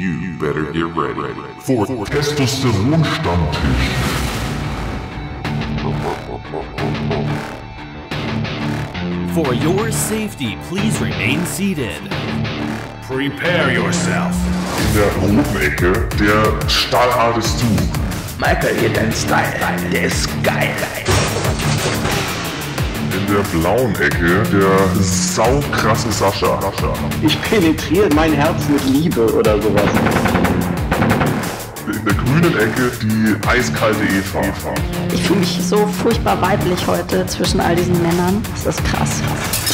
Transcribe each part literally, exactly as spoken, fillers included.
You better get ready for Testosteron Stammtisch. For your safety, please remain seated. Prepare yourself. In der roten Ecke der stahlharte Stu. Michael, hier dein Style, der ist geil. In der blauen Ecke der saukrasse Sascha. Ich penetriere mein Herz mit Liebe oder sowas. In der grünen Ecke die eiskalte Eva. Ich fühle mich so furchtbar weiblich heute zwischen all diesen Männern. Das ist krass.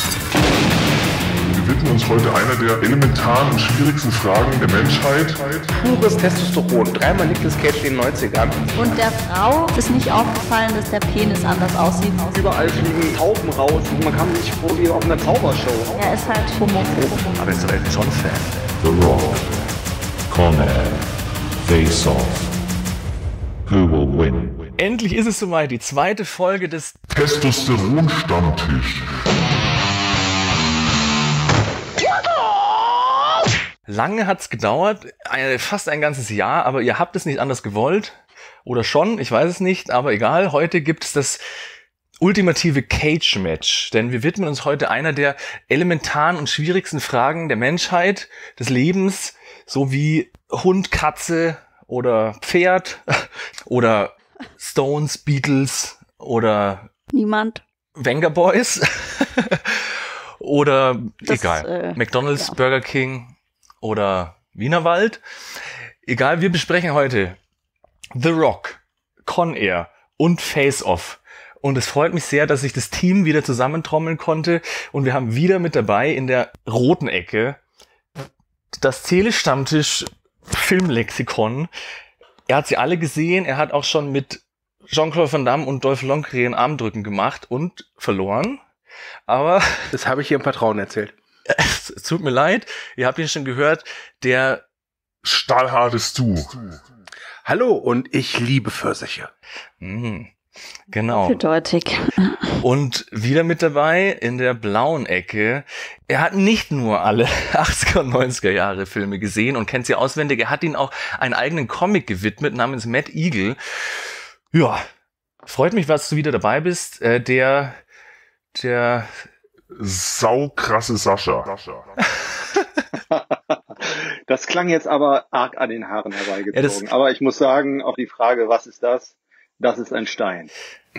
Wir widmen uns heute einer der elementaren und schwierigsten Fragen der Menschheit. Pures Testosteron, dreimal Nicolas Cage in den neunzigern. Und der Frau ist nicht aufgefallen, dass der Penis anders aussieht. Überall fliegen Tauben raus und man kann sich vor wie auf einer Zaubershow. Er ist halt homophob. Aber ist doch Elton John Fan. The Rock. Con Air. Face Off. Who will win? Endlich ist es soweit, die zweite Folge des Testosteron Stammtisch. Lange hat's gedauert, ein, fast ein ganzes Jahr, aber ihr habt es nicht anders gewollt. Oder schon, ich weiß es nicht, aber egal. Heute gibt es das ultimative Cage-Match, denn wir widmen uns heute einer der elementaren und schwierigsten Fragen der Menschheit, des Lebens, so wie Hund, Katze oder Pferd oder Stones, Beatles oder Niemand. Venga Boys oder Das, egal, äh, McDonald's, ja. Burger King oder Wienerwald. Egal, wir besprechen heute The Rock, Con Air und Face Off. Und es freut mich sehr, dass ich das Team wieder zusammentrommeln konnte. Und wir haben wieder mit dabei in der roten Ecke das Tele-Stammtisch Filmlexikon. Er hat sie alle gesehen. Er hat auch schon mit Jean-Claude Van Damme und Dolph Lundgren Armdrücken gemacht und verloren. Aber Das habe ich hier im Vertrauen erzählt. es tut mir leid, ihr habt ihn schon gehört, der Stahlharte Stu. Hallo und ich liebe Pfirsiche. mh, genau. Eindeutig. Und wieder mit dabei in der blauen Ecke. Er hat nicht nur alle achtziger und neunziger Jahre Filme gesehen und kennt sie auswendig. Er hat ihnen auch einen eigenen Comic gewidmet namens Mad Eagle. Ja, freut mich, dass du wieder dabei bist. Äh, der, der, Saukrasse Sascha. Das klang jetzt aber arg an den Haaren herbeigezogen. Ja, das- aber ich muss sagen, auf die Frage, was ist das? Das ist ein Stein.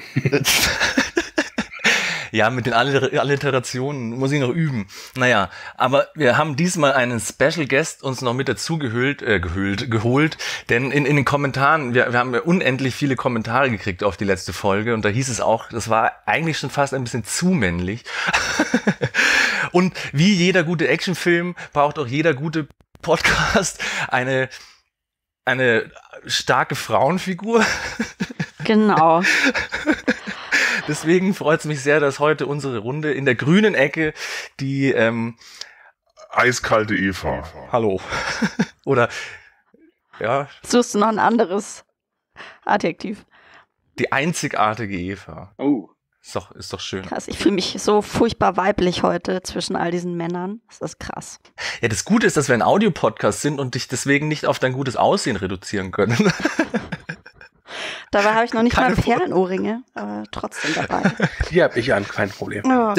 ja, mit den Aller- Alliterationen muss ich noch üben. Naja, aber wir haben diesmal einen Special Guest uns noch mit dazu gehüllt, äh, gehüllt, geholt, denn in, in den Kommentaren, wir, wir haben ja unendlich viele Kommentare gekriegt auf die letzte Folge und da hieß es auch, das war eigentlich schon fast ein bisschen zu männlich. Und wie jeder gute Actionfilm braucht auch jeder gute Podcast eine, eine starke Frauenfigur. Genau. Deswegen freut es mich sehr, dass heute unsere Runde in der grünen Ecke die, ähm, Eiskalte Eva. hallo, oder, ja, Suchst du noch ein anderes Adjektiv? die einzigartige Eva. Oh, Ist doch, ist doch schön. Krass, ich fühle mich so furchtbar weiblich heute zwischen all diesen Männern. Das ist krass. Ja, das Gute ist, dass wir ein Audiopodcast sind und dich deswegen nicht auf dein gutes Aussehen reduzieren können. Dabei habe ich noch nicht Keine mal Vor- Perlenohrringe, aber trotzdem dabei. Die habe ich an, kein Problem. Oh.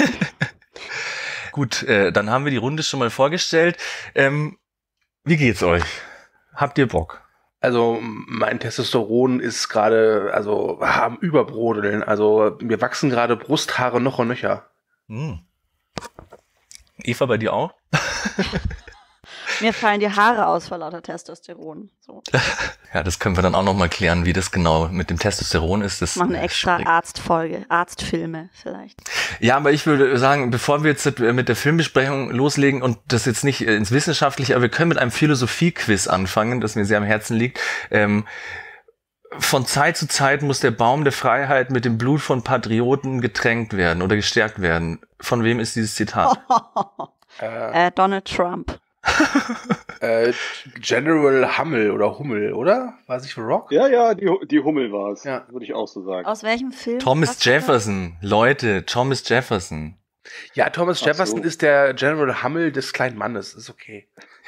Gut, äh, dann haben wir die Runde schon mal vorgestellt. Ähm, wie geht's euch? Habt ihr Bock? Also mein Testosteron ist gerade also am Überbrodeln. Also mir wachsen gerade Brusthaare noch und nöcher. Hm. Eva, bei dir auch? Mir fallen die Haare aus vor lauter Testosteron. So. Ja, das können wir dann auch noch mal klären, wie das genau mit dem Testosteron ist. Das Machen eine äh, extra schwierig. Arztfolge, Arztfilme vielleicht. Ja, aber ich würde sagen, bevor wir jetzt mit der Filmbesprechung loslegen und das jetzt nicht ins Wissenschaftliche, aber wir können mit einem Philosophie-Quiz anfangen, das mir sehr am Herzen liegt. Ähm, von Zeit zu Zeit muss der Baum der Freiheit mit dem Blut von Patrioten getränkt werden oder gestärkt werden. Von wem ist dieses Zitat? Äh, Äh, Donald Trump. äh, General Hummel oder Hummel, oder? War es nicht für Rock? ja, ja, die, die Hummel war es. Ja. Würde ich auch so sagen. Aus welchem Film? Thomas Was war das? Jefferson. Leute, Thomas Jefferson. Ja, Thomas Ach Jefferson so. ist der General Hummel des kleinen Mannes. Ist okay.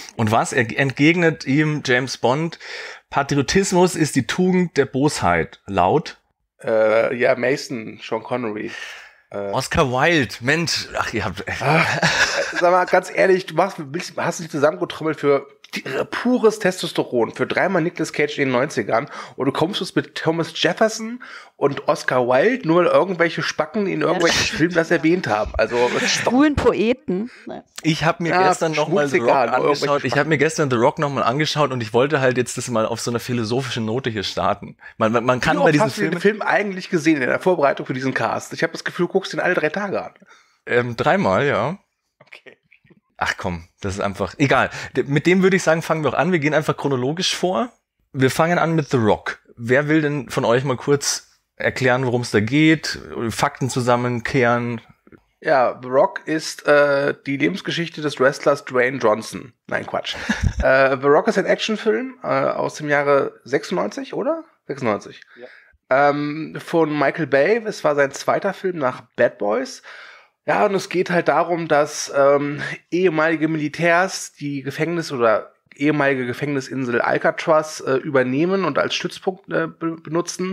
Und was er entgegnet ihm James Bond? Patriotismus ist die Tugend der Bosheit. Laut? Äh, ja, Mason, Sean Connery. Äh, Oscar Wilde, Mensch, ach, ihr habt... Ach, sag mal, ganz ehrlich, du machst, hast dich zusammengetrommelt für die, äh, pures Testosteron, für dreimal Nicolas Cage in den neunzigern und du kommst jetzt mit Thomas Jefferson und Oscar Wilde, nur weil irgendwelche Spacken in irgendwelchen Filmen das erwähnt haben. Also schwulen Poeten. Ich habe mir ja, gestern nochmal The Rock egal, angeschaut. Ich habe mir gestern The Rock nochmal angeschaut und ich wollte halt jetzt das mal auf so einer philosophischen Note hier starten. Man, man, man kann Wie bei oft diesen hast Filmen... du den Film eigentlich gesehen in der Vorbereitung für diesen Cast? Ich habe das Gefühl, du guckst ihn alle drei Tage an. Ähm, dreimal, ja. Okay. Ach komm, das ist einfach... Egal. Mit dem würde ich sagen, fangen wir auch an. Wir gehen einfach chronologisch vor. Wir fangen an mit The Rock. Wer will denn von euch mal kurz erklären, worum es da geht? Fakten zusammenkehren? Ja, The Rock ist äh, die Lebensgeschichte des Wrestlers Dwayne Johnson. Nein, Quatsch. äh, The Rock ist ein Actionfilm äh, aus dem Jahre sechsundneunzig, oder? sechsundneunzig. Ja. Ähm, von Michael Bay. Es war sein zweiter Film nach Bad Boys. Ja, und es geht halt darum, dass ähm, ehemalige Militärs die Gefängnis- oder ehemalige Gefängnisinsel Alcatraz äh, übernehmen und als Stützpunkt äh, be- benutzen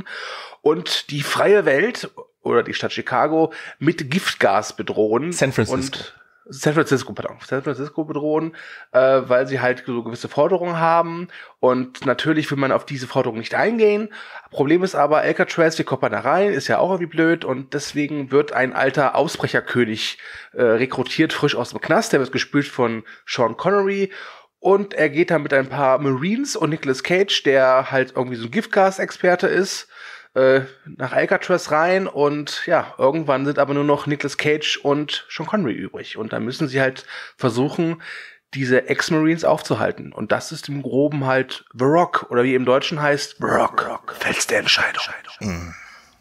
und die freie Welt oder die Stadt Chicago mit Giftgas bedrohen. San Francisco. Und San Francisco, pardon. San Francisco bedrohen, äh, weil sie halt so gewisse Forderungen haben. Und natürlich will man auf diese Forderungen nicht eingehen. Problem ist aber, Alcatraz, wie kommt man da rein? Ist ja auch irgendwie blöd. Und deswegen wird ein alter Ausbrecherkönig äh, rekrutiert, frisch aus dem Knast. Der wird gespielt von Sean Connery. Und er geht dann mit ein paar Marines und Nicolas Cage, der halt irgendwie so ein Giftgas-Experte ist, äh, nach Alcatraz rein. Und ja, irgendwann sind aber nur noch Nicolas Cage und Sean Connery übrig. Und dann müssen sie halt versuchen, diese Ex-Marines aufzuhalten. Und das ist im Groben halt The Rock. Oder wie im Deutschen heißt, The Rock. Rock. Fels der Entscheidung. Mhm.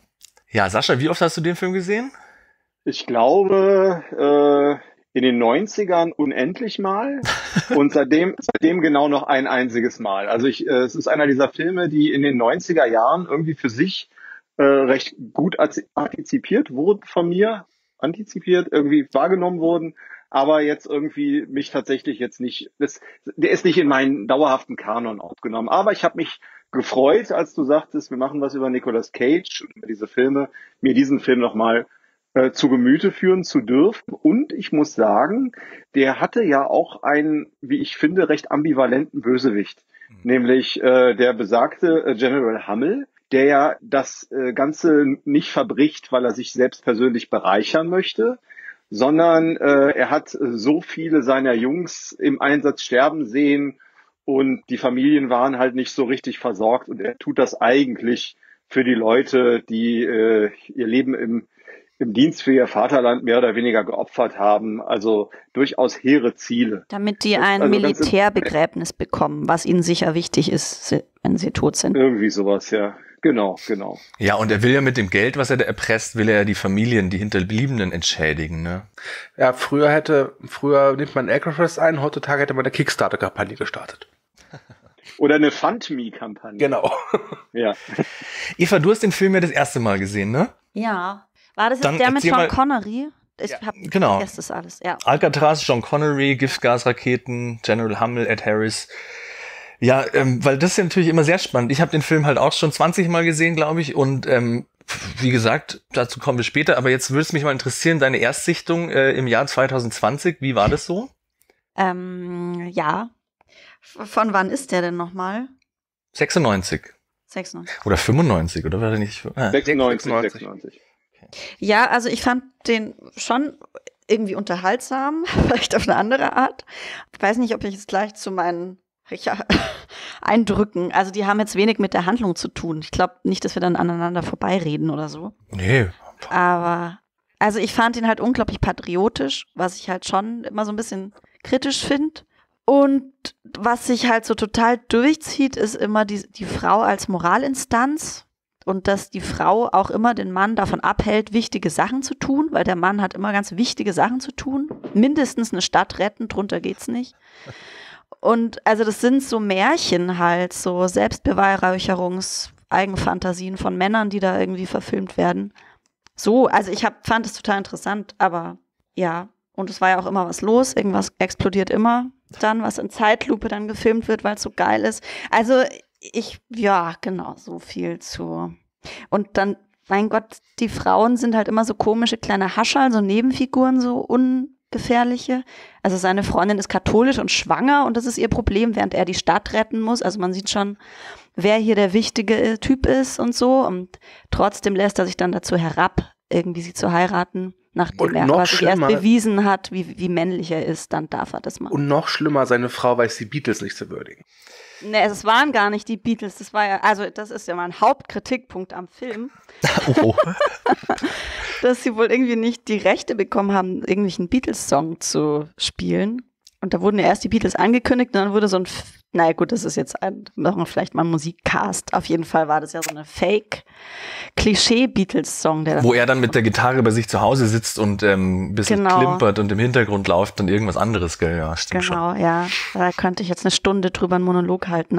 Ja, Sascha, wie oft hast du den Film gesehen? Ich glaube, äh, in den neunzigern unendlich mal und seitdem, seitdem genau noch ein einziges Mal. Also ich, äh, es ist einer dieser Filme, die in den neunziger Jahren irgendwie für sich äh, recht gut antizipiert wurden von mir, antizipiert, irgendwie wahrgenommen wurden, aber jetzt irgendwie mich tatsächlich jetzt nicht, das, der ist nicht in meinen dauerhaften Kanon aufgenommen. Aber ich habe mich gefreut, als du sagtest, wir machen was über Nicolas Cage und über diese Filme, mir diesen Film nochmal Äh, zu Gemüte führen zu dürfen. Und ich muss sagen, der hatte ja auch einen, wie ich finde, recht ambivalenten Bösewicht. Mhm. Nämlich äh, der besagte äh, General Hummel, der ja das äh, Ganze nicht verbricht, weil er sich selbst persönlich bereichern möchte, sondern äh, er hat äh, so viele seiner Jungs im Einsatz sterben sehen und die Familien waren halt nicht so richtig versorgt. Und er tut das eigentlich für die Leute, die äh, ihr Leben im im Dienst für ihr Vaterland mehr oder weniger geopfert haben, also durchaus hehre Ziele. Damit die ein also Militärbegräbnis bekommen, was ihnen sicher wichtig ist, wenn sie tot sind. Irgendwie sowas, ja. Genau, genau. Ja, und er will ja mit dem Geld, was er da erpresst, will er ja die Familien, die Hinterbliebenen entschädigen, ne? Ja, früher hätte, früher nimmt man Alcatraz ein, heutzutage hätte man eine Kickstarter-Kampagne gestartet. Oder eine Fund-Me-Kampagne. Genau. Ja. Eva, du hast den Film ja das erste Mal gesehen, ne? Ja. War das jetzt Dann der mit erzähl Sean mal- Connery? Ich Ja, hab genau. vergessen das alles, ja. Alcatraz, Sean Connery, Giftgasraketen, General Hummel, Ed Harris. Ja, ähm, weil das ist ja natürlich immer sehr spannend. Ich habe den Film halt auch schon zwanzig Mal gesehen, glaube ich. Und ähm, wie gesagt, dazu kommen wir später. Aber jetzt würde es mich mal interessieren, deine Erstsichtung äh, im Jahr zwanzig zwanzig, wie war das so? Ähm, ja. F- Von wann ist der denn nochmal? sechsundneunzig. sechsundneunzig. Oder fünfundneunzig, oder war der nicht? Ah. sechsundneunzig, sechsundneunzig. sechsundneunzig. Ja, also ich fand den schon irgendwie unterhaltsam, vielleicht auf eine andere Art. Ich weiß nicht, ob ich jetzt gleich zu meinen ja, Eindrücken, also die haben jetzt wenig mit der Handlung zu tun. Ich glaube nicht, dass wir dann aneinander vorbeireden oder so. Nee. Aber, also ich fand ihn halt unglaublich patriotisch, was ich halt schon immer so ein bisschen kritisch finde. Und was sich halt so total durchzieht, ist immer die, die Frau als Moralinstanz. Und dass die Frau auch immer den Mann davon abhält, wichtige Sachen zu tun, weil der Mann hat immer ganz wichtige Sachen zu tun. Mindestens eine Stadt retten, drunter geht's nicht. Und also das sind so Märchen halt, so Selbstbeweihräucherungs-, Eigenfantasien von Männern, die da irgendwie verfilmt werden. So, also ich hab, fand es total interessant, aber ja, und es war ja auch immer was los, irgendwas explodiert immer. dann, was in Zeitlupe dann gefilmt wird, weil es so geil ist. Also ich, ja, genau, so viel zu. Und dann, mein Gott, die Frauen sind halt immer so komische kleine Hascherl, so Nebenfiguren, so ungefährliche. Also seine Freundin ist katholisch und schwanger und das ist ihr Problem, während er die Stadt retten muss. Also man sieht schon, wer hier der wichtige Typ ist und so. Und trotzdem lässt er sich dann dazu herab, irgendwie sie zu heiraten. Nachdem Und er noch quasi erst schlimmer- bewiesen hat, wie, wie männlich er ist, dann darf er das machen. Und noch schlimmer, seine Frau weiß die Beatles nicht zu würdigen. Ne, es waren gar nicht die Beatles, das war ja, also das ist ja mein Hauptkritikpunkt am Film, Oh. dass sie wohl irgendwie nicht die Rechte bekommen haben, irgendwelchen Beatles-Song zu spielen. Und da wurden ja erst die Beatles angekündigt und dann wurde so ein, F- naja gut, das ist jetzt ein, machen wir vielleicht mal einen Musikcast. Auf jeden Fall war das ja so eine Fake-Klischee-Beatles-Song, der dann Wo er dann mit der Gitarre bei sich zu Hause sitzt und ähm, ein bisschen Genau. klimpert und im Hintergrund läuft dann irgendwas anderes, gell? Ja, stimmt schon. Genau, ja. Da könnte ich jetzt eine Stunde drüber einen Monolog halten.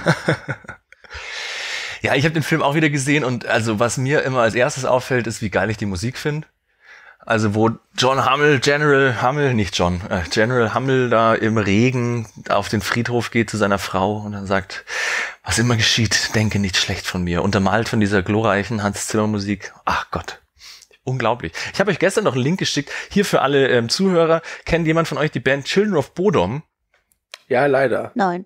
Ja, ich habe den Film auch wieder gesehen und also was mir immer als erstes auffällt, ist, wie geil ich die Musik finde. Also wo John Hummel, General Hummel, nicht John, äh, General Hummel da im Regen auf den Friedhof geht zu seiner Frau und dann sagt, was immer geschieht, denke nicht schlecht von mir. Untermalt von dieser glorreichen Hans Zimmer Musik. Ach Gott. Unglaublich. Ich habe euch gestern noch einen Link geschickt. Hier für alle ähm, Zuhörer. Kennt jemand von euch die Band Children of Bodom? Ja, leider. Nein.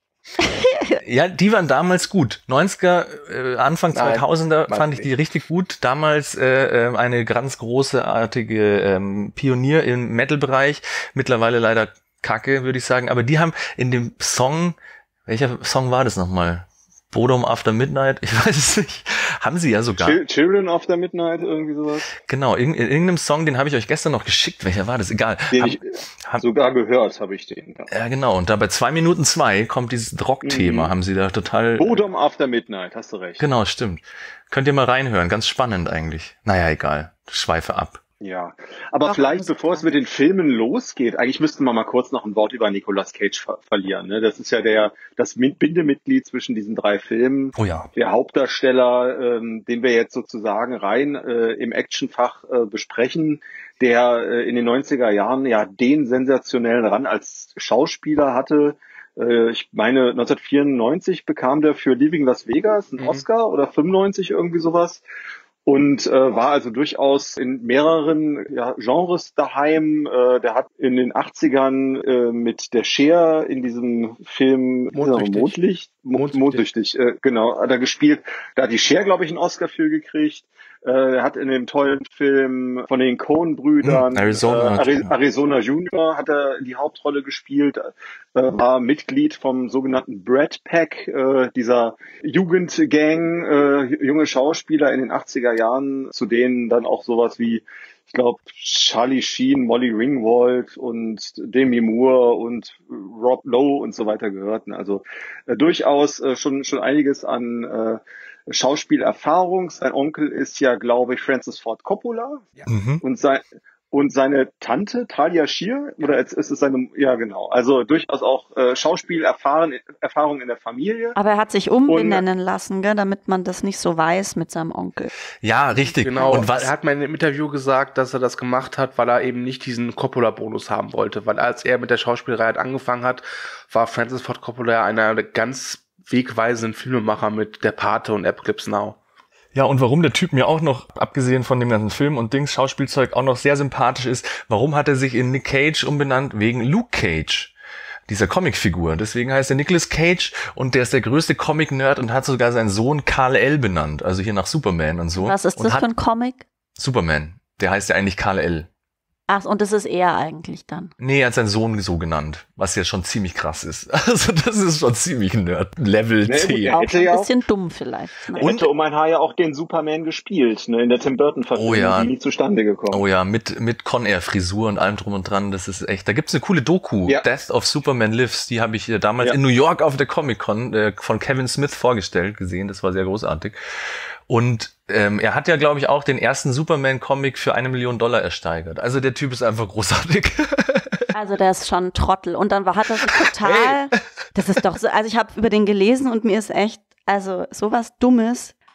Ja, die waren damals gut. neunziger, äh, Anfang Nein, zweitausender mag fand ich nicht. die richtig gut. Damals äh, äh, eine ganz großartige ähm, Pionier im Metal-Bereich. Mittlerweile leider Kacke, würde ich sagen. Aber die haben in dem Song, welcher Song war das nochmal? Bodom After Midnight? Ich weiß es nicht. Haben sie ja sogar. Chil- Children of the Midnight, irgendwie sowas. Genau, in, in irgendeinem Song, den habe ich euch gestern noch geschickt. Welcher war das? Egal. Den Hab- ich hab- sogar gehört, habe ich den. Ja. Ja, genau. Und da bei zwei Minuten zwei kommt dieses Rock-Thema. Mhm. Haben sie da total... Bodom After Midnight, hast du recht. Genau, stimmt. Könnt ihr mal reinhören. Ganz spannend eigentlich. Naja, egal. Schweife ab. Ja, aber Doch, vielleicht, muss bevor es sein. mit den Filmen losgeht, eigentlich müssten wir mal kurz noch ein Wort über Nicolas Cage ver verlieren. Ne? Das ist ja der das Min- Bindemitglied zwischen diesen drei Filmen. Oh ja. Der Hauptdarsteller, ähm, den wir jetzt sozusagen rein äh, im Actionfach äh, besprechen, der äh, in den neunziger Jahren ja den sensationellen Run als Schauspieler hatte. Äh, ich meine, neunzehnhundertvierundneunzig bekam der für Leaving Las Vegas einen Mhm. Oscar oder fünfundneunzig irgendwie sowas. Und äh, war also durchaus in mehreren ja, Genres daheim. Äh, der hat in den achtzigern äh, mit der Cher in diesem Film Mondsüchtig. Mondlicht, Mo- Mondsüchtig. Mondsüchtig, äh, genau, hat er gespielt. Da hat die Cher, glaube ich, einen Oscar für gekriegt. Äh, er hat in dem tollen Film von den Coen-Brüdern, Hm, Arizona. äh, Ari- Arizona Junior, hat er die Hauptrolle gespielt, äh, war Mitglied vom sogenannten Brat Pack, äh, dieser Jugendgang, äh, junge Schauspieler in den achtziger Jahren, zu denen dann auch sowas wie, ich glaube, Charlie Sheen, Molly Ringwald und Demi Moore und Rob Lowe und so weiter gehörten. Also äh, durchaus äh, schon schon einiges an äh, Schauspielerfahrung. Sein Onkel ist ja, glaube ich, Francis Ford Coppola. Mhm. Und sein und seine Tante, Talia Shire, oder ist ist es seine, ja genau, also durchaus auch äh, Schauspielerfahrung Erfahrung in der Familie. Aber er hat sich umbenennen lassen, gell, damit man das nicht so weiß mit seinem Onkel. Ja, richtig. Genau, Und was? er hat mir in einem Interview gesagt, dass er das gemacht hat, weil er eben nicht diesen Coppola-Bonus haben wollte. Weil als er mit der Schauspielerei halt angefangen hat, war Francis Ford Coppola einer der ganz wegweisenden Filmemacher mit Der Pate und Apocalypse Now. Ja, und warum der Typ mir auch noch, abgesehen von dem ganzen Film und Dings, Schauspielzeug, auch noch sehr sympathisch ist, warum hat er sich in Nick Cage umbenannt? Wegen Luke Cage, dieser Comicfigur. Deswegen heißt er Nicolas Cage und der ist der größte Comic-Nerd und hat sogar seinen Sohn Kal-El benannt, also hier nach Superman und so. Was ist und das hat für ein Comic? Superman, der heißt ja eigentlich Kal-El. Ach, und das ist er eigentlich dann. Nee, er hat seinen Sohn so genannt, was ja schon ziemlich krass ist. Also das ist schon ziemlich Nerd. Level Nee, zehn. Ja, Auch hätte ein ja auch- bisschen dumm vielleicht. Ne? Er hätte um ein Haar ja auch den Superman gespielt, ne, in der Tim Burton-Verfilmung, Oh ja. die nie zustande gekommen. Oh ja, mit mit Con-Air-Frisur und allem drum und dran, das ist echt. Da gibt's eine coole Doku, Ja. Death of Superman Lives, die habe ich äh, damals Ja. in New York auf der Comic-Con äh, von Kevin Smith vorgestellt, gesehen, das war sehr großartig. Und ähm, er hat ja, glaube ich, auch den ersten Superman-Comic für eine Million Dollar ersteigert. Also der Typ ist einfach großartig. Also der ist schon ein Trottel. Und dann war, hat er sich total, das ist doch so, also ich habe über den gelesen und mir ist echt, also sowas Dummes,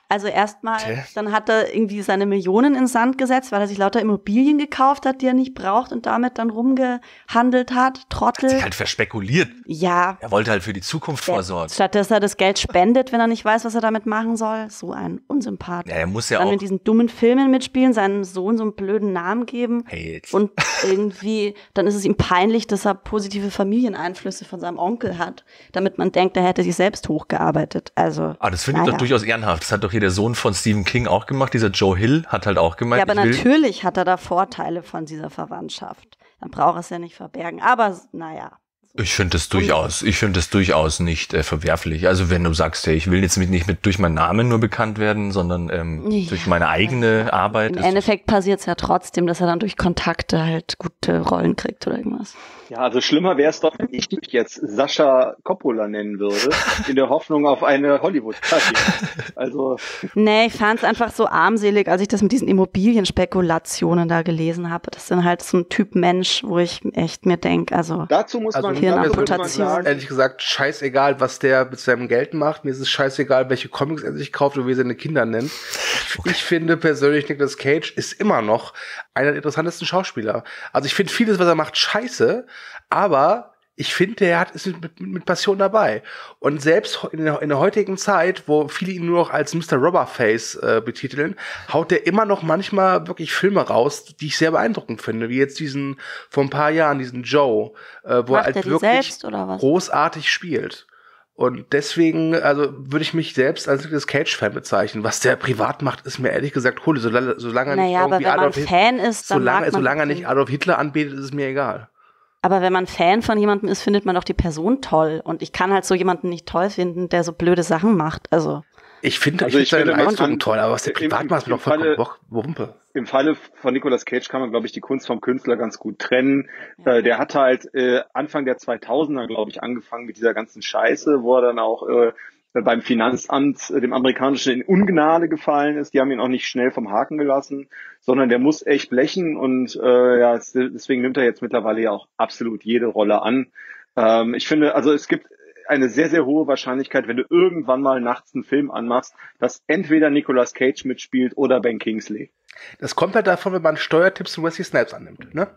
Also erstmal, Tja. dann hat er irgendwie seine Millionen in den Sand gesetzt, weil er sich lauter Immobilien gekauft hat, die er nicht braucht und damit dann rumgehandelt hat. Trottel. Hat sich halt verspekuliert. Ja. Er wollte halt für die Zukunft vorsorgen. Statt dass er das Geld spendet, wenn er nicht weiß, was er damit machen soll. So ein Unsympath. Ja, er muss ja dann auch. mit diesen dummen Filmen mitspielen, seinem Sohn so einen blöden Namen geben. Hey, jetzt. Und irgendwie, dann ist es ihm peinlich, dass er positive Familieneinflüsse von seinem Onkel hat, damit man denkt, er hätte sich selbst hochgearbeitet. Also. Ah, das finde ich naja. doch durchaus ehrenhaft. Das hat doch hier der Sohn von Stephen King auch gemacht. Dieser Joe Hill hat halt auch gemeint. Ja, aber ich will, natürlich hat er da Vorteile von dieser Verwandtschaft. Dann braucht er es ja nicht verbergen. Aber naja. Ich finde das durchaus, ich finde das durchaus nicht äh, verwerflich. Also wenn du sagst, hey, ich will jetzt mit, nicht mit durch meinen Namen nur bekannt werden, sondern ähm, Ja, durch meine eigene ja. Arbeit. Im ist- Endeffekt passiert es ja trotzdem, dass er dann durch Kontakte halt gute Rollen kriegt oder irgendwas. Ja, also schlimmer wäre es doch, wenn ich mich jetzt Sascha Coppola nennen würde, in der Hoffnung auf eine Hollywood-Karriere. Also, Nee, ich fand es einfach so armselig, als ich das mit diesen Immobilienspekulationen da gelesen habe. Das sind halt so ein Typ Mensch, wo ich echt mir denke, also dazu muss Also man, hier dazu nach muss man Rotation. sagen, Ehrlich gesagt, scheißegal, was der mit seinem Geld macht. Mir ist es scheißegal, welche Comics er sich kauft und wie er seine Kinder nennt. Ich, ich finde persönlich, Nicolas Cage ist immer noch einer der interessantesten Schauspieler. Also ich finde vieles, was er macht, scheiße, aber ich finde, er hat, ist mit, mit Passion dabei. Und selbst in der, in der heutigen Zeit, wo viele ihn nur noch als Mister Rubberface äh, betiteln, haut er immer noch manchmal wirklich Filme raus, die ich sehr beeindruckend finde. Wie jetzt diesen, vor ein paar Jahren, diesen Joe, äh, wo Macht er halt er die wirklich selbst oder was? großartig spielt. Und deswegen, also würde ich mich selbst als Nicolas Cage-Fan bezeichnen. Was der privat macht, ist mir ehrlich gesagt cool. Solange, solange er nicht naja, aber irgendwie wenn man Adolf Hitler, Fan ist, dann solange, mag man solange er den. nicht Adolf Hitler anbetet, ist es mir egal. Aber wenn man Fan von jemandem ist, findet man doch die Person toll. Und ich kann halt so jemanden nicht toll finden, der so blöde Sachen macht. Also Ich finde, Also ich ich finde seine finde, man Leistungen kann- toll, aber was der im- privat macht, ist mir im doch vollkommen Falle- Woch- Wumpe. im Falle von Nicolas Cage kann man, glaube ich, die Kunst vom Künstler ganz gut trennen. Äh, der hat halt äh, Anfang der zweitausender, glaube ich, angefangen mit dieser ganzen Scheiße, wo er dann auch äh, beim Finanzamt, äh, dem amerikanischen, in Ungnade gefallen ist. Die haben ihn auch nicht schnell vom Haken gelassen, sondern der muss echt blechen und äh, ja, es- deswegen nimmt er jetzt mittlerweile ja auch absolut jede Rolle an. Ähm, ich finde, also es gibt eine sehr, sehr hohe Wahrscheinlichkeit, wenn du irgendwann mal nachts einen Film anmachst, dass entweder Nicolas Cage mitspielt oder Ben Kingsley. Das kommt halt davon, wenn man Steuertipps von Wesley Snipes annimmt, ne?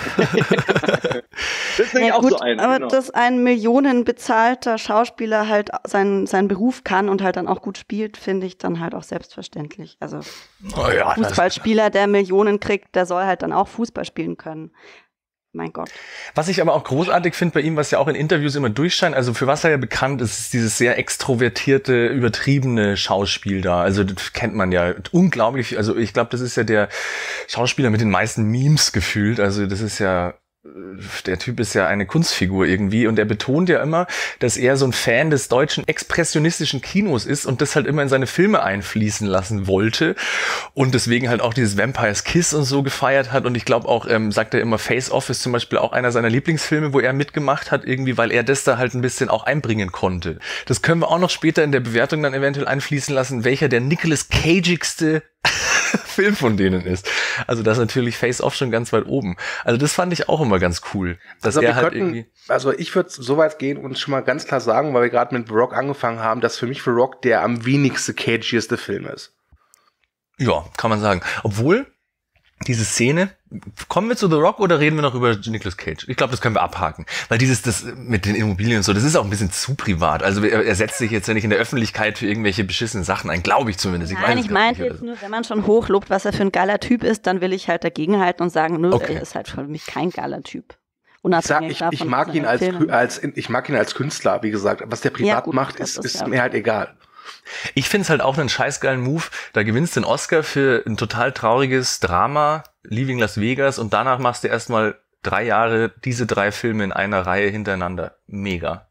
Das ist nämlich ja, auch gut, so ein. aber Genau. dass ein millionenbezahlter Schauspieler halt seinen seinen Beruf kann und halt dann auch gut spielt, finde ich dann halt auch selbstverständlich. Also Oh ja, das, Fußballspieler, der Millionen kriegt, der soll halt dann auch Fußball spielen können. Mein Gott. was ich aber auch großartig finde bei ihm, was ja auch in Interviews immer durchscheint, also für was er ja bekannt ist, ist dieses sehr extrovertierte, übertriebene Schauspiel da. Also das kennt man ja unglaublich. Also ich glaube, das ist ja der Schauspieler mit den meisten Memes gefühlt. Also das ist ja, der Typ ist ja eine Kunstfigur irgendwie und er betont ja immer, dass er so ein Fan des deutschen expressionistischen Kinos ist und das halt immer in seine Filme einfließen lassen wollte und deswegen halt auch dieses Vampire's Kiss und so gefeiert hat und ich glaube auch, ähm, sagt er immer, Face Off ist zum Beispiel auch einer seiner Lieblingsfilme, wo er mitgemacht hat irgendwie, weil er das da halt ein bisschen auch einbringen konnte. Das können wir auch noch später in der Bewertung dann eventuell einfließen lassen, welcher der Nicolas Cageigste Film von denen ist. Also das ist natürlich Face Off schon ganz weit oben. Also das fand ich auch immer ganz cool, dass Also, er wir halt könnten, irgendwie... also ich würde so weit gehen und schon mal ganz klar sagen, weil wir gerade mit The Rock angefangen haben, dass für mich The Rock der am wenigste cagieste Film ist. Ja, kann man sagen. Obwohl, diese Szene, kommen wir zu The Rock oder reden wir noch über Nicolas Cage? Ich glaube, das können wir abhaken. Weil dieses, das mit den Immobilien und so, das ist auch ein bisschen zu privat. Also er, er setzt sich jetzt ja nicht in der Öffentlichkeit für irgendwelche beschissenen Sachen ein, glaube ich zumindest. Ich Nein, weiß es ich gar meinte nicht, jetzt oder nur, wenn man schon hochlobt, was er für ein geiler Typ ist, dann will ich halt dagegenhalten und sagen, nö, Okay. er ist halt für mich kein geiler Typ. Ich sag, Unabhängig ich, davon, ich mag was ihn er als, Filme als, ich mag ihn als Künstler, wie gesagt. Was der privat Ja, gut, macht, das ist, ist ist ja mir halt egal. Ich finde es halt auch einen scheißgeilen Move. Da gewinnst du den Oscar für ein total trauriges Drama, Leaving Las Vegas, und danach machst du erstmal drei Jahre diese drei Filme in einer Reihe hintereinander. Mega.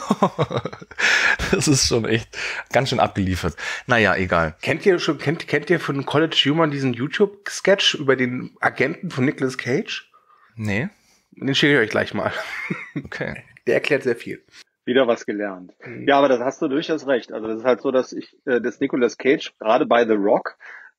Das ist schon echt ganz schön abgeliefert. Naja, egal. Kennt ihr schon, kennt, kennt ihr von College Humor diesen YouTube-Sketch über den Agenten von Nicolas Cage? Nee? Den schicke ich euch gleich mal. Okay. Der erklärt sehr viel. Wieder was gelernt. Ja, aber das hast du durchaus recht. Also das ist halt so, dass ich, äh, dass Nicolas Cage gerade bei The Rock,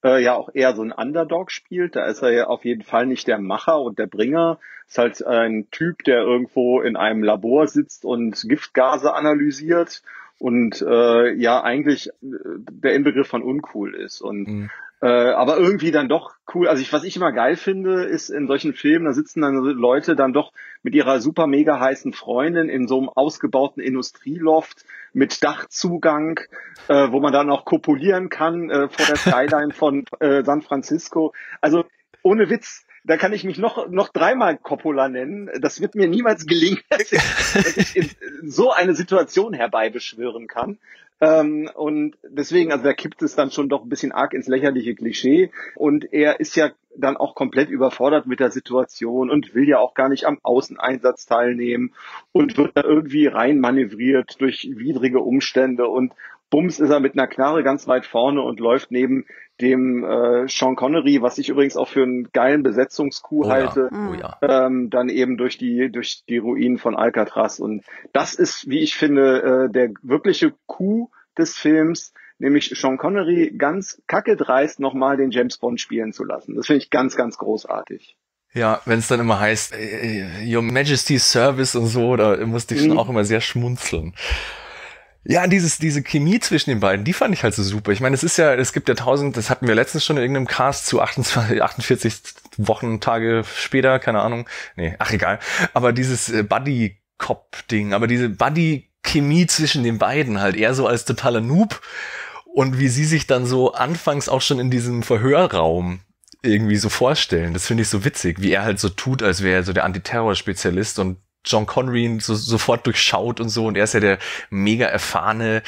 äh, ja auch eher so ein Underdog spielt. Da ist er ja auf jeden Fall nicht der Macher und der Bringer. Ist halt ein Typ, der irgendwo in einem Labor sitzt und Giftgase analysiert und äh, ja eigentlich der Inbegriff von uncool ist. Und mhm. äh, aber irgendwie dann doch cool. Also ich, was ich immer geil finde, ist in solchen Filmen, da sitzen dann Leute dann doch mit ihrer super mega heißen Freundin in so einem ausgebauten Industrieloft mit Dachzugang, äh, wo man dann auch kopulieren kann äh, vor der Skyline von äh, San Francisco. Also ohne Witz, da kann ich mich noch noch dreimal Coppola nennen. Das wird mir niemals gelingen, dass ich, dass ich in so eine Situation herbeibeschwören kann. Ähm, und deswegen, also da kippt es dann schon doch ein bisschen arg ins lächerliche Klischee. Und er ist ja dann auch komplett überfordert mit der Situation und will ja auch gar nicht am Außeneinsatz teilnehmen und wird da irgendwie reinmanövriert durch widrige Umstände und bums ist er mit einer Knarre ganz weit vorne und läuft neben dem äh, Sean Connery, was ich übrigens auch für einen geilen Besetzungscoup oh halte, ja. Oh ja. ähm, dann eben durch die durch die Ruinen von Alcatraz. Und das ist, wie ich finde, äh, der wirkliche Coup des Films, nämlich Sean Connery ganz kacke dreist nochmal den James Bond spielen zu lassen. Das finde ich ganz, ganz großartig. Ja, wenn es dann immer heißt, Your Majesty's Service und so, da musste ich schon mhm. auch immer sehr schmunzeln. Ja, dieses, diese Chemie zwischen den beiden, die fand ich halt so super. Ich meine, es ist ja, es gibt ja tausend, das hatten wir letztens schon in irgendeinem Cast zu achtundzwanzig, achtundvierzig Wochen, Tage später, keine Ahnung. Nee, ach egal. Aber dieses Buddy-Cop-Ding, aber diese Buddy-Chemie zwischen den beiden halt, eher so als totaler Noob. Und wie sie sich dann so anfangs auch schon in diesem Verhörraum irgendwie so vorstellen, das finde ich so witzig, wie er halt so tut, als wäre er so der Antiterror-Spezialist und John Connery ihn so, sofort durchschaut und so, und er ist ja der mega erfahrene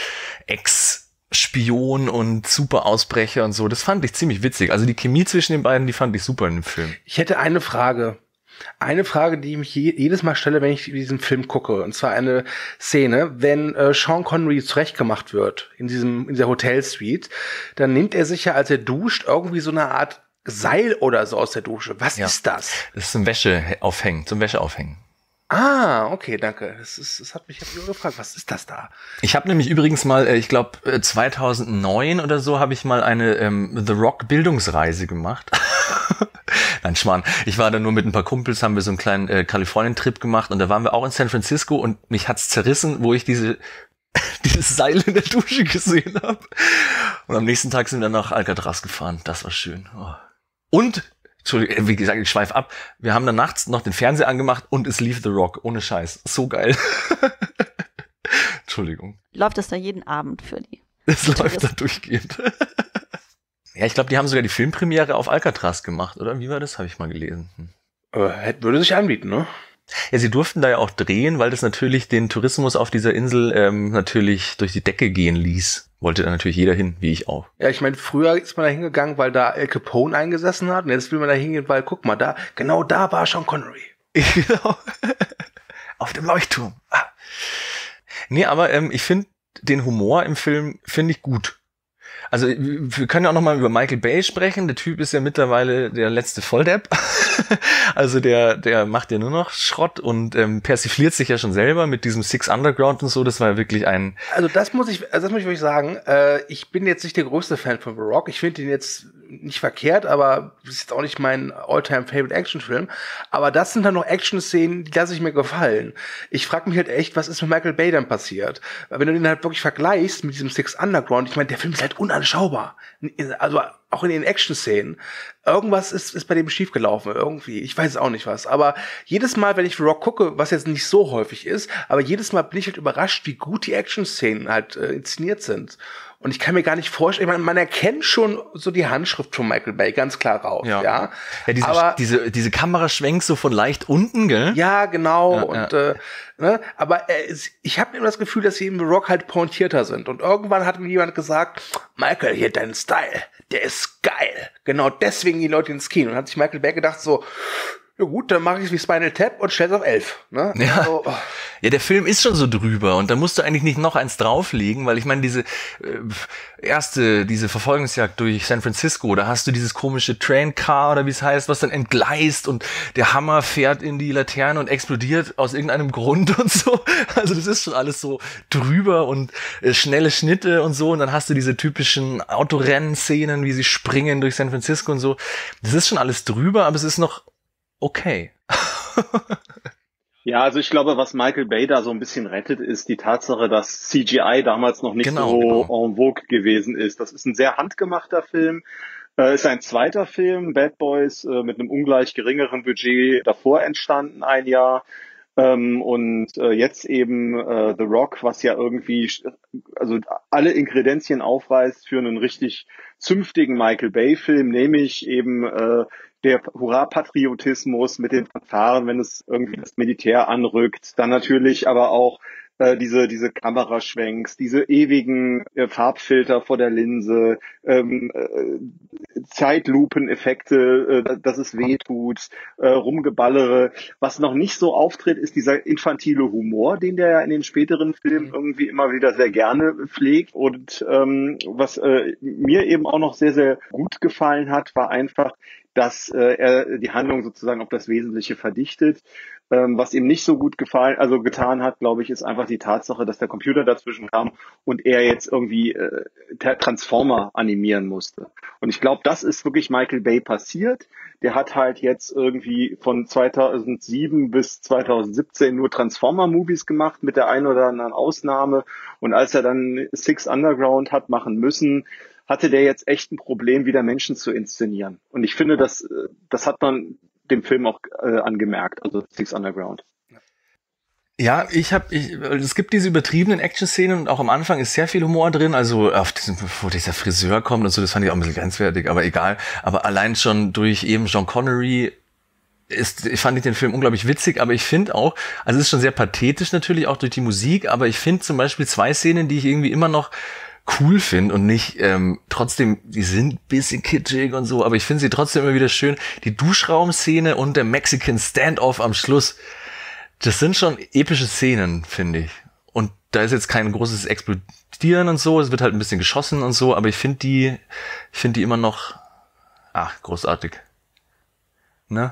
Ex-Spion und super Ausbrecher und so. Das fand ich ziemlich witzig. Also die Chemie zwischen den beiden, die fand ich super in dem Film. Ich hätte eine Frage. Eine Frage, die ich mich je, jedes Mal stelle, wenn ich diesen Film gucke. Und zwar eine Szene, wenn äh, Sean Connery zurechtgemacht wird in diesem in dieser Hotelsuite, dann nimmt er sich ja, als er duscht, irgendwie so eine Art Seil oder so aus der Dusche. Was ja. ist das? Das ist zum Wäscheaufhängen, zum Wäscheaufhängen. Ah, okay, danke. Das, ist, das hat mich, ich hab mich gefragt, was ist das da? Ich habe nämlich übrigens mal, ich glaube zweitausendneun oder so, habe ich mal eine ähm, The Rock Bildungsreise gemacht. Nein, Schmarrn. Ich war da nur mit ein paar Kumpels, haben wir so einen kleinen äh, Kalifornien-Trip gemacht und da waren wir auch in San Francisco und mich hat's zerrissen, wo ich diese dieses Seil in der Dusche gesehen habe. Und am nächsten Tag sind wir nach Alcatraz gefahren. Das war schön. Oh. Und Entschuldigung, wie gesagt, ich schweife ab. Wir haben dann nachts noch den Fernseher angemacht und es lief The Rock. Ohne Scheiß. So geil. Entschuldigung. Läuft das da jeden Abend für die? Es läuft da durchgehend. Ja, ich glaube, die haben sogar die Filmpremiere auf Alcatraz gemacht, oder? Wie war das? Habe ich mal gelesen. Hm. Äh, würde sich anbieten, ne? Ja, sie durften da ja auch drehen, weil das natürlich den Tourismus auf dieser Insel ähm, natürlich durch die Decke gehen ließ. Wollte da natürlich jeder hin, wie ich auch. Ja, ich meine, früher ist man da hingegangen, weil da Al Capone eingesessen hat. Und jetzt will man da hingehen, weil, guck mal, da, genau da war Sean Connery. Genau. Auf dem Leuchtturm. Ah. Nee, aber ähm, ich finde den Humor im Film, finde ich gut. Also wir können ja auch noch mal über Michael Bay sprechen. Der Typ ist ja mittlerweile der letzte Volldepp. Also der der macht ja nur noch Schrott und ähm, persifliert sich ja schon selber mit diesem Six Underground und so. Das war ja wirklich ein... Also das muss ich, also das muss ich wirklich sagen. Äh, ich bin jetzt nicht der größte Fan von The Rock. Ich finde ihn jetzt nicht verkehrt, aber das ist jetzt auch nicht mein All-Time-Favorite-Action-Film. Aber das sind dann noch Action-Szenen, die lasse ich mir gefallen. Ich frage mich halt echt, was ist mit Michael Bay dann passiert? Weil wenn du den halt wirklich vergleichst mit diesem Six Underground, ich meine, der Film ist halt unanschaubar. Also auch in den Action-Szenen. Irgendwas ist, ist bei dem schiefgelaufen, irgendwie. Ich weiß auch nicht was. Aber jedes Mal, wenn ich The Rock gucke, was jetzt nicht so häufig ist, aber jedes Mal bin ich halt überrascht, wie gut die Action-Szenen halt äh, inszeniert sind. Und ich kann mir gar nicht vorstellen, ich meine, man erkennt schon so die Handschrift von Michael Bay ganz klar raus, ja. Ja, ja diese, aber, diese, diese Kameraschwenk so von leicht unten, gell? Ja, genau. Ja, und ja. Äh, ne, aber äh, ich habe immer das Gefühl, dass sie im The Rock halt pointierter sind. Und irgendwann hat mir jemand gesagt, Michael, hier dein Style, der ist geil. Genau deswegen die Leute ins Kino. Und hat sich Michael Bay gedacht so, Ja gut, dann mache ich es wie Spinal Tap und stell's auf elf. Ne? Ja. Also, oh. Ja, der Film ist schon so drüber und da musst du eigentlich nicht noch eins drauflegen, weil ich meine, diese äh, erste, diese Verfolgungsjagd durch San Francisco, da hast du dieses komische Train Car oder wie es heißt, was dann entgleist und der Hammer fährt in die Laterne und explodiert aus irgendeinem Grund und so. Also das ist schon alles so drüber und äh, schnelle Schnitte und so und dann hast du diese typischen Autorennen-Szenen, wie sie springen durch San Francisco und so. Das ist schon alles drüber, aber es ist noch okay. Ja, also ich glaube, was Michael Bay da so ein bisschen rettet, ist die Tatsache, dass C G I damals noch nicht Genau, so genau. en vogue gewesen ist. Das ist ein sehr handgemachter Film. Äh, ist ein zweiter Film, Bad Boys, äh, mit einem ungleich geringeren Budget davor entstanden, ein Jahr. Ähm, und äh, jetzt eben äh, The Rock, was ja irgendwie also alle Ingredienzien aufweist für einen richtig zünftigen Michael Bay-Film, nämlich eben äh, der Hurra-Patriotismus mit den Fanfaren, wenn es irgendwie das Militär anrückt, dann natürlich aber auch äh, diese diese Kameraschwenks, diese ewigen äh, Farbfilter vor der Linse, ähm, äh, Zeitlupeneffekte, äh, dass es weh tut, äh, Rumgeballere. Was noch nicht so auftritt, ist dieser infantile Humor, den der ja in den späteren Filmen irgendwie immer wieder sehr gerne pflegt. Und ähm, was äh, mir eben auch noch sehr, sehr gut gefallen hat, war einfach, dass äh, er die Handlung sozusagen auf das Wesentliche verdichtet. Ähm, was ihm nicht so gut gefallen, also getan hat, glaube ich, ist einfach die Tatsache, dass der Computer dazwischen kam und er jetzt irgendwie äh, Transformer animieren musste. Und ich glaube, das ist wirklich Michael Bay passiert. Der hat halt jetzt irgendwie von zweitausendsieben bis zweitausendsiebzehn nur Transformer-Movies gemacht, mit der einen oder anderen Ausnahme. Und als er dann Six Underground hat machen müssen, hatte der jetzt echt ein Problem, wieder Menschen zu inszenieren. Und ich finde, das, das hat man dem Film auch äh, angemerkt, also Six Underground. Ja, ich habe, ich, es gibt diese übertriebenen Action-Szenen und auch am Anfang ist sehr viel Humor drin, also auf diesem, wo dieser Friseur kommt und so, das fand ich auch ein bisschen grenzwertig, aber egal. Aber allein schon durch eben Sean Connery ist, ich fand ich den Film unglaublich witzig, aber ich finde auch, also es ist schon sehr pathetisch natürlich, auch durch die Musik, aber ich finde zum Beispiel zwei Szenen, die ich irgendwie immer noch cool finde und nicht, ähm, trotzdem, die sind ein bisschen kitschig und so, aber ich finde sie trotzdem immer wieder schön. Die Duschraum-Szene und der Mexican Standoff am Schluss, das sind schon epische Szenen, finde ich. Und da ist jetzt kein großes Explodieren und so, es wird halt ein bisschen geschossen und so, aber ich finde die, ich finde die immer noch, ach, großartig. Ne?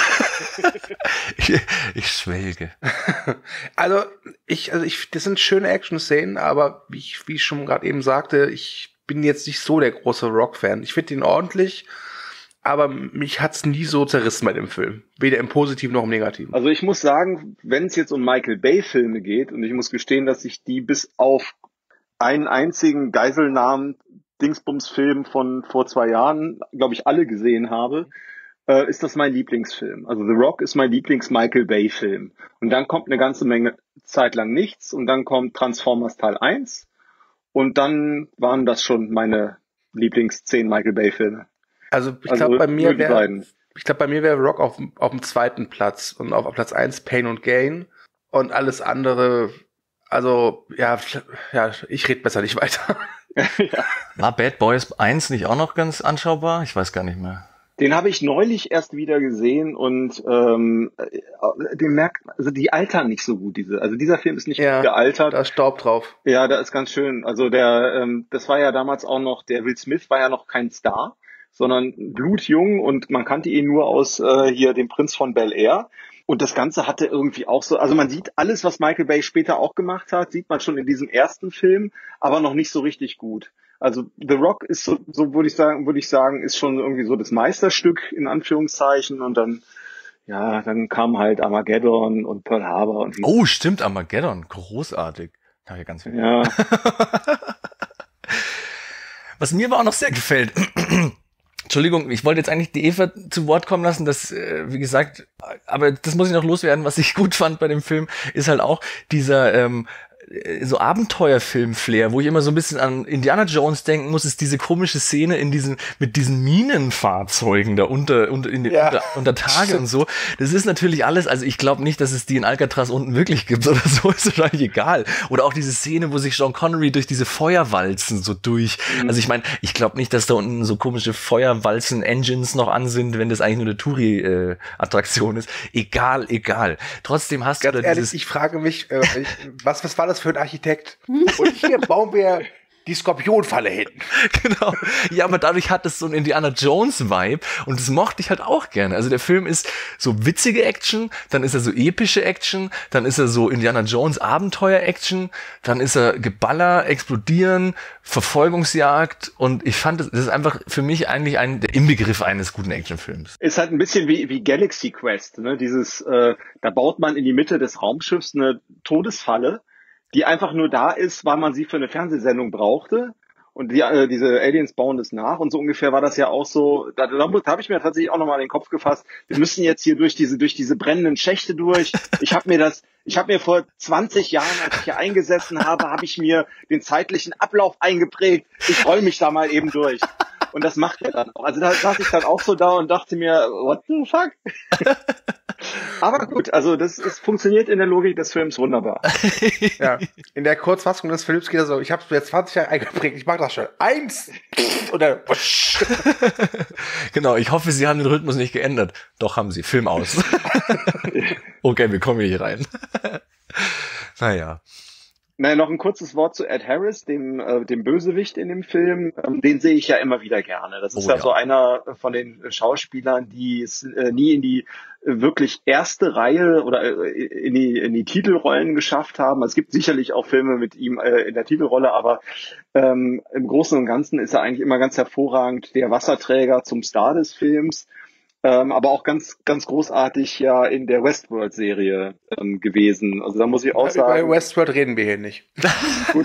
ich, ich schwelge. Also ich, also ich, das sind schöne Action-Szenen, aber wie ich, wie ich schon gerade eben sagte, ich bin jetzt nicht so der große Rock-Fan. Ich finde ihn ordentlich, aber mich hat's nie so zerrissen bei dem Film. Weder im Positiven noch im Negativen. Also ich muss sagen, wenn es jetzt um Michael Bay-Filme geht, und ich muss gestehen, dass ich die bis auf einen einzigen Geiselnamen-Dingsbums-Film von vor zwei Jahren, glaube ich, alle gesehen habe, äh, ist das mein Lieblingsfilm. Also The Rock ist mein Lieblings-Michael Bay-Film. Und dann kommt eine ganze Menge Zeit lang nichts und dann kommt Transformers Teil eins und dann waren das schon meine Lieblings-zehn Michael Bay-Filme. Also ich Also glaube, bei mir nur die wäre beiden. ich glaube, bei mir wäre Rock auf, auf dem zweiten Platz und auf, auf Platz eins Pain und Gain und alles andere, also ja, ja, ich rede besser nicht weiter. Ja. War Bad Boys eins nicht auch noch ganz anschaubar? Ich weiß gar nicht mehr. Den habe ich neulich erst wieder gesehen und ähm, den merkt, also die altern nicht so gut, diese. Also dieser Film ist nicht Ja, gut gealtert. da ist Staub drauf. Ja, da ist ganz schön. Also der, ähm, das war ja damals auch noch, der Will Smith war ja noch kein Star, sondern blutjung und man kannte ihn nur aus äh, hier dem Prinz von Bel-Air. Und das Ganze hatte irgendwie auch so, also man sieht alles, was Michael Bay später auch gemacht hat, sieht man schon in diesem ersten Film, aber noch nicht so richtig gut. Also The Rock ist so, so würde ich sagen, würde ich sagen, ist schon irgendwie so das Meisterstück in Anführungszeichen und dann, ja, dann kam halt Armageddon und Pearl Harbor und wie. Oh, stimmt, Armageddon, großartig. Da habe ich ganz viel. Ja. Was mir aber auch noch sehr gefällt, Entschuldigung, ich wollte jetzt eigentlich die Eva zu Wort kommen lassen, das, äh, wie gesagt, aber das muss ich noch loswerden, was ich gut fand bei dem Film, ist halt auch dieser, ähm, so Abenteuerfilm-Flair, wo ich immer so ein bisschen an Indiana Jones denken muss, ist diese komische Szene in diesen, mit diesen Minenfahrzeugen da unter, unter, in den, Ja. unter, unter Tage und so. Das ist natürlich alles, also ich glaube nicht, dass es die in Alcatraz unten wirklich gibt oder so, ist wahrscheinlich egal. Oder auch diese Szene, wo sich Sean Connery durch diese Feuerwalzen so durch, Mhm. also ich meine, ich glaube nicht, dass da unten so komische Feuerwalzen-Engines noch an sind, wenn das eigentlich nur eine Touri-Attraktion ist. Egal, egal. Trotzdem hast Ganz du da ehrlich, dieses... ich frage mich, äh, ich, was, was war das für ein Architekt? Und hier bauen wir die Skorpionfalle hin. Genau. Ja, aber dadurch hat es so einen Indiana Jones-Vibe und das mochte ich halt auch gerne. Also der Film ist so witzige Action, dann ist er so epische Action, dann ist er so Indiana Jones Abenteuer-Action, dann ist er Geballer, Explodieren, Verfolgungsjagd und ich fand, das, das ist einfach für mich eigentlich ein, der Inbegriff eines guten Actionfilms. Ist halt ein bisschen wie, wie Galaxy Quest, ne? Dieses, äh, da baut man in die Mitte des Raumschiffs eine Todesfalle, die einfach nur da ist, weil man sie für eine Fernsehsendung brauchte. Und die, äh, diese Aliens bauen das nach. Und so ungefähr war das ja auch so. Da, da, da habe ich mir tatsächlich auch nochmal den Kopf gefasst. Wir müssen jetzt hier durch diese durch diese brennenden Schächte durch. Ich habe mir das, ich habe mir vor zwanzig Jahren, als ich hier eingesessen habe, habe ich mir den zeitlichen Ablauf eingeprägt. Ich roll mich da mal eben durch. Und das macht er dann auch. Also da saß ich dann auch so da und dachte mir, what the fuck? Aber gut, also das ist, funktioniert in der Logik des Films wunderbar. Ja. In der Kurzfassung des Films geht er so, ich habe es mir zwanzig Jahre eingeprägt, ich mach das schon. Eins! Oder Genau, ich hoffe, Sie haben den Rhythmus nicht geändert. Doch, haben Sie. Film aus. Okay, wir kommen hier rein. Naja. Naja, noch ein kurzes Wort zu Ed Harris, dem, äh, dem Bösewicht in dem Film. Ähm, den sehe ich ja immer wieder gerne. Das ist Oh, ja, ja. so einer von den Schauspielern, die es äh, nie in die äh, wirklich erste Reihe oder äh, in die in die Titelrollen geschafft haben. Es gibt sicherlich auch Filme mit ihm äh, in der Titelrolle, aber ähm, im Großen und Ganzen ist er eigentlich immer ganz hervorragend der Wasserträger zum Star des Films. Ähm, aber auch ganz, ganz großartig ja in der Westworld-Serie ähm, gewesen. Also da muss ich auch Über sagen. Westworld reden wir hier nicht. Gut.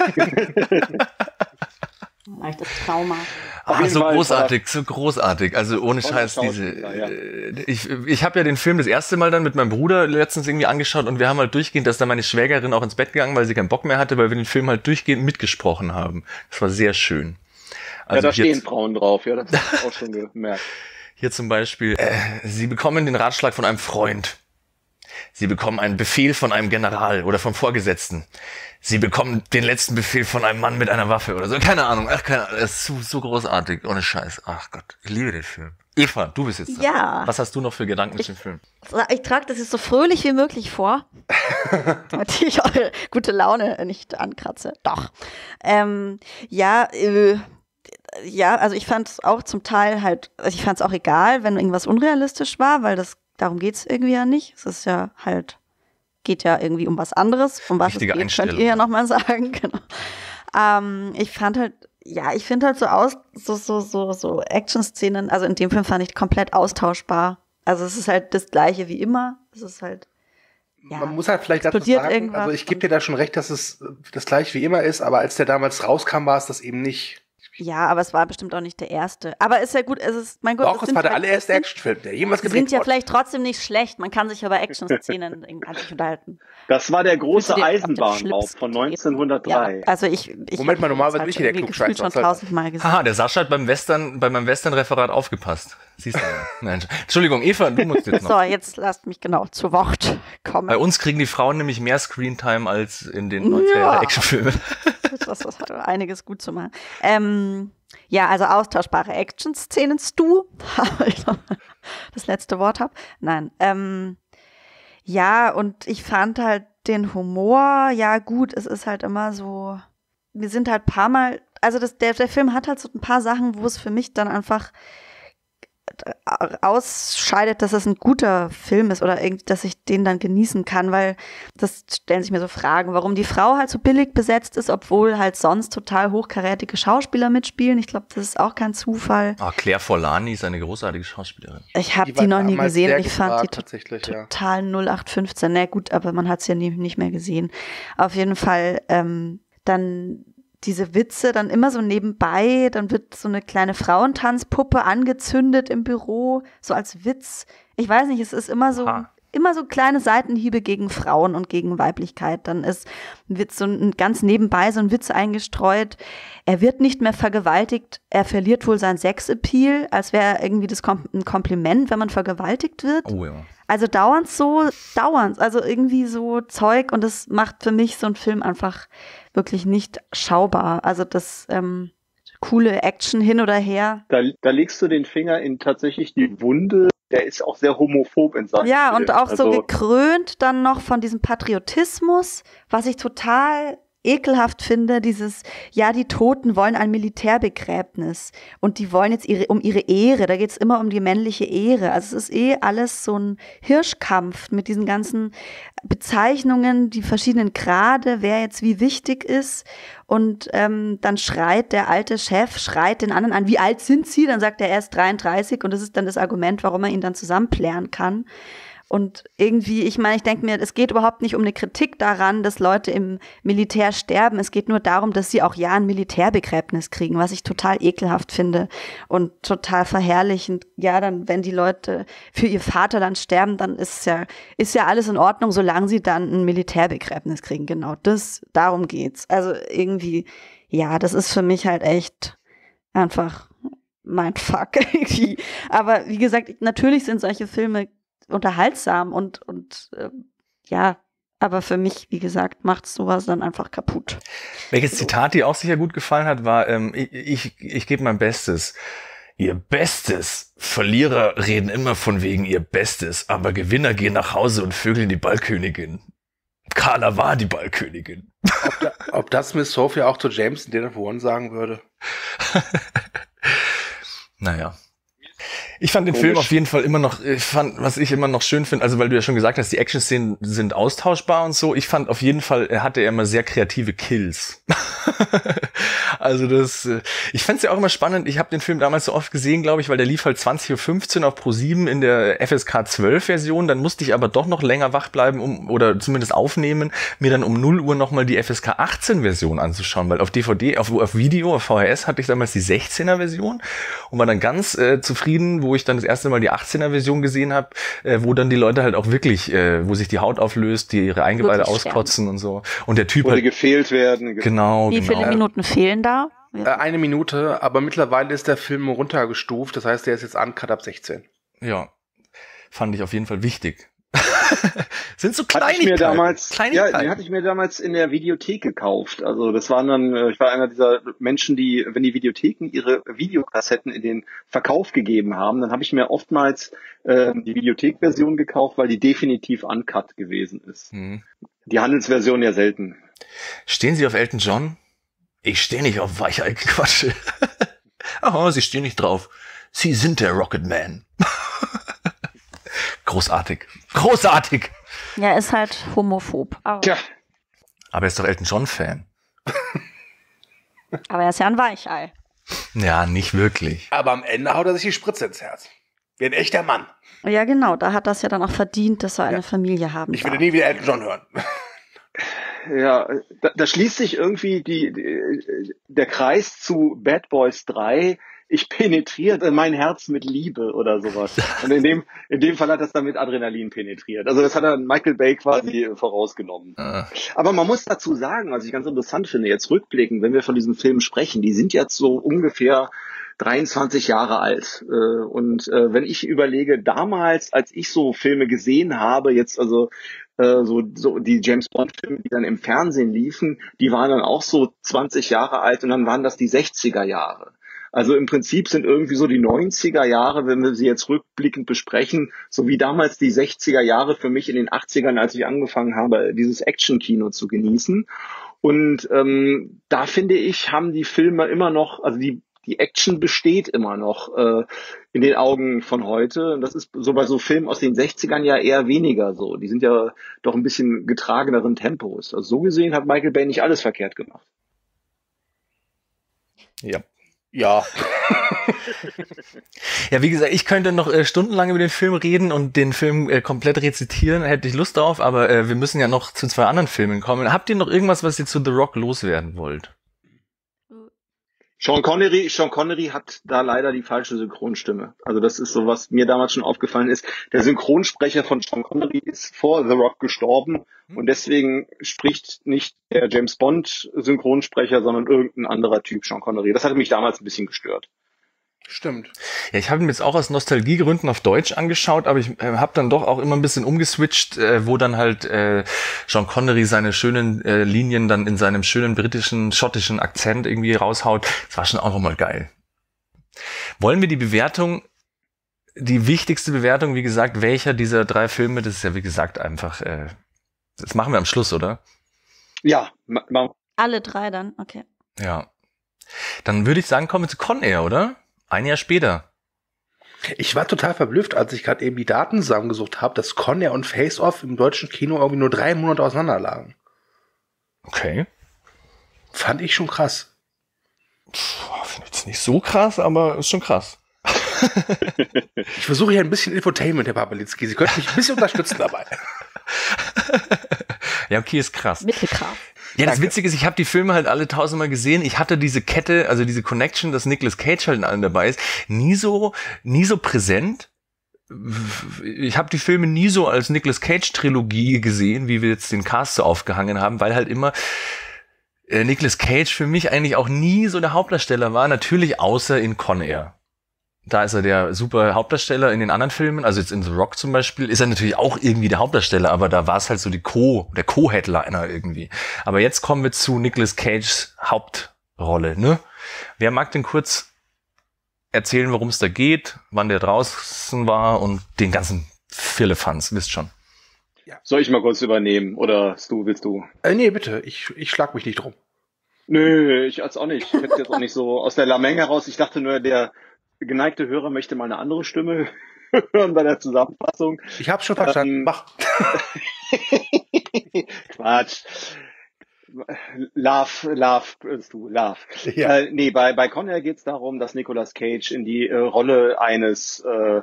Leichtes Trauma. Auf Ah, jeden so Fall großartig, so großartig. Also ohne Toller Scheiß, diese. Schauspieler, ja. äh, Ich, ich habe ja den Film das erste Mal dann mit meinem Bruder letztens irgendwie angeschaut und wir haben halt durchgehend, dass da meine Schwägerin auch ins Bett gegangen, weil sie keinen Bock mehr hatte, weil wir den Film halt durchgehend mitgesprochen haben. Das war sehr schön. Ja, da hier, stehen Frauen drauf, ja, das habe ich auch schon gemerkt. hier zum Beispiel, äh, Sie bekommen den Ratschlag von einem Freund. Sie bekommen einen Befehl von einem General oder vom Vorgesetzten. Sie bekommen den letzten Befehl von einem Mann mit einer Waffe oder so. Keine Ahnung. Ach, keine Ahnung. Das ist so, so großartig. Ohne Scheiß. Ach Gott. Ich liebe den Film. Eva, du bist jetzt dran. Ja. Was hast du noch für Gedanken zu dem Film? Ich trage das jetzt so fröhlich wie möglich vor, damit ich eure gute Laune nicht ankratze. Doch. Ähm, ja, äh, ja, also ich fand es auch zum Teil halt, also ich fand es auch egal, wenn irgendwas unrealistisch war, weil das darum geht es irgendwie ja nicht. Es ist ja halt, geht ja irgendwie um was anderes. Um was Wichtige es geht, Einstellung. könnt ihr ja nochmal sagen. Genau. Ähm, ich fand halt, ja, ich finde halt so aus, so, so, so, so Action-Szenen, also in dem Film fand ich komplett austauschbar. Also es ist halt das Gleiche wie immer. Es ist halt, ja, Man muss halt vielleicht dazu explodiert sagen, irgendwas also ich gebe dir da schon recht, dass es äh, das gleiche wie immer ist, aber als der damals rauskam, war es das eben nicht. ja, aber es war bestimmt auch nicht der erste. Aber ist ja gut, es ist, mein Gott, Doch, es sind war der vielleicht- allererste Actionfilm, der jemals Die gedreht sind ja wurde. vielleicht trotzdem nicht schlecht. Man kann sich über Action-Szenen irgendwie sich unterhalten. Das war der große Willst du dir auf den Eisenbahnraub Schlips von treten? neunzehnhundertdrei. Ja, also ich, ich Moment mal, hab normalerweise das bin ich hier der irgendwie Klugscheißer, gefühlt schon was soll- tausendmal gesehen. Haha, der Sascha hat beim Western, bei meinem Western-Referat aufgepasst. Siehst du? Nein, Entschuldigung, Eva, du musst jetzt noch. So, jetzt lasst mich genau zu Wort kommen. Bei uns kriegen die Frauen nämlich mehr Screentime als in den neunziger Jahre Ja. Actionfilmen. Das, das hat einiges gut zu machen. Ähm, ja, also austauschbare Action-Szenen, Stu, weil ich noch das letzte Wort habe. Nein, ähm, ja, und ich fand halt den Humor, ja gut, es ist halt immer so, wir sind halt paar Mal, also das, der, der Film hat halt so ein paar Sachen, wo es für mich dann einfach ausscheidet, dass es ein guter Film ist oder irgendwie, dass ich den dann genießen kann, weil das stellen sich mir so Fragen, warum die Frau halt so billig besetzt ist, obwohl halt sonst total hochkarätige Schauspieler mitspielen. Ich glaube, das ist auch kein Zufall. Ah, Claire Forlani ist eine großartige Schauspielerin. Ich habe Die war die noch nie damals gesehen sehr und ich fand die gefragt, tatsächlich, ja. total null acht fünfzehn. Na gut, aber man hat es ja nie, nicht mehr gesehen. Auf jeden Fall ähm, dann diese Witze dann immer so nebenbei, dann wird so eine kleine Frauentanzpuppe angezündet im Büro, so als Witz. Ich weiß nicht, es ist immer so, Ah. immer so kleine Seitenhiebe gegen Frauen und gegen Weiblichkeit. Dann ist, wird so ein, ganz nebenbei so ein Witz eingestreut. Er wird nicht mehr vergewaltigt, er verliert wohl sein Sexappeal, als wäre irgendwie das Kom- ein Kompliment, wenn man vergewaltigt wird. Oh ja. Also dauernd so, dauernd, also irgendwie so Zeug und das macht für mich so einen Film einfach wirklich nicht schaubar. Also das ähm, coole Action hin oder her. Da, da legst du den Finger in tatsächlich die Wunde. Der ist auch sehr homophob in seinem Ja, Film. und auch so Also, gekrönt dann noch von diesem Patriotismus, was ich total ekelhaft finde, dieses, ja, die Toten wollen ein Militärbegräbnis und die wollen jetzt ihre, um ihre Ehre, da geht's immer um die männliche Ehre. Also es ist eh alles so ein Hirschkampf mit diesen ganzen Bezeichnungen, die verschiedenen Grade, wer jetzt wie wichtig ist. Und ähm, dann schreit der alte Chef, schreit den anderen an, wie alt sind sie? Dann sagt er, er ist dreiunddreißig und das ist dann das Argument, warum er ihn dann zusammenplären kann. Und irgendwie, ich meine, ich denke mir, es geht überhaupt nicht um eine Kritik daran, dass Leute im Militär sterben. Es geht nur darum, dass sie auch ja ein Militärbegräbnis kriegen, was ich total ekelhaft finde und total verherrlichend. Ja, dann, wenn die Leute für ihr Vaterland sterben, dann ist ja, ist ja alles in Ordnung, solange sie dann ein Militärbegräbnis kriegen. Genau, das, darum geht's. Also irgendwie, ja, das ist für mich halt echt einfach mein Fuck irgendwie. Aber wie gesagt, natürlich sind solche Filme unterhaltsam und, und äh, ja, aber für mich, wie gesagt, macht sowas dann einfach kaputt. Welches Zitat dir auch sicher gut gefallen hat, war, ähm, ich, ich, ich gebe mein Bestes. Ihr Bestes. Verlierer reden immer von wegen ihr Bestes, aber Gewinner gehen nach Hause und vögeln die Ballkönigin. Carla war die Ballkönigin. Ob, da, ob das Miss Sophia auch zu James in Dead of One sagen würde? Naja. Ich fand den Komisch. Film auf jeden Fall immer noch, ich fand, was ich immer noch schön finde, also weil du ja schon gesagt hast, die Action-Szenen sind austauschbar und so. Ich fand auf jeden Fall, er hatte immer sehr kreative Kills. Also das, ich fand es ja auch immer spannend. Ich habe den Film damals so oft gesehen, glaube ich, weil der lief halt zwanzig Uhr fünfzehn auf Pro sieben in der F S K zwölf Version. Dann musste ich aber doch noch länger wach bleiben, um, oder zumindest aufnehmen, mir dann um null Uhr nochmal die F S K achtzehn Version anzuschauen, weil auf D V D, auf, auf Video, auf V H S hatte ich damals die sechzehner Version und war dann ganz äh, zufrieden, wo ich dann das erste Mal die achtzehner Version gesehen habe, äh, wo dann die Leute halt auch wirklich, äh, wo sich die Haut auflöst, die ihre Eingeweide Wirklich auskotzen und so. Und der Typ wo die halt, gefehlt werden. genau, Wie genau. viele Minuten fehlen da? Äh, eine Minute, aber mittlerweile ist der Film runtergestuft, das heißt, der ist jetzt uncut ab sechzehn. Ja, fand ich auf jeden Fall wichtig. Sind so Hatte ich Kleinigkeiten. mir damals, ja, Kleinigkeiten. den hatte ich mir damals in der Videothek gekauft. Also das waren dann, äh, ich war einer dieser Menschen, die, wenn die Videotheken ihre Videokassetten in den Verkauf gegeben haben, dann habe ich mir oftmals äh, die Videothek-Version gekauft, weil die definitiv uncut gewesen ist. Hm. Die Handelsversion ja selten. Stehen Sie auf Elton John? Ich stehe nicht auf Weichei-Quatsch. Oh, Sie stehen nicht drauf. Sie sind der Rocket Man. Großartig. Großartig. Ja, ist halt homophob. Aber, Tja, Aber er ist doch Elton John-Fan. aber er ist ja ein Weichei. Ja, nicht wirklich. Aber am Ende haut er sich die Spritze ins Herz. Wie ein echter Mann. Ja, genau, da hat das ja dann auch verdient, dass er eine Ja. Familie haben Ich will darf. nie wieder Elton John hören. ja, da, da schließt sich irgendwie die, die, der Kreis zu Bad Boys drei. Ich penetrierte mein Herz mit Liebe oder sowas. Und in dem, in dem Fall hat das dann mit Adrenalin penetriert. Also das hat dann Michael Bay quasi vorausgenommen. Äh, Aber man muss dazu sagen, was ich ganz interessant finde, jetzt rückblickend, wenn wir von diesem Film sprechen, die sind jetzt so ungefähr dreiundzwanzig Jahre alt. Und wenn ich überlege, damals, als ich so Filme gesehen habe, jetzt also so, so die James Bond-Filme, die dann im Fernsehen liefen, die waren dann auch so zwanzig Jahre alt und dann waren das die sechziger Jahre. Also im Prinzip sind irgendwie so die neunziger Jahre, wenn wir sie jetzt rückblickend besprechen, so wie damals die sechziger Jahre für mich in den achtzigern, als ich angefangen habe, dieses Action-Kino zu genießen. Und ähm, da finde ich, haben die Filme immer noch, also die die Action besteht immer noch äh, in den Augen von heute. Und das ist so bei so Filmen aus den sechzigern ja eher weniger so. Die sind ja doch ein bisschen getrageneren Tempos. Also so gesehen hat Michael Bay nicht alles verkehrt gemacht. ja. Ja. Ja, wie gesagt, ich könnte noch äh, stundenlang über den Film reden und den Film äh, komplett rezitieren, hätte ich Lust drauf, aber äh, wir müssen ja noch zu zwei anderen Filmen kommen. Habt ihr noch irgendwas, was ihr zu The Rock loswerden wollt? Sean Connery, Sean Connery hat da leider die falsche Synchronstimme. Also das ist so, was mir damals schon aufgefallen ist. Der Synchronsprecher von Sean Connery ist vor The Rock gestorben und deswegen spricht nicht der James Bond Synchronsprecher, sondern irgendein anderer Typ Sean Connery. Das hatte mich damals ein bisschen gestört. Stimmt. Ja, ich habe ihn jetzt auch aus Nostalgiegründen auf Deutsch angeschaut, aber ich äh, habe dann doch auch immer ein bisschen umgeswitcht, äh, wo dann halt äh, Sean Connery seine schönen äh, Linien dann in seinem schönen britischen, schottischen Akzent irgendwie raushaut. Das war schon auch nochmal geil. Wollen wir die Bewertung, die wichtigste Bewertung, wie gesagt, welcher dieser drei Filme, das ist ja wie gesagt einfach, äh, das machen wir am Schluss, oder? Ja, ma- ma- Alle drei dann, okay. Ja. Dann würde ich sagen, kommen wir zu Con Air, oder? Ein Jahr später. Ich war total verblüfft, als ich gerade eben die Daten zusammengesucht habe, dass Con Air und Face Off im deutschen Kino irgendwie nur drei Monate auseinander lagen. Okay. Fand ich schon krass. Finde ich jetzt nicht so krass, aber ist schon krass. Ich versuche hier ein bisschen Infotainment, Herr Babalitzki. Sie könnten mich ein bisschen unterstützen dabei. Ja, okay, ist krass. Mittelkraft. Ja, das Danke. Witzige ist, ich habe die Filme halt alle tausendmal gesehen. Ich hatte diese Kette, also diese Connection, dass Nicolas Cage halt in allen dabei ist, nie so, nie so präsent. Ich habe die Filme nie so als Nicolas Cage Trilogie gesehen, wie wir jetzt den Cast so aufgehangen haben, weil halt immer äh, Nicolas Cage für mich eigentlich auch nie so der Hauptdarsteller war. Natürlich außer in Con Air. Da ist er der super Hauptdarsteller. In den anderen Filmen, also jetzt in The Rock zum Beispiel, ist er natürlich auch irgendwie der Hauptdarsteller, aber da war es halt so die Co, der Co-Headliner irgendwie. Aber jetzt kommen wir zu Nicolas Cages Hauptrolle, ne? Wer mag denn kurz erzählen, worum es da geht, wann der draußen war und den ganzen Firlefanz, wisst schon. soll ich mal kurz übernehmen? Oder du, willst du? Äh, nee, bitte. Ich, ich schlag mich nicht drum. Nö, ich als auch nicht. Ich hätte jetzt auch nicht so aus der Lameng heraus. Ich dachte nur, der geneigte Hörer möchte mal eine andere Stimme hören bei der Zusammenfassung. Ich hab's schon verstanden. Ähm, Mach. Quatsch. Love, Love, bist du, Love. Ja. Äh, nee, bei, bei Con Air geht es darum, dass Nicolas Cage in die äh, Rolle eines, äh,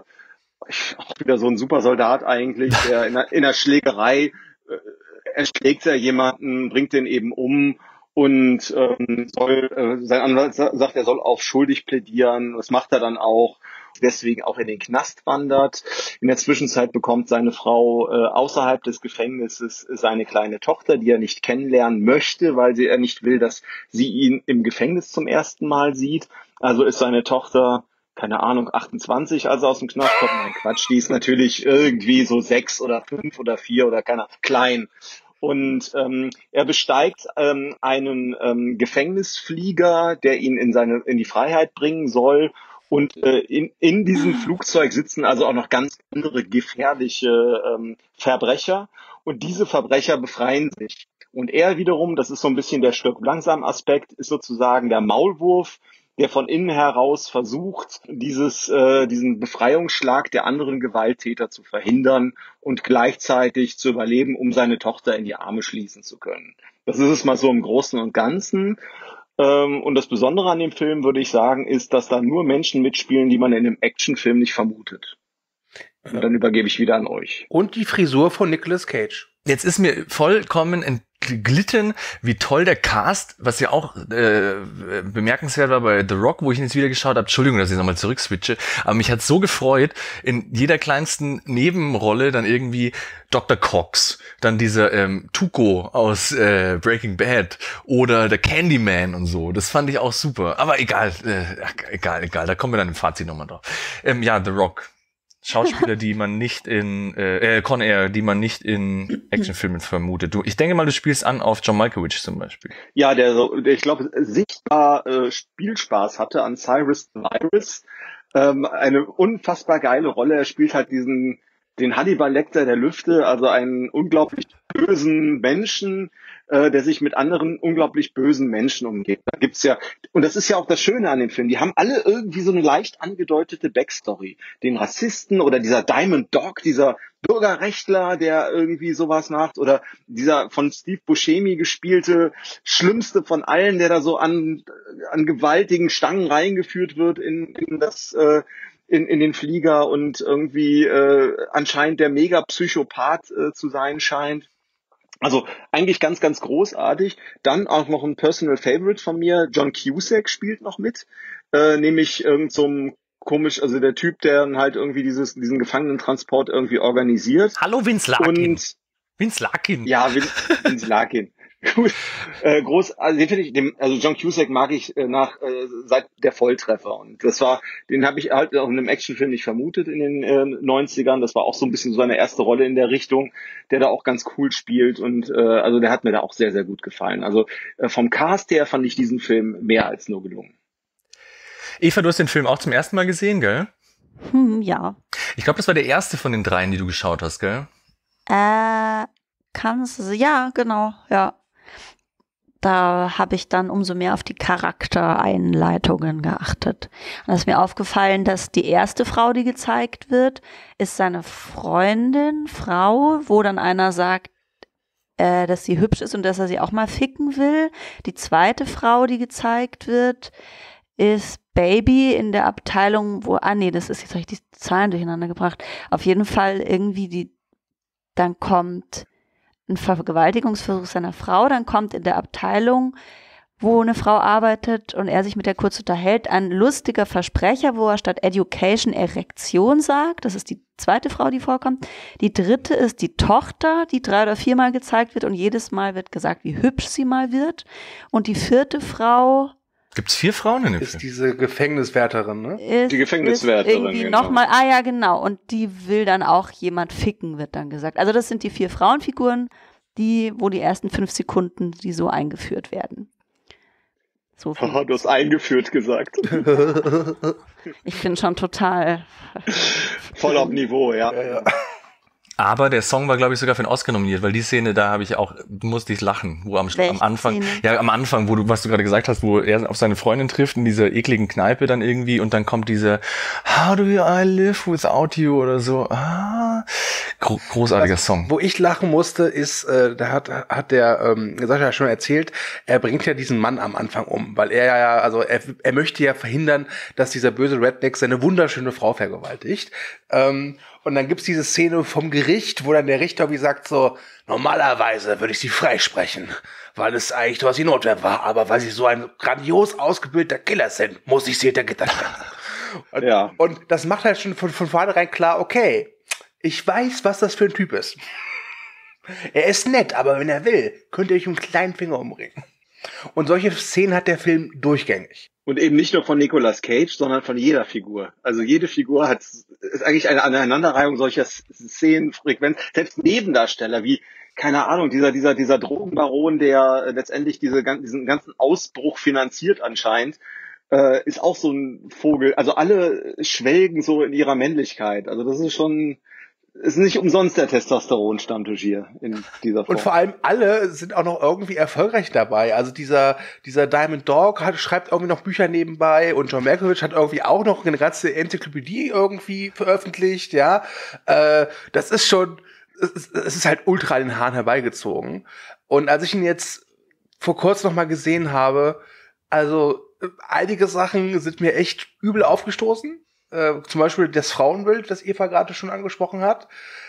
auch wieder so ein Supersoldat eigentlich, der in einer, in einer Schlägerei äh, erschlägt er jemanden, bringt den eben um und ähm, soll, äh, sein Anwalt sa- sagt, er soll auf schuldig plädieren. Das macht er dann auch. Deswegen auch in den Knast wandert. In der Zwischenzeit bekommt seine Frau äh, außerhalb des Gefängnisses seine kleine Tochter, die er nicht kennenlernen möchte, weil sie er nicht will, dass sie ihn im Gefängnis zum ersten Mal sieht. Also ist seine Tochter, keine Ahnung, achtundzwanzig, als er aus dem Knast kommt. Nein, Quatsch, die ist natürlich irgendwie so sechs oder fünf oder vier oder keine Ahnung, klein. Und ähm, er besteigt ähm, einen ähm, Gefängnisflieger, der ihn in seine in die Freiheit bringen soll. Und äh, in, in diesem Flugzeug sitzen also auch noch ganz andere gefährliche ähm, Verbrecher. Und diese Verbrecher befreien sich. Und er wiederum, das ist so ein bisschen der Stirb-langsam-Aspekt, ist sozusagen der Maulwurf, der von innen heraus versucht, dieses, äh, diesen Befreiungsschlag der anderen Gewalttäter zu verhindern und gleichzeitig zu überleben, um seine Tochter in die Arme schließen zu können. Das ist es mal so im Großen und Ganzen. Ähm, und das Besondere an dem Film, würde ich sagen, ist, dass da nur Menschen mitspielen, die man in einem Actionfilm nicht vermutet. Und dann übergebe ich wieder an euch. Und die Frisur von Nicolas Cage. Jetzt ist mir vollkommen entglitten, wie toll der Cast, was ja auch äh, bemerkenswert war bei The Rock, wo ich ihn jetzt wieder geschaut habe. Entschuldigung, dass ich nochmal zurückswitche, aber mich hat so gefreut, in jeder kleinsten Nebenrolle dann irgendwie Doktor Cox, dann dieser ähm, Tuco aus äh, Breaking Bad oder der Candyman und so. Das fand ich auch super. Aber egal, äh, ach, egal, egal, da kommen wir dann im Fazit nochmal drauf. Ähm, ja, The Rock. Schauspieler, die man nicht in äh, äh, Con Air, die man nicht in Actionfilmen vermutet. Du, ich denke mal, du spielst an auf John Malkovich zum Beispiel. Ja, der so, der, ich glaube, sichtbar äh, Spielspaß hatte an Cyrus the Virus. Ähm, eine unfassbar geile Rolle. Er spielt halt diesen, den Hannibal Lecter der Lüfte, also einen unglaublich bösen Menschen, äh, der sich mit anderen unglaublich bösen Menschen umgeht. Da gibt's ja, und das ist ja auch das Schöne an dem Film, die haben alle irgendwie so eine leicht angedeutete Backstory. Den Rassisten oder dieser Diamond Dog, dieser Bürgerrechtler, der irgendwie sowas macht, oder dieser von Steve Buscemi gespielte Schlimmste von allen, der da so an, an gewaltigen Stangen reingeführt wird in, in das, äh, in, in den Flieger und irgendwie äh, anscheinend der Mega-Psychopath äh, zu sein scheint. Also eigentlich ganz, ganz großartig. Dann auch noch ein Personal Favorite von mir, John Cusack spielt noch mit, äh, nämlich irgend so ein komisch, also der Typ, der dann halt irgendwie dieses, diesen Gefangenentransport irgendwie organisiert. Hallo Vince Larkin. Und Vince Larkin. ja, Vin, Vince Larkin. Gut, äh, groß, also den finde ich, den, also John Cusack mag ich äh, nach äh, seit der Volltreffer und das war, den habe ich halt auch in einem Actionfilm nicht vermutet in den äh, neunzigern. Das war auch so ein bisschen so seine erste Rolle in der Richtung, der da auch ganz cool spielt und äh, also der hat mir da auch sehr sehr gut gefallen. Also äh, vom Cast her fand ich diesen Film mehr als nur gelungen. Eva, du hast den Film auch zum ersten Mal gesehen, gell? Hm, ja. Ich glaube, das war der erste von den dreien, die du geschaut hast, gell? Äh, kannst du, ja, genau, ja. Da habe ich dann umso mehr auf die Charaktereinleitungen geachtet. Und es ist mir aufgefallen, dass die erste Frau, die gezeigt wird, ist seine Freundin, Frau, wo dann einer sagt, äh, dass sie hübsch ist und dass er sie auch mal ficken will. Die zweite Frau, die gezeigt wird, ist Baby in der Abteilung, wo, ah nee, das ist, jetzt habe ich die Zahlen durcheinander gebracht. Auf jeden Fall irgendwie die, dann kommt ein Vergewaltigungsversuch seiner Frau, dann kommt in der Abteilung, wo eine Frau arbeitet und er sich mit der kurz unterhält, ein lustiger Versprecher, wo er statt Education Erektion sagt. Das ist die zweite Frau, die vorkommt. Die dritte ist die Tochter, die drei oder viermal gezeigt wird und jedes Mal wird gesagt, wie hübsch sie mal wird. Und die vierte Frau Gibt's vier Frauen in dem Ist Film? diese Gefängniswärterin, ne? ist, Die Gefängniswärterin, ist irgendwie genau. nochmal, ah ja, genau. Und die will dann auch jemand ficken, wird dann gesagt. Also das sind die vier Frauenfiguren, die, wo die ersten fünf Sekunden, die so eingeführt werden. So viel. Haha, du hast eingeführt gesagt. Ich bin schon total. Voll auf Niveau, ja. Ja, ja. Aber der Song war, glaube ich, sogar für einen Oscar nominiert, weil die Szene, da habe ich auch, musste ich lachen, wo am, Welche am Anfang, Szene? ja, am Anfang, wo du, was du gerade gesagt hast, wo er auf seine Freundin trifft in dieser ekligen Kneipe dann irgendwie und dann kommt diese How do I live without you oder so. Ah, gro großartiger Also, Song. Wo ich lachen musste, ist, äh, da hat, hat der ähm, Sascha ja schon erzählt, er bringt ja diesen Mann am Anfang um, weil er ja, also er, er möchte ja verhindern, dass dieser böse Redneck seine wunderschöne Frau vergewaltigt. Ähm, und dann gibt's diese Szene vom Gericht, wo dann der Richter wie sagt so, normalerweise würde ich sie freisprechen, weil es eigentlich was die Notwehr war, aber weil sie so ein grandios ausgebildeter Killer sind, muss ich sie hinter Gitter stellen. Und, Ja. und das macht halt schon von, von vornherein klar, okay, ich weiß, was das für ein Typ ist. Er ist nett, aber wenn er will, könnte ich einen kleinen Finger umbringen. Und solche Szenen hat der Film durchgängig. Und eben nicht nur von Nicolas Cage, sondern von jeder Figur. Also jede Figur hat, ist eigentlich eine Aneinanderreihung solcher Szenen, Frequenz. Selbst Nebendarsteller wie, keine Ahnung, dieser, dieser, dieser Drogenbaron, der letztendlich diese, diesen ganzen Ausbruch finanziert anscheinend, äh, ist auch so ein Vogel. Also alle schwelgen so in ihrer Männlichkeit. Also das ist schon, ist nicht umsonst der Testosteron-Stammtisch hier in dieser Form. Und vor allem alle sind auch noch irgendwie erfolgreich dabei. Also dieser, dieser Diamond Dog hat, schreibt irgendwie noch Bücher nebenbei und John Malkovich hat irgendwie auch noch eine ganze Enzyklopädie irgendwie veröffentlicht, ja. Äh, das ist schon, es ist halt ultra an den Haaren herbeigezogen. Und als ich ihn jetzt vor kurzem noch mal gesehen habe, also einige Sachen sind mir echt übel aufgestoßen. Äh, zum Beispiel das Frauenbild, das Eva gerade schon angesprochen hat.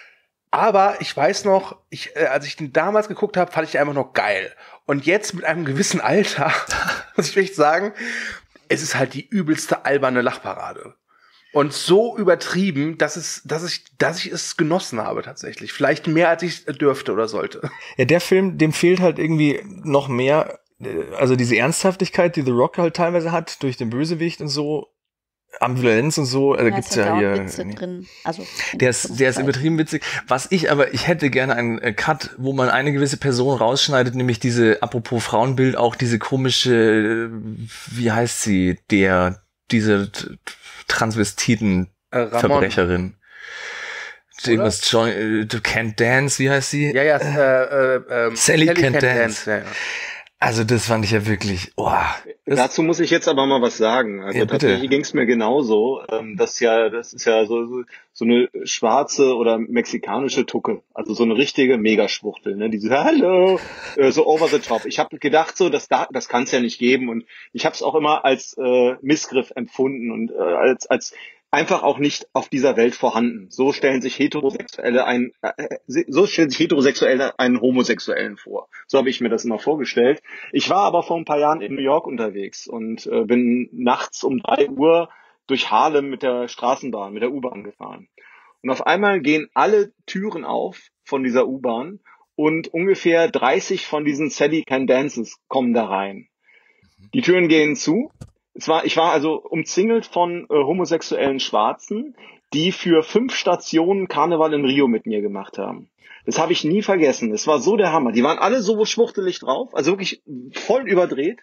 Aber ich weiß noch, ich, äh, als ich den damals geguckt habe, fand ich den einfach noch geil. Und jetzt mit einem gewissen Alter, muss ich echt sagen, es ist halt die übelste alberne Lachparade. Und so übertrieben, dass es, dass ich, dass ich es genossen habe tatsächlich. Vielleicht mehr, als ich dürfte oder sollte. Ja, der Film, dem fehlt halt irgendwie noch mehr, also diese Ernsthaftigkeit, die The Rock halt teilweise hat, durch den Bösewicht und so, Ambivalenz und so, also Da gibt's ist ja ja auch hier. Witze drin. Also, Der ist, der ist übertrieben witzig. Was ich aber, ich hätte gerne einen äh, Cut, wo man eine gewisse Person rausschneidet, nämlich diese, apropos Frauenbild, auch diese komische, äh, wie heißt sie, der, diese t- Transvestiten-Verbrecherin. Irgendwas, John, äh, Can't Dance, wie heißt sie? Ja, ja, äh, äh, ähm, Sally Can't Dance. Ja, ja. Also das fand ich ja wirklich, oh. Das, Dazu muss ich jetzt aber mal was sagen. Also Ja, bitte. tatsächlich ging es mir genauso. Ähm, das ist ja, das ist ja so, so, so eine schwarze oder mexikanische Tucke. Also so eine richtige Megaschwuchtel, ne? Diese Hallo, äh, so over the top. Ich habe gedacht, so, das, da, das kann es ja nicht geben. Und ich habe es auch immer als äh, Missgriff empfunden und äh, als, als einfach auch nicht auf dieser Welt vorhanden. So stellen sich Heterosexuelle ein, äh, so stellen sich Heterosexuelle einen Homosexuellen vor. So habe ich mir das immer vorgestellt. Ich war aber vor ein paar Jahren in New York unterwegs und äh, bin nachts um drei Uhr durch Harlem mit der Straßenbahn, mit der U-Bahn gefahren. Und auf einmal gehen alle Türen auf von dieser U-Bahn und ungefähr dreißig von diesen Sally Can Dances kommen da rein. Die Türen gehen zu. Es war, ich war also umzingelt von äh, homosexuellen Schwarzen, die für fünf Stationen Karneval in Rio mit mir gemacht haben. Das habe ich nie vergessen. Es war so der Hammer. Die waren alle so schwuchtelig drauf, also wirklich voll überdreht,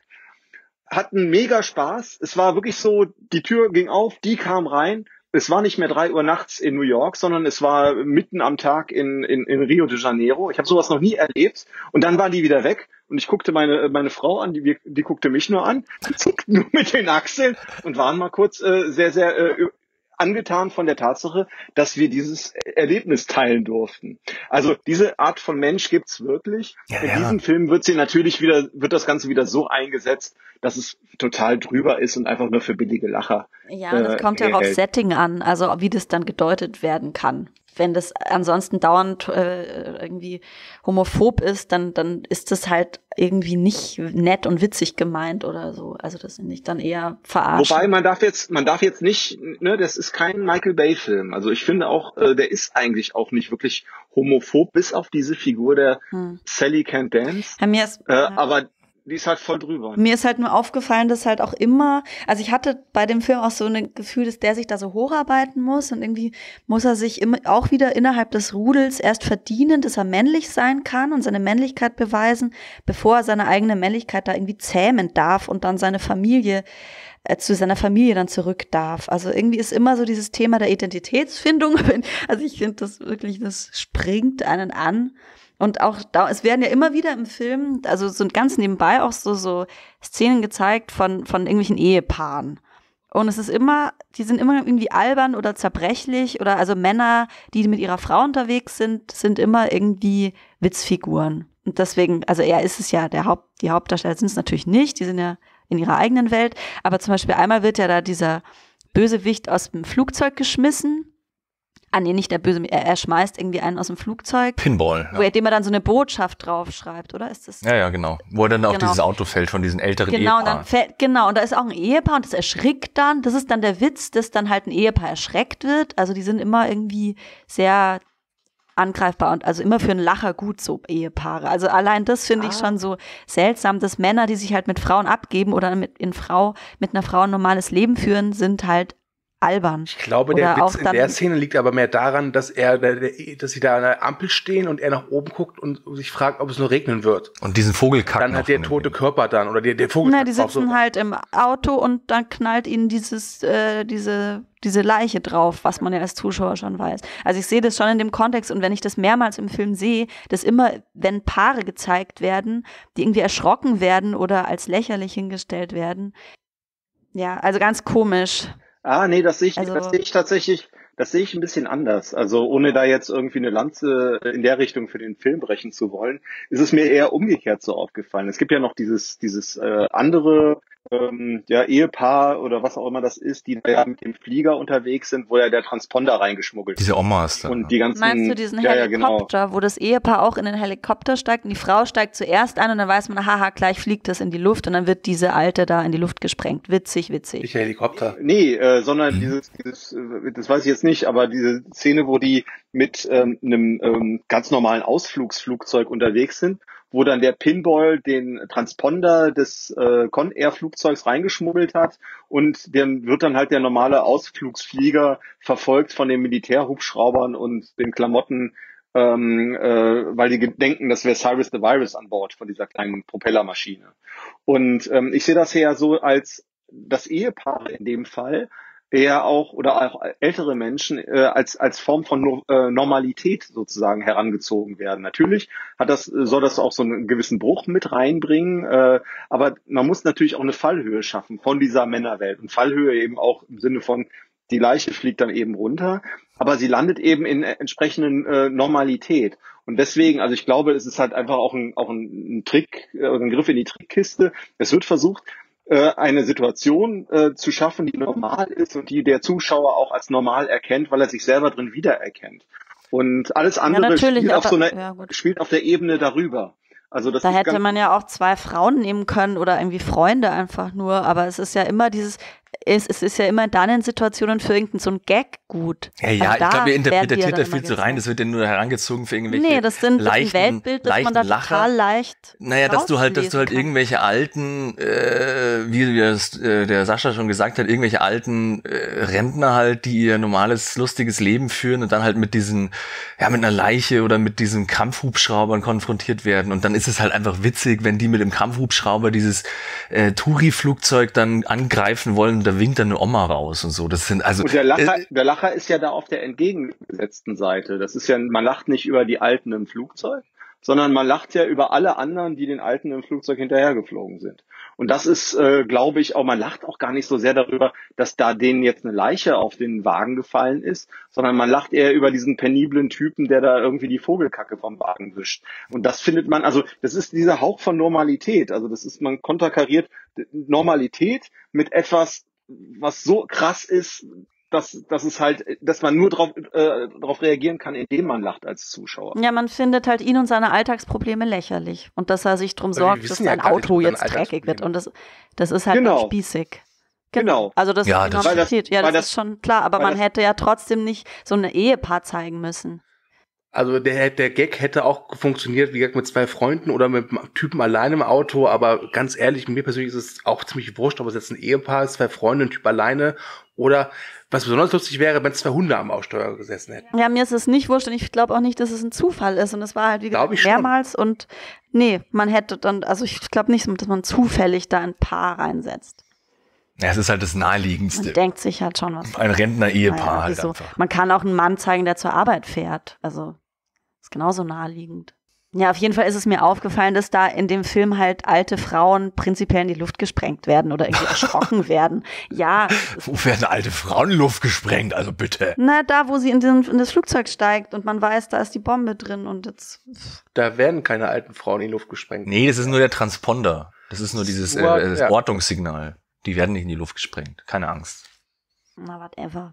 hatten mega Spaß. Es war wirklich so, die Tür ging auf, die kam rein. Es war nicht mehr drei Uhr nachts in New York, sondern es war mitten am Tag in, in, in Rio de Janeiro. Ich habe sowas noch nie erlebt. Und dann waren die wieder weg. Und ich guckte meine meine Frau an, die, die guckte mich nur an, zuckte nur mit den Achseln und waren mal kurz äh, sehr, sehr äh, angetan von der Tatsache, dass wir dieses Erlebnis teilen durften. Also diese Art von Mensch gibt's wirklich. Ja, In ja. diesem Film wird sie natürlich wieder, wird das Ganze wieder so eingesetzt, dass es total drüber ist und einfach nur für billige Lacher. Ja, und das äh, kommt ja auch aufs hält. Setting an, also wie das dann gedeutet werden kann. Wenn das ansonsten dauernd äh, irgendwie homophob ist, dann dann ist das halt irgendwie nicht nett und witzig gemeint oder so. Also das finde ich dann eher verarschen. Wobei man darf jetzt, man darf jetzt nicht, ne, das ist kein Michael Bay Film. Also ich finde auch, äh, der ist eigentlich auch nicht wirklich homophob, bis auf diese Figur der Hm. Sally Can't Dance. Ja, mir ist, Äh, ja. Aber die ist halt voll drüber. Mir ist halt nur aufgefallen, dass halt auch immer, also ich hatte bei dem Film auch so ein Gefühl, dass der sich da so hocharbeiten muss und irgendwie muss er sich immer auch wieder innerhalb des Rudels erst verdienen, dass er männlich sein kann und seine Männlichkeit beweisen, bevor er seine eigene Männlichkeit da irgendwie zähmen darf und dann seine Familie äh, zu seiner Familie dann zurück darf. Also irgendwie ist immer so dieses Thema der Identitätsfindung, also ich finde das wirklich, das springt einen an. Und auch da, es werden ja immer wieder im Film, also so ganz nebenbei auch so, so Szenen gezeigt von, von irgendwelchen Ehepaaren. Und es ist immer, die sind immer irgendwie albern oder zerbrechlich oder also Männer, die mit ihrer Frau unterwegs sind, sind immer irgendwie Witzfiguren. Und deswegen, also er ist es ja, der Haupt, die Hauptdarsteller sind es natürlich nicht, die sind ja in ihrer eigenen Welt. Aber zum Beispiel einmal wird ja da dieser Bösewicht aus dem Flugzeug geschmissen. Ah, nee, nicht der Böse, er, er schmeißt irgendwie einen aus dem Flugzeug. Pinball. Wo er dem er dann so eine Botschaft draufschreibt, oder? Ist das? Ja, ja, genau. Wo er dann auch Genau. dieses Auto fällt von diesen älteren Genau, und dann Ehepaaren. fällt, genau, und da ist auch ein Ehepaar und das erschrickt dann. Das ist dann der Witz, dass dann halt ein Ehepaar erschreckt wird. Also die sind immer irgendwie sehr angreifbar und also immer für einen Lacher gut, so Ehepaare. Also allein das finde ich Ah. schon so seltsam, dass Männer, die sich halt mit Frauen abgeben oder mit, in Frau, mit einer Frau ein normales Leben führen, sind halt albern. Ich glaube, Oder der auch Witz in dann- der Szene liegt aber mehr daran, dass er, der, der, dass sie da an der Ampel stehen und er nach oben guckt und sich fragt, ob es nur regnen wird. Und diesen Vogelkack Dann noch hat der von dem tote Ding. Körper dann oder der, der Vogel. Na, die drauf, sitzen so. halt im Auto und dann knallt ihnen dieses, äh, diese, diese Leiche drauf, was man ja als Zuschauer schon weiß. Also ich sehe das schon in dem Kontext und wenn ich das mehrmals im Film sehe, dass immer, wenn Paare gezeigt werden, die irgendwie erschrocken werden oder als lächerlich hingestellt werden, ja, also ganz komisch. Ah, nee, das sehe ich, Also- das sehe ich tatsächlich, das sehe ich ein bisschen anders. Also ohne da jetzt irgendwie eine Lanze in der Richtung für den Film brechen zu wollen, ist es mir eher umgekehrt so aufgefallen. Es gibt ja noch dieses, dieses äh, andere ähm, ja, Ehepaar oder was auch immer das ist, die da ja mit dem Flieger unterwegs sind, wo ja der Transponder reingeschmuggelt Diese wird. Omas da. Und die ganzen, Meinst du diesen ja, ja, genau. Helikopter, wo das Ehepaar auch in den Helikopter steigt und die Frau steigt zuerst ein und dann weiß man, haha, gleich fliegt das in die Luft und dann wird diese Alte da in die Luft gesprengt. Witzig, witzig. Nicht der Helikopter. Nee, äh, sondern dieses, dieses, äh, das weiß ich jetzt nicht, aber diese Szene, wo die mit ähm, einem ähm, ganz normalen Ausflugsflugzeug unterwegs sind, wo dann der Pinball den Transponder des äh, Con-Air-Flugzeugs reingeschmuggelt hat und dann wird dann halt der normale Ausflugsflieger verfolgt von den Militärhubschraubern und den Klamotten, ähm, äh, weil die denken, das wäre Cyrus the Virus an Bord von dieser kleinen Propellermaschine. Und ähm, ich sehe das ja so als das Ehepaar in dem Fall eher auch oder auch ältere Menschen äh, als als Form von no, äh, Normalität sozusagen herangezogen werden. Natürlich hat das soll das auch so einen gewissen Bruch mit reinbringen, äh, aber man muss natürlich auch eine Fallhöhe schaffen von dieser Männerwelt und Fallhöhe eben auch im Sinne von die Leiche fliegt dann eben runter, aber sie landet eben in entsprechenden äh, Normalität. Und deswegen, also ich glaube, es ist halt einfach auch ein auch ein, ein Trick, äh, ein Griff in die Trickkiste. Es wird versucht, äh, eine Situation äh, zu schaffen, die normal ist und die der Zuschauer auch als normal erkennt, weil er sich selber drin wiedererkennt. Und alles andere Ja, natürlich, spielt, auf aber- so einer, ja, gut. spielt auf der Ebene darüber. Also das Da ist hätte ganz, man ja auch zwei Frauen nehmen können oder irgendwie Freunde einfach nur, aber es ist ja immer dieses, es, es ist ja immer dann in Situationen für irgendeinen so ein Gag gut. Ja, ja, Also ich da glaube, ihr werden die ja interpretiert da dann viel immer zu rein. gezeigt. Das wird ja nur herangezogen für irgendwelche Nee, das sind das ist ein leichten, Weltbild, das man leichten da Lacher. total leicht Naja, dass du halt, dass du halt rauslesen kann. irgendwelche alten, äh, wie das, äh, der Sascha schon gesagt hat, irgendwelche alten äh, Rentner halt, die ihr normales, lustiges Leben führen und dann halt mit diesen, ja, mit einer Leiche oder mit diesen Kampfhubschraubern konfrontiert werden. Und dann ist es halt einfach witzig, wenn die mit dem Kampfhubschrauber dieses äh, Touri-Flugzeug dann angreifen wollen und da winkt dann eine Oma raus und so. Das sind also. und der Lacher, äh, der Lacher ist ja da auf der entgegengesetzten Seite. Das ist ja, man lacht nicht über die Alten im Flugzeug, sondern man lacht ja über alle anderen, die den Alten im Flugzeug hinterhergeflogen sind. Und das ist, äh, glaube ich, auch, man lacht auch gar nicht so sehr darüber, dass da denen jetzt eine Leiche auf den Wagen gefallen ist, sondern man lacht eher über diesen peniblen Typen, der da irgendwie die Vogelkacke vom Wagen wischt. Und das findet man, also das ist dieser Hauch von Normalität. Also das ist, man konterkariert Normalität mit etwas, was so krass ist, dass, dass es halt, dass man nur darauf äh, darauf reagieren kann, indem man lacht als Zuschauer. Ja, man findet halt ihn und seine Alltagsprobleme lächerlich. Und dass er sich drum wir sorgt, dass wissen ja sein gar nicht Auto um seine jetzt dreckig wird. Alltagsprobleme. Und das, das ist halt Genau. dann spießig. Genau. Also das Ja, ist die das- Normalität. Ja, weil das, das- ist schon klar. Aber weil man das- hätte ja trotzdem nicht so ein Ehepaar zeigen müssen. Also der, der Gag hätte auch funktioniert, wie gesagt, mit zwei Freunden oder mit einem Typen alleine im Auto, aber ganz ehrlich, mir persönlich ist es auch ziemlich wurscht, ob es jetzt ein Ehepaar ist, zwei Freunde, ein Typ alleine oder was besonders lustig wäre, wenn zwei Hunde am Aussteuer gesessen hätten. Ja, mir ist es nicht wurscht und ich glaube auch nicht, dass es ein Zufall ist. Und es war halt, wie Glaub gesagt, ich schon. mehrmals. Und nee, man hätte dann, also ich glaube nicht, dass man zufällig da ein Paar reinsetzt. ja, es ist halt das Man Naheliegendste. denkt sich halt schon was. Ein Rentner-Ehepaar Naja, halt wieso? einfach. Man kann auch einen Mann zeigen, der zur Arbeit fährt. Also ist genauso naheliegend. Ja, auf jeden Fall ist es mir aufgefallen, dass da in dem Film halt alte Frauen prinzipiell in die Luft gesprengt werden oder irgendwie erschrocken werden. Ja, Wo werden alte Frauen in die Luft gesprengt? Also bitte. na, da, wo sie in, den, in das Flugzeug steigt und man weiß, da ist die Bombe drin und jetzt. Da werden keine alten Frauen in die Luft gesprengt. Nee, das ist nur der Transponder. Das ist nur dieses äh, Nur- das ja. Ortungssignal. Die werden nicht in die Luft gesprengt. Keine Angst. Na, whatever.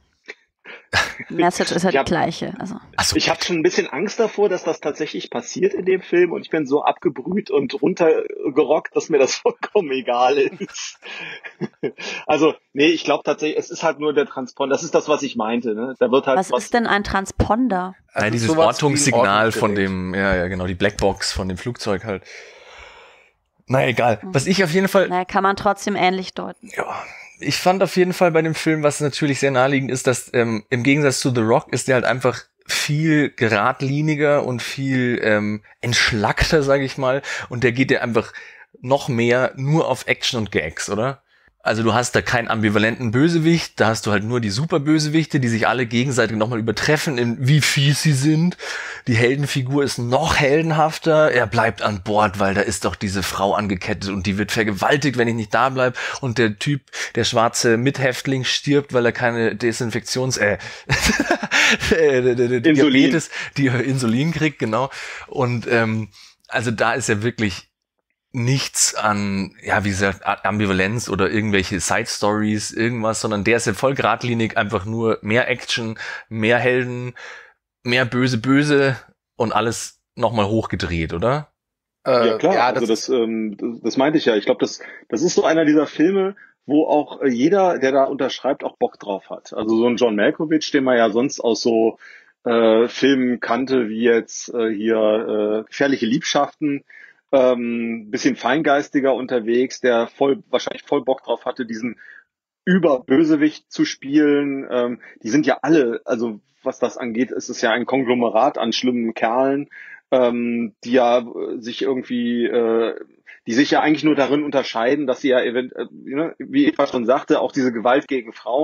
Die Message ist halt Ich die hab- gleiche. Also. Achso. Ich habe schon ein bisschen Angst davor, dass das tatsächlich passiert in dem Film und ich bin so abgebrüht und runtergerockt, dass mir das vollkommen egal ist. Also, nee, ich glaube tatsächlich, es ist halt nur der Transponder. Das ist das, was ich meinte. Ne? Da wird halt Was ist denn ein Transponder? Also Nein, dieses sowas wie ein Ortungssignal von Ortungsgerät. dem, ja, ja, genau, die Blackbox von dem Flugzeug halt. Na egal. Was ich auf jeden Fall, Naja, kann man trotzdem ähnlich deuten. ja, ich fand auf jeden Fall bei dem Film, was natürlich sehr naheliegend ist, dass ähm, im Gegensatz zu The Rock ist der halt einfach viel geradliniger und viel ähm, entschlackter, sage ich mal. Und der geht ja einfach noch mehr nur auf Action und Gags, oder? Also du hast da keinen ambivalenten Bösewicht, da hast du halt nur die Superbösewichte, die sich alle gegenseitig nochmal übertreffen, in wie fies sie sind. Die Heldenfigur ist noch heldenhafter, er bleibt an Bord, weil da ist doch diese Frau angekettet und die wird vergewaltigt, wenn ich nicht da bleib. Und der Typ, der schwarze Mithäftling stirbt, weil er keine Desinfektions... Äh, äh, Diabetes, die Insulin kriegt, genau. Und ähm, also da ist ja wirklich nichts an, ja, wie gesagt, Ambivalenz oder irgendwelche Side-Stories, irgendwas, sondern der ist ja voll geradlinig, einfach nur mehr Action, mehr Helden, mehr böse, böse und alles nochmal hochgedreht, oder? Äh, Ja klar, ja, also das, das, ähm, das, das meinte ich ja. Ich glaube, das, das ist so einer dieser Filme, wo auch äh, jeder, der da unterschreibt, auch Bock drauf hat. Also so ein John Malkovich, den man ja sonst aus so äh, Filmen kannte, wie jetzt äh, hier äh, Gefährliche Liebschaften, ähm, bisschen feingeistiger unterwegs, der voll wahrscheinlich voll Bock drauf hatte, diesen Überbösewicht zu spielen. Ähm, die sind ja alle, also was das angeht, ist es ja ein Konglomerat an schlimmen Kerlen, ähm, die ja äh, sich irgendwie, äh, die sich ja eigentlich nur darin unterscheiden, dass sie ja, event äh, ne, wie Eva schon sagte, auch diese Gewalt gegen Frauen,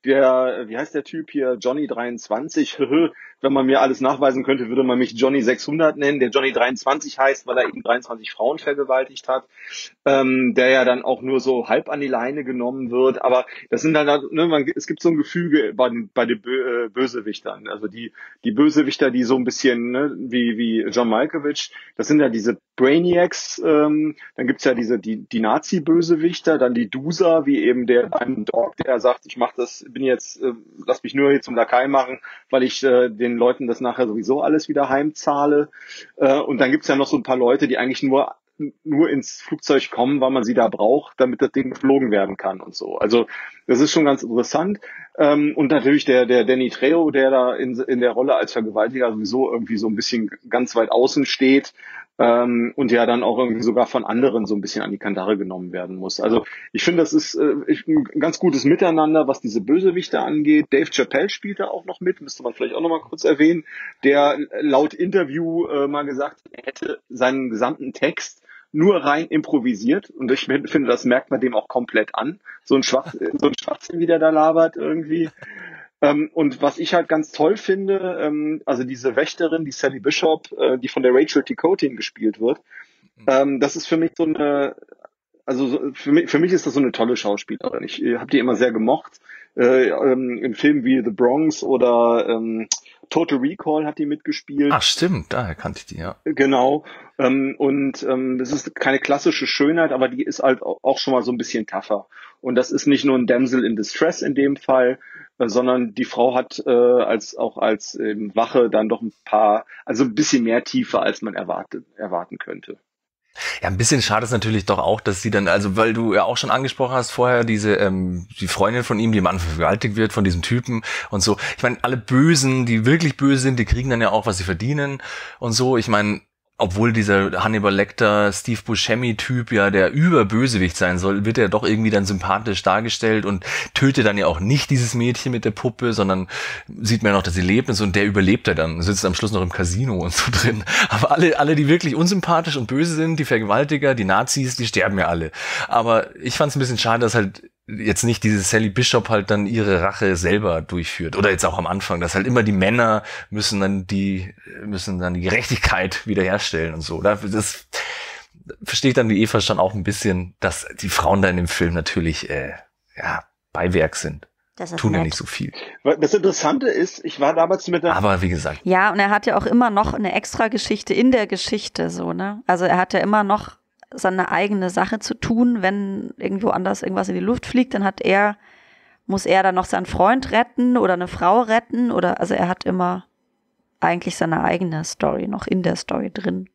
der, wie heißt der Typ hier, Johnny dreiundzwanzig, wenn man mir alles nachweisen könnte, würde man mich Johnny sechshundert nennen, der Johnny dreiundzwanzig heißt, weil er eben dreiundzwanzig Frauen vergewaltigt hat, ähm, der ja dann auch nur so halb an die Leine genommen wird, aber das sind dann, ne, man, es gibt so ein Gefüge bei den, bei den Bö- äh, Bösewichtern, also die, die Bösewichter, die so ein bisschen, ne, wie, wie John Malkovich, das sind ja diese Brainiacs, ähm, dann gibt's ja diese, die, die Nazi-Bösewichter, dann die Duser, wie eben der Diamond Dog, der sagt, ich mach das, bin jetzt, äh, lass mich nur hier zum Lakai machen, weil ich äh, den Leuten das nachher sowieso alles wieder heimzahle. Äh, und dann gibt's ja noch so ein paar Leute, die eigentlich nur nur ins Flugzeug kommen, weil man sie da braucht, damit das Ding geflogen werden kann und so. Also das ist schon ganz interessant. Ähm, und natürlich der der Danny Trejo, der da in, in der Rolle als Vergewaltiger sowieso irgendwie so ein bisschen ganz weit außen steht, ähm, und ja dann auch irgendwie sogar von anderen so ein bisschen an die Kandare genommen werden muss. Also ich finde, das ist äh, ein ganz gutes Miteinander, was diese Bösewichte angeht. Dave Chappelle spielt da auch noch mit, müsste man vielleicht auch noch mal kurz erwähnen, der laut Interview äh, mal gesagt, er hätte seinen gesamten Text nur rein improvisiert, und ich finde, das merkt man dem auch komplett an. So ein Schwachsinn, so ein Schwachsinn, wie der da labert irgendwie. Ähm, und was ich halt ganz toll finde, ähm, also diese Wächterin, die Sally Bishop, äh, die von der Rachel Ticotin gespielt wird, ähm, das ist für mich so eine, also so, für mich, für mich ist das so eine tolle Schauspielerin. Ich äh, habe die immer sehr gemocht. Äh, ähm, in Filmen wie The Bronx oder ähm, Total Recall hat die mitgespielt. Ach stimmt, daher kannte ich die, ja. Genau. Ähm, und ähm, das ist keine klassische Schönheit, aber die ist halt auch schon mal so ein bisschen tougher. Und das ist nicht nur ein Damsel in Distress in dem Fall, äh, sondern die Frau hat äh, als auch als äh, Wache dann doch ein paar, also ein bisschen mehr Tiefe, als man erwartet, erwarten könnte. Ja, ein bisschen schade ist natürlich doch auch, dass sie dann, also weil du ja auch schon angesprochen hast vorher, diese ähm, die Freundin von ihm, die am Anfang vergewaltigt wird von diesem Typen und so. Ich meine, alle Bösen, die wirklich böse sind, die kriegen dann ja auch, was sie verdienen und so. Ich meine, obwohl dieser Hannibal Lecter, Steve Buscemi-Typ ja der Überbösewicht sein soll, wird er doch irgendwie dann sympathisch dargestellt und tötet dann ja auch nicht dieses Mädchen mit der Puppe, sondern sieht man ja noch, dass sie lebt und so, und der überlebt er dann, sitzt am Schluss noch im Casino und so drin. Aber alle, alle, die wirklich unsympathisch und böse sind, die Vergewaltiger, die Nazis, die sterben ja alle. Aber ich fand es ein bisschen schade, dass halt jetzt nicht diese Sally Bishop halt dann ihre Rache selber durchführt. Oder jetzt auch am Anfang, dass halt immer die Männer müssen dann die, müssen dann die Gerechtigkeit wiederherstellen und so. Das verstehe ich dann wie Eva schon auch ein bisschen, dass die Frauen da in dem Film natürlich, äh, ja, Beiwerk sind. Das ist Tun nett. ja nicht so viel. Das Interessante ist, ich war damals mit der... Aber wie gesagt. Ja, und er hat ja auch immer noch eine extra Geschichte in der Geschichte, so, ne? Also er hat ja immer noch seine eigene Sache zu tun, wenn irgendwo anders irgendwas in die Luft fliegt, dann hat er, muss er dann noch seinen Freund retten oder eine Frau retten, oder, also er hat immer eigentlich seine eigene Story noch in der Story drin.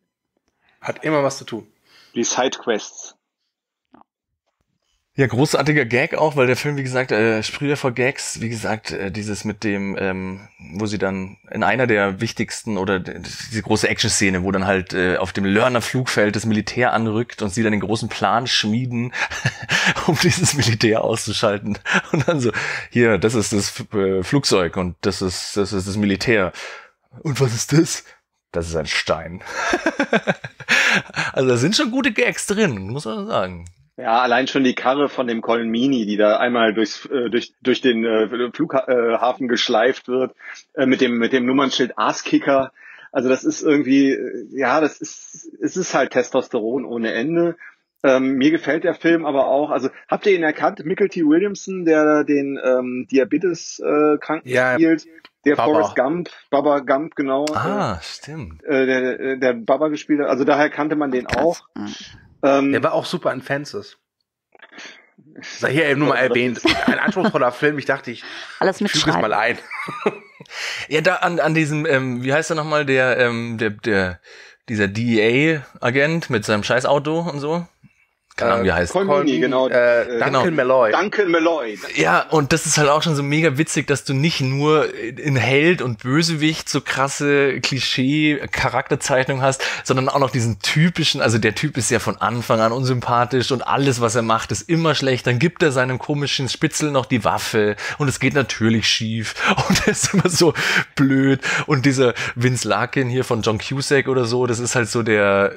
Hat immer was zu tun. Die Sidequests. Ja, großartiger Gag auch, weil der Film, wie gesagt, äh, sprüht ja vor Gags, wie gesagt, äh, dieses mit dem, ähm, wo sie dann in einer der wichtigsten oder d- diese große Action-Szene, wo dann halt äh, auf dem Lörner Flugfeld das Militär anrückt und sie dann den großen Plan schmieden, um dieses Militär auszuschalten. Und dann so, hier, das ist das F- äh, Flugzeug und das ist, das ist das Militär. Und was ist das? Das ist ein Stein. Also da sind schon gute Gags drin, muss man sagen. Ja, allein schon die Karre von dem Colin Meaney, die da einmal durchs, äh, durch, durch den äh, Flughafen geschleift wird, äh, mit dem, mit dem Nummernschild Arsekicker. Also das ist irgendwie, äh, ja, das ist, es ist halt Testosteron ohne Ende. Ähm, mir gefällt der Film aber auch, also habt ihr ihn erkannt? Michael T. Williamson, der den ähm, Diabetes-Kranken äh, Ja, spielt, der Baba. Forrest Gump, Baba Gump, genau. Ah, stimmt. Äh, der, der Baba gespielt hat, also daher kannte man den auch. Ähm, Der war auch super in Fences. Sei hier eben nur mal erwähnt. Ein anspruchsvoller Film, ich dachte, ich Alles füge es mitschreiben. mal ein. Ja, da an, an diesem, ähm, wie heißt er nochmal, der, ähm, der, der, dieser D E A-Agent mit seinem Scheißauto und so. Keine Ahnung, wie er heißt. Colin Meaney, genau. Äh, Duncan Genau. Malloy. Duncan Malloy. Ja, und das ist halt auch schon so mega witzig, dass du nicht nur in Held und Bösewicht so krasse Klischee-Charakterzeichnung hast, sondern auch noch diesen typischen, also der Typ ist ja von Anfang an unsympathisch und alles, was er macht, ist immer schlecht. Dann gibt er seinem komischen Spitzel noch die Waffe und es geht natürlich schief und er ist immer so blöd. Und dieser Vince Larkin hier von John Cusack oder so, das ist halt so der...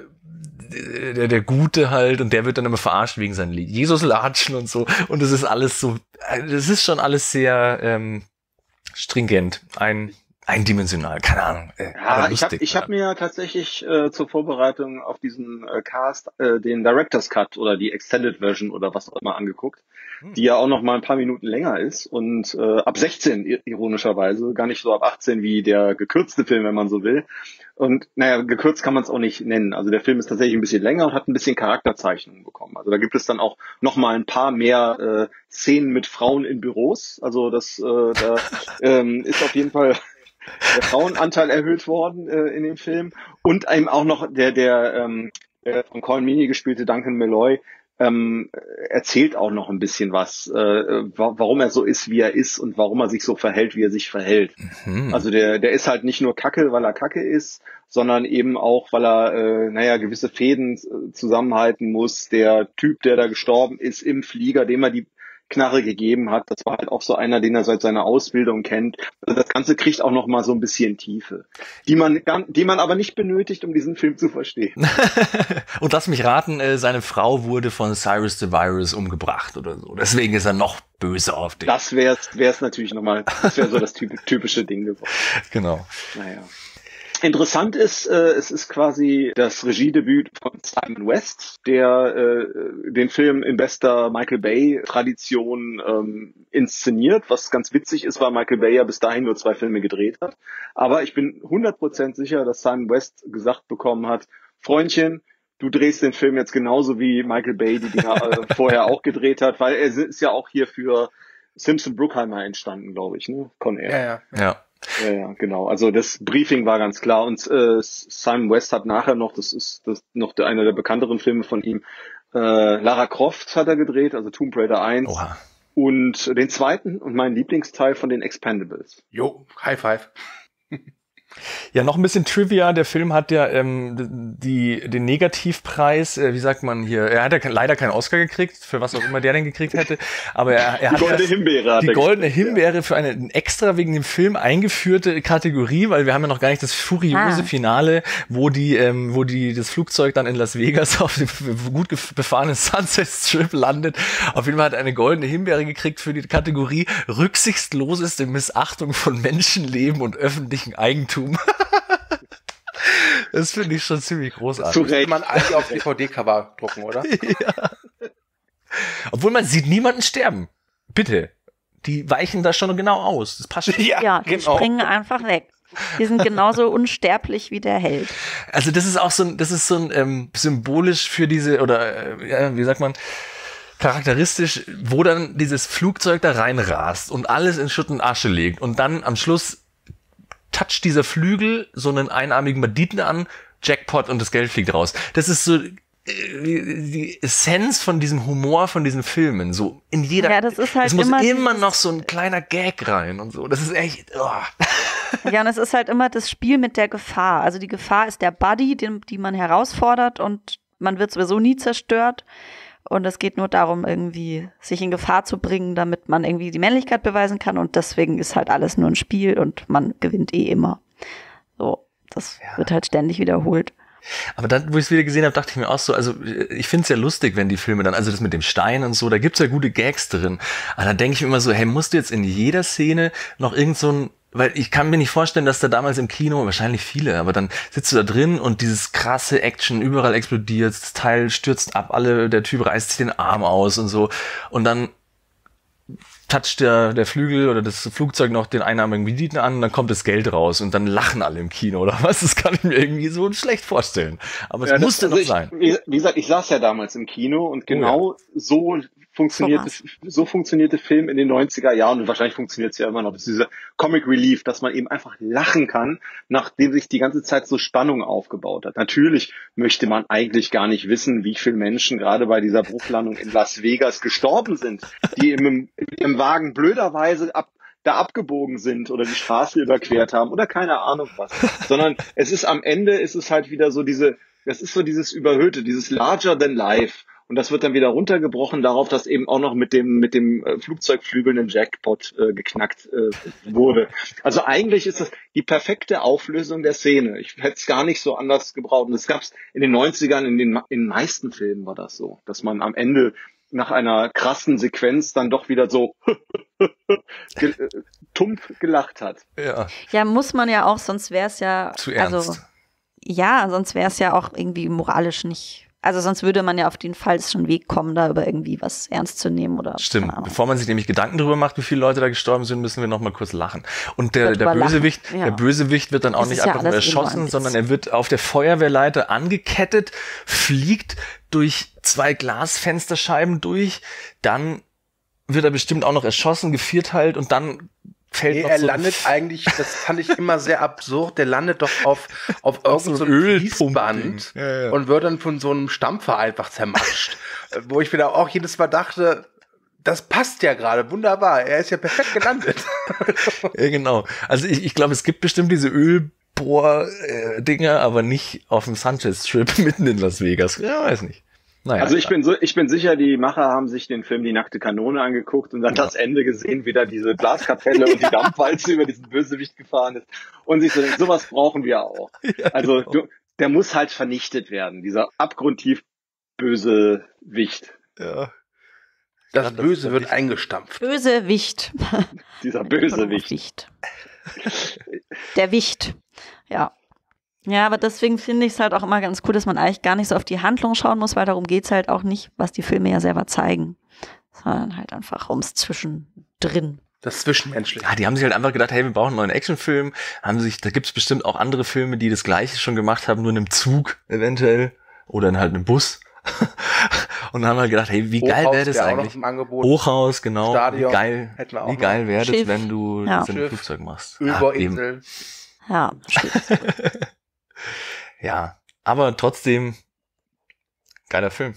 Der, der Gute halt, und der wird dann immer verarscht wegen seinen Jesus-Latschen und so, und es ist alles so das ist schon alles sehr ähm, stringent, ein eindimensional, keine Ahnung. Äh, Ja, aber ich habe lustig. ich hab mir tatsächlich äh, zur Vorbereitung auf diesen äh, Cast äh, den Director's Cut oder die Extended Version oder was auch immer angeguckt, die ja auch noch mal ein paar Minuten länger ist und äh, ab sechzehn i- ironischerweise, gar nicht so ab achtzehn wie der gekürzte Film, wenn man so will. Und naja, gekürzt kann man es auch nicht nennen. Also der Film ist tatsächlich ein bisschen länger und hat ein bisschen Charakterzeichnungen bekommen. Also da gibt es dann auch noch mal ein paar mehr äh, Szenen mit Frauen in Büros. Also das äh, da ähm, ist auf jeden Fall der Frauenanteil erhöht worden äh, in dem Film und eben auch noch der der ähm, der von Colin Meaney gespielte Duncan Malloy ähm, erzählt auch noch ein bisschen was, äh, wa- warum er so ist, wie er ist und warum er sich so verhält, wie er sich verhält. Mhm. Also der der ist halt nicht nur Kacke, weil er Kacke ist, sondern eben auch, weil er äh, naja gewisse Fäden äh, zusammenhalten muss. Der Typ, der da gestorben ist im Flieger, dem er die Knarre gegeben hat, das war halt auch so einer, den er seit seiner Ausbildung kennt. Also das Ganze kriegt auch noch mal so ein bisschen Tiefe, die man gar- die man aber nicht benötigt, um diesen Film zu verstehen. Und lass mich raten, äh, seine Frau wurde von Cyrus the Virus umgebracht oder so. Deswegen ist er noch böse auf dich. Das wäre es natürlich nochmal, das wäre so das typ- typische Ding geworden. Genau. Naja. Interessant ist, äh, es ist quasi das Regiedebüt von Simon West, der äh, den Film in bester Michael Bay-Tradition ähm, inszeniert, was ganz witzig ist, weil Michael Bay ja bis dahin nur zwei Filme gedreht hat. Aber ich bin hundert Prozent sicher, dass Simon West gesagt bekommen hat, Freundchen, du drehst den Film jetzt genauso wie Michael Bay die Dinger äh, vorher auch gedreht hat, weil er ist ja auch hier für Simpson Bruckheimer entstanden, glaube ich, ne? Con Air. Ja, ja. Ja. Ja, ja, genau. Also das Briefing war ganz klar und äh, Simon West hat nachher noch, das ist das noch der, einer der bekannteren Filme von ihm, äh, Lara Croft hat er gedreht, also Tomb Raider eins Oha. und den zweiten und meinen Lieblingsteil von den Expendables. Jo, High Five. Ja, noch ein bisschen Trivia. Der Film hat ja ähm, die, den Negativpreis, äh, wie sagt man hier, er hat ja ke- leider keinen Oscar gekriegt, für was auch immer der denn gekriegt hätte, aber er, er Die hat goldene erst Himbeere hat die er goldene gekriegt, Himbeere für eine extra wegen dem Film eingeführte Kategorie, weil wir haben ja noch gar nicht das furiose Ah. Finale, wo die, ähm, wo die das Flugzeug dann in Las Vegas auf dem gut gef- befahrenen Sunset Strip landet. Auf jeden Fall hat er eine goldene Himbeere gekriegt für die Kategorie rücksichtsloseste Missachtung von Menschenleben und öffentlichem Eigentum. Das finde ich schon ziemlich großartig. Zu Kann Recht. man eigentlich auf D V D-Cover drucken, oder? Obwohl man sieht niemanden sterben. Bitte. Die weichen da schon genau aus. Das passt schon. Ja, die genau. springen einfach weg. Die sind genauso unsterblich wie der Held. Also das ist auch so ein, das ist so ein ähm, symbolisch für diese, oder äh, ja, wie sagt man, charakteristisch, wo dann dieses Flugzeug da reinrast und alles in Schutt und Asche legt und dann am Schluss toucht dieser Flügel so einen einarmigen Banditen an, Jackpot und das Geld fliegt raus. Das ist so äh, die Essenz von diesem Humor von diesen Filmen, so in jeder, Ja, das ist halt es muss immer immer dieses- noch so ein kleiner Gag rein und so. Das ist echt, oh. Ja, und es ist halt immer das Spiel mit der Gefahr. Also die Gefahr ist der Buddy, den, die man herausfordert und man wird sowieso nie zerstört. Und es geht nur darum, irgendwie sich in Gefahr zu bringen, damit man irgendwie die Männlichkeit beweisen kann. Und deswegen ist halt alles nur ein Spiel und man gewinnt eh immer. So, das wird halt ständig wiederholt. Aber dann, wo ich es wieder gesehen habe, dachte ich mir auch so, also ich finde es ja lustig, wenn die Filme dann, also das mit dem Stein und so, da gibt's ja gute Gags drin. Aber dann denke ich mir immer so, hey, musst du jetzt in jeder Szene noch irgend so ein, weil ich kann mir nicht vorstellen, dass da damals im Kino, wahrscheinlich viele, aber dann sitzt du da drin und dieses krasse Action, überall explodiert, das Teil stürzt ab, alle, der Typ reißt sich den Arm aus und so. Und dann toucht der, der Flügel oder das Flugzeug noch den einarmigen Banditen an und dann kommt das Geld raus und dann lachen alle im Kino oder was? Das kann ich mir irgendwie so schlecht vorstellen. Aber es Ja, das- musste also noch ich, sein. Wie, wie gesagt, ich saß ja damals im Kino und genau so funktionierte, So so funktionierte Film in den neunziger Jahren und wahrscheinlich funktioniert es ja immer noch. Das ist dieser Comic Relief, dass man eben einfach lachen kann, nachdem sich die ganze Zeit so Spannung aufgebaut hat. Natürlich möchte man eigentlich gar nicht wissen, wie viele Menschen gerade bei dieser Bruchlandung in Las Vegas gestorben sind, die im, im Wagen blöderweise ab da abgebogen sind oder die Straße überquert haben oder keine Ahnung was. Sondern es ist am Ende, ist es halt wieder so diese, das ist so dieses Überhöhte, dieses larger than life. Und das wird dann wieder runtergebrochen darauf, dass eben auch noch mit dem mit dem äh, Flugzeugflügeln Jackpot äh, geknackt äh, wurde. Also eigentlich ist das die perfekte Auflösung der Szene. Ich hätte es gar nicht so anders gebraucht. Und das gab es in den neunzigern, in den in den meisten Filmen war das so, dass man am Ende nach einer krassen Sequenz dann doch wieder so ge tumpf gelacht hat. Ja. Ja, muss man ja auch, sonst wäre es ja. Zu ernst. Also, ja, sonst wäre es ja auch irgendwie moralisch nicht. Also sonst würde man ja auf den falschen Weg kommen, da über irgendwie was ernst zu nehmen oder. Stimmt. Bevor man sich nämlich Gedanken darüber macht, wie viele Leute da gestorben sind, müssen wir noch mal kurz lachen. Und der, der Bösewicht, ja. der Bösewicht wird dann auch Das nicht ist ja einfach nur alles erschossen, immer ein sondern er wird auf der Feuerwehrleiter angekettet, fliegt durch zwei Glasfensterscheiben durch, dann wird er bestimmt auch noch erschossen, gevierteilt und dann fällt Nee, noch er so landet eigentlich, das fand ich immer sehr absurd, der landet doch auf, auf irgendein so so ein ein Ölpumpen-Ding. Fließband Ja, ja. und wird dann von so einem Stampfer einfach zermatscht. Wo ich mir da auch jedes Mal dachte, das passt ja gerade, wunderbar, er ist ja perfekt gelandet. Ja, genau. Also ich, ich glaube, es gibt bestimmt diese Ölbohr-Dinger, aber nicht auf dem Sunset Strip mitten in Las Vegas. Ja, weiß nicht. Naja, Also ich bin so, ich bin sicher, die Macher haben sich den Film Die nackte Kanone angeguckt und dann Ja. das Ende gesehen, wie da diese Glaskapelle und die Dampfwalze über diesen Bösewicht gefahren ist und sich so, sowas brauchen wir auch. Ja, Also genau. du, der muss halt vernichtet werden, dieser abgrundtief böse Wicht, Ja. Das Ja, das Böse ist wird nicht- eingestampft. Bösewicht. dieser Bösewicht. Wicht. Der Wicht. Ja. Ja, aber deswegen finde ich es halt auch immer ganz cool, dass man eigentlich gar nicht so auf die Handlung schauen muss, weil darum geht es halt auch nicht, was die Filme ja selber zeigen. Sondern halt einfach ums Zwischendrin. Das Zwischenmenschliche. Ja, die haben sich halt einfach gedacht, hey, wir brauchen einen neuen Actionfilm. Haben sich, da gibt's bestimmt auch andere Filme, die das Gleiche schon gemacht haben, nur in einem Zug eventuell oder in halt einem Bus. Und dann haben wir gedacht, hey, wie geil Hochhaus wäre das wäre auch noch eigentlich? im Angebot. Hochhaus, genau. Stadion wie geil, hätten wir auch wie geil wäre das, Schiff. wenn du Ja. das in einem Schiff. Flugzeug machst? Ja, eben. Überinsel. Ja, Ja, aber trotzdem geiler Film.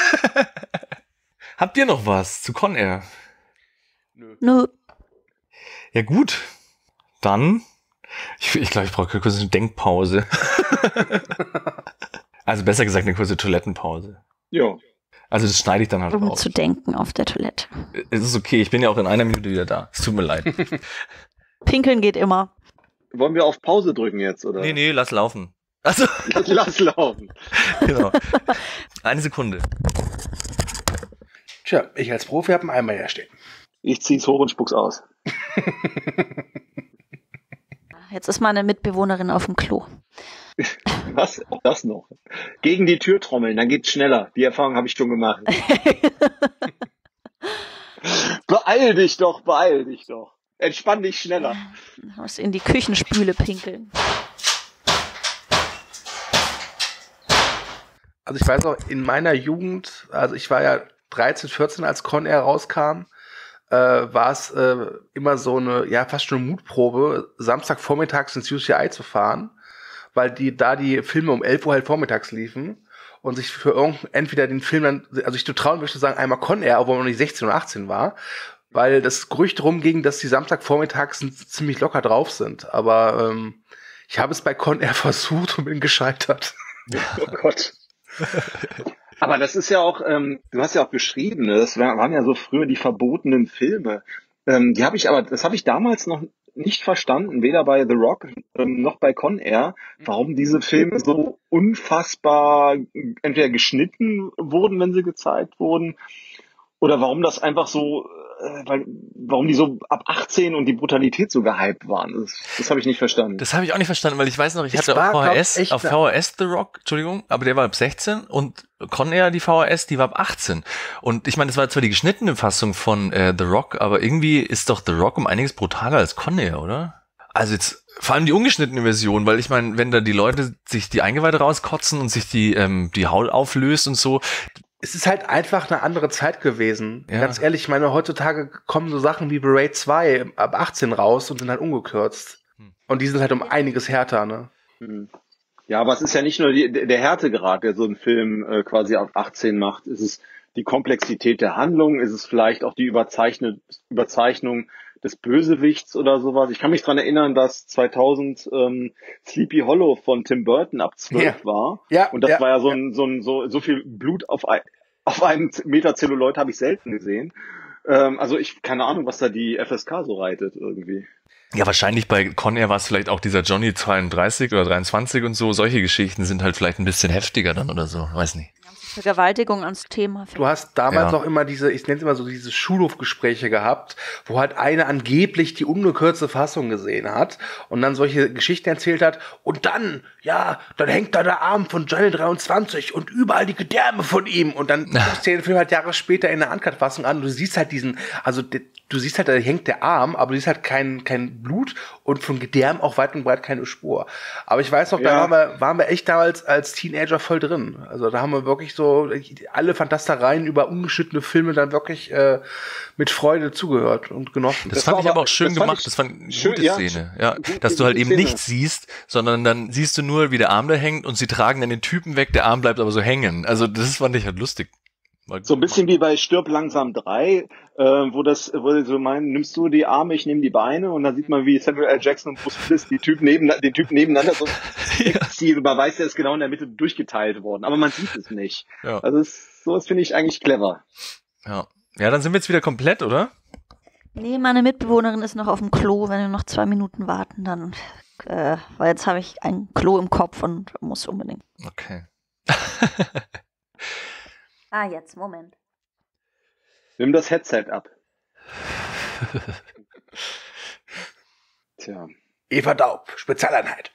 Habt ihr noch was zu Con Air? nö. Ja gut, dann, ich glaube, ich, glaub, ich brauche kurz eine Denkpause. Also besser gesagt eine kurze Toilettenpause. Ja. Also das schneide ich dann halt Um raus. zu denken auf der Toilette. Es ist okay, ich bin ja auch in einer Minute wieder da. Es tut mir leid. Pinkeln geht immer. Wollen wir auf Pause drücken jetzt, oder? Nee, nee, lass laufen. Also, Lass laufen. genau. Eine Sekunde. Tja, ich als Profi habe einen Eimer hier stehen. Ich zieh's hoch und spuck's aus. Jetzt ist meine Mitbewohnerin auf dem Klo. Was? Auch das noch. Gegen die Tür trommeln, dann geht's schneller. Die Erfahrung habe ich schon gemacht. Beeil dich doch, beeil dich doch. Entspann dich schneller. Ich muss in die Küchenspüle pinkeln. Also ich weiß auch, in meiner Jugend, also ich war ja dreizehn, vierzehn, als Con Air rauskam, äh, war es äh, immer so eine, ja, fast schon eine Mutprobe, Samstagvormittags ins U C I zu fahren, weil die da die Filme um elf Uhr halt vormittags liefen und sich für irgend, entweder den Film dann, also ich trauen möchte sagen, einmal Con Air, obwohl man nicht sechzehn oder achtzehn war, weil das Gerücht rumging, dass die Samstagvormittags ziemlich locker drauf sind. Aber ähm, ich habe es bei Con Air versucht und bin gescheitert. Oh Gott. Aber das ist ja auch, ähm, du hast ja auch beschrieben, ne? Das waren ja so früher die verbotenen Filme. Ähm, die habe ich aber, das habe ich damals noch nicht verstanden, weder bei The Rock ähm, noch bei Con Air, warum diese Filme so unfassbar entweder geschnitten wurden, wenn sie gezeigt wurden, oder warum das einfach so, äh, weil, warum die so ab achtzehn und die Brutalität so gehypt waren. Das, das habe ich nicht verstanden. Das habe ich auch nicht verstanden, weil ich weiß noch, ich Es hatte war, auf glaub, V H S, echt auf ne- V H S The Rock, Entschuldigung, aber der war ab sechzehn und Con Air, die V H S, die war ab achtzehn. Und ich meine, das war zwar die geschnittene Fassung von äh, The Rock, aber irgendwie ist doch The Rock um einiges brutaler als Con Air, oder? Also jetzt vor allem die ungeschnittene Version, weil ich meine, wenn da die Leute sich die Eingeweide rauskotzen und sich die ähm, die Haut auflöst und so. Es ist halt einfach eine andere Zeit gewesen. Ja. Ganz ehrlich, ich meine, heutzutage kommen so Sachen wie Blu-ray zwei ab achtzehn raus und sind halt ungekürzt. Hm. Und die sind halt um einiges härter, ne? Mhm. Ja, aber es ist ja nicht nur die, der Härtegrad, der so einen Film äh, quasi ab achtzehn macht. Es ist die Komplexität der Handlung, es ist vielleicht auch die Überzeichnet, Überzeichnung des Bösewichts oder sowas. Ich kann mich dran erinnern, dass zweitausend ähm, Sleepy Hollow von Tim Burton ab zwölf Ja. war. Ja, Und das ja, war ja so ja. ein, so ein, so, so viel Blut auf ein, auf einen Meter Zelluloid habe ich selten gesehen. Ähm, also ich, keine Ahnung, was da die F S K so reitet irgendwie. Ja, wahrscheinlich bei Con Air war es vielleicht auch dieser Johnny zweiunddreißig oder dreiundzwanzig und so. Solche Geschichten sind halt vielleicht ein bisschen heftiger dann oder so. Weiß nicht. Vergewaltigung ans Thema. Du hast damals Ja. auch immer diese, ich nenne es immer so, diese Schulhofgespräche gehabt, wo halt eine angeblich die ungekürzte Fassung gesehen hat und dann solche Geschichten erzählt hat und dann, ja, dann hängt da der Arm von Johnny dreiundzwanzig und überall die Gedärme von ihm und dann guckst du dir den Film halt Jahre später in der Uncut-Fassung an und du siehst halt diesen, also de, du siehst halt, da hängt der Arm, aber du siehst halt kein, kein Blut und von Gedärm auch weit und breit keine Spur. Aber ich weiß noch, da Ja. waren wir, waren wir echt damals als Teenager voll drin. Also da haben wir wirklich so alle Fantastereien über ungeschnittene Filme dann wirklich äh, mit Freude zugehört und genossen. Das, Das fand war ich aber aber- auch schön das fand gemacht. ich Das fand eine schön, gute ja, Szene. Ja, gut, dass du halt gute eben Szene. nichts siehst, sondern dann siehst du nur, wie der Arm da hängt und sie tragen dann den Typen weg, der Arm bleibt aber so hängen. Also das fand ich halt lustig. War So ein bisschen wie bei Stirb langsam drei, äh, wo das, wo sie so meinen, nimmst du die Arme, ich nehme die Beine und dann sieht man, wie Samuel L. Jackson und Bruce Willis die Typen neben, den Typen nebeneinander so wegziehen und man weiß, der ist genau in der Mitte durchgeteilt worden, aber man sieht es nicht. Ja. Also es, sowas finde ich eigentlich clever. Ja. Ja, dann sind wir jetzt wieder komplett, oder? Nee, meine Mitbewohnerin ist noch auf dem Klo. Wenn wir noch zwei Minuten warten, dann, äh, weil jetzt habe ich ein Klo im Kopf und muss unbedingt. Okay. Ah, jetzt, Moment. Nimm das Headset ab. Tja. Eva Daub, Spezialeinheit.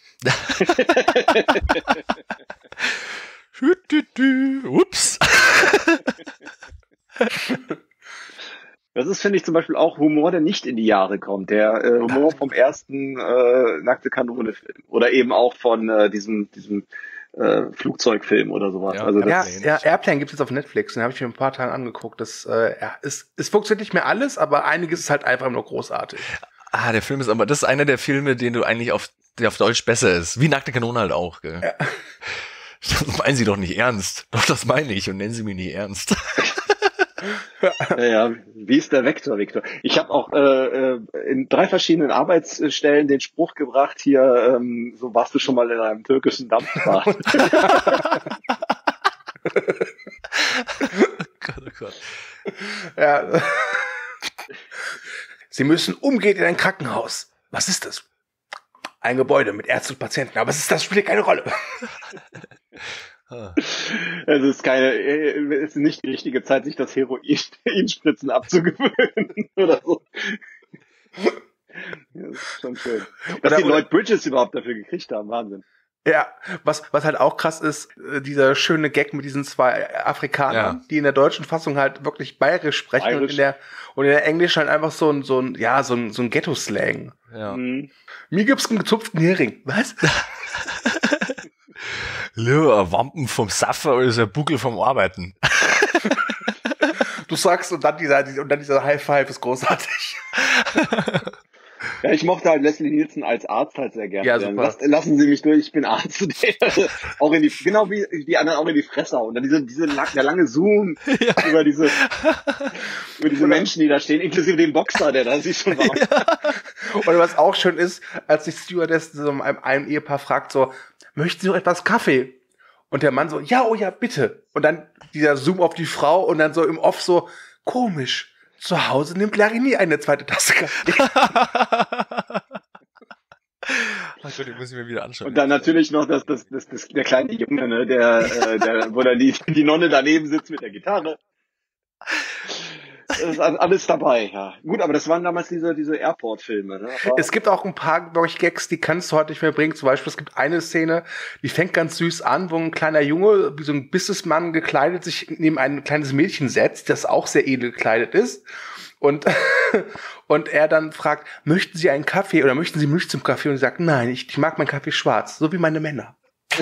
Hü, dü, dü. Ups. Das ist, finde ich, zum Beispiel auch Humor, der nicht in die Jahre kommt. Der äh, Humor vom ersten äh, Nackte Kanone-Film. Oder eben auch von äh, diesem, diesem äh, Flugzeugfilm oder sowas. Ja. Also das, Ja, Airplane. ja, Airplane gibt es jetzt auf Netflix, den habe ich mir ein paar Tagen angeguckt. Das, äh, ja, es, es funktioniert nicht mehr alles, aber einiges ist halt einfach nur großartig. Ah, der Film ist aber, das ist einer der Filme, den du eigentlich auf, der auf Deutsch besser ist. Wie Nackte Kanone halt auch, gell? Ja. Das meinen Sie doch nicht ernst. Doch, das meine ich und nennen Sie mich nicht ernst. ja, ja, wie ist der Vektor, Victor? Ich habe auch äh, in drei verschiedenen Arbeitsstellen den Spruch gebracht, hier, ähm, so warst du schon mal in einem türkischen Dampfbad. Gott, oh Gott. Ja. Sie müssen umgehend in ein Krankenhaus. Was ist das? Ein Gebäude mit Ärzten und Patienten, aber es ist, das spielt keine Rolle. Es ist keine, es ist nicht die richtige Zeit, sich das Heroin-Spritzen abzugewöhnen oder so. Das ist schon schön. Dass Oder- die oder- Lloyd Bridges überhaupt dafür gekriegt haben, Wahnsinn. Ja, was, was halt auch krass ist, äh, dieser schöne Gag mit diesen zwei Afrikanern, Ja. die in der deutschen Fassung halt wirklich bayerisch sprechen und Bayerisch. in der, und in der Englischen halt einfach so ein, so ein, ja, so ein, so ein Ghetto-Slang. Ja. Mhm. Mir gibt's einen gezupften Hering. Was? Lö, ein Wampen vom Saffer oder ist ein Buckel vom Arbeiten? Du sagst und dann dieser, und dann dieser High Five ist großartig. Ja, ich mochte halt Leslie Nielsen als Arzt halt sehr gerne. Ja, super. Lass, lassen Sie mich durch, ich bin Arzt. Auch in die, genau wie die anderen auch in die Fresse hauen. Und dann diese, diese lang, der lange Zoom über diese, über diese Menschen, die da stehen, inklusive dem Boxer, der da sich schon war. Und was auch schön ist, als die Stewardess so einem, einem Ehepaar fragt so, möchten Sie noch etwas Kaffee? Und der Mann so, ja, oh ja, bitte. Und dann dieser Zoom auf die Frau und dann so im Off so, komisch. Zu Hause nimmt Larry nie eine zweite Tasse Kaffee. Also, die muss ich mir wieder anschauen. Und dann natürlich noch das, das, das, das, der kleine Junge, ne, der, äh, der, wo dann die, die Nonne daneben sitzt mit der Gitarre. Das ist alles dabei, ja. Gut, aber das waren damals diese, diese Airport-Filme, ne? Aber Es gibt auch ein paar, glaube ich, Gags, die kannst du heute nicht mehr bringen. Zum Beispiel, es gibt eine Szene, die fängt ganz süß an, wo ein kleiner Junge, wie so ein Businessmann gekleidet, sich neben ein kleines Mädchen setzt, das auch sehr edel gekleidet ist. Und, und er dann fragt, möchten Sie einen Kaffee oder möchten Sie Milch zum Kaffee? Und sie sagt, nein, ich, ich mag meinen Kaffee schwarz, so wie meine Männer.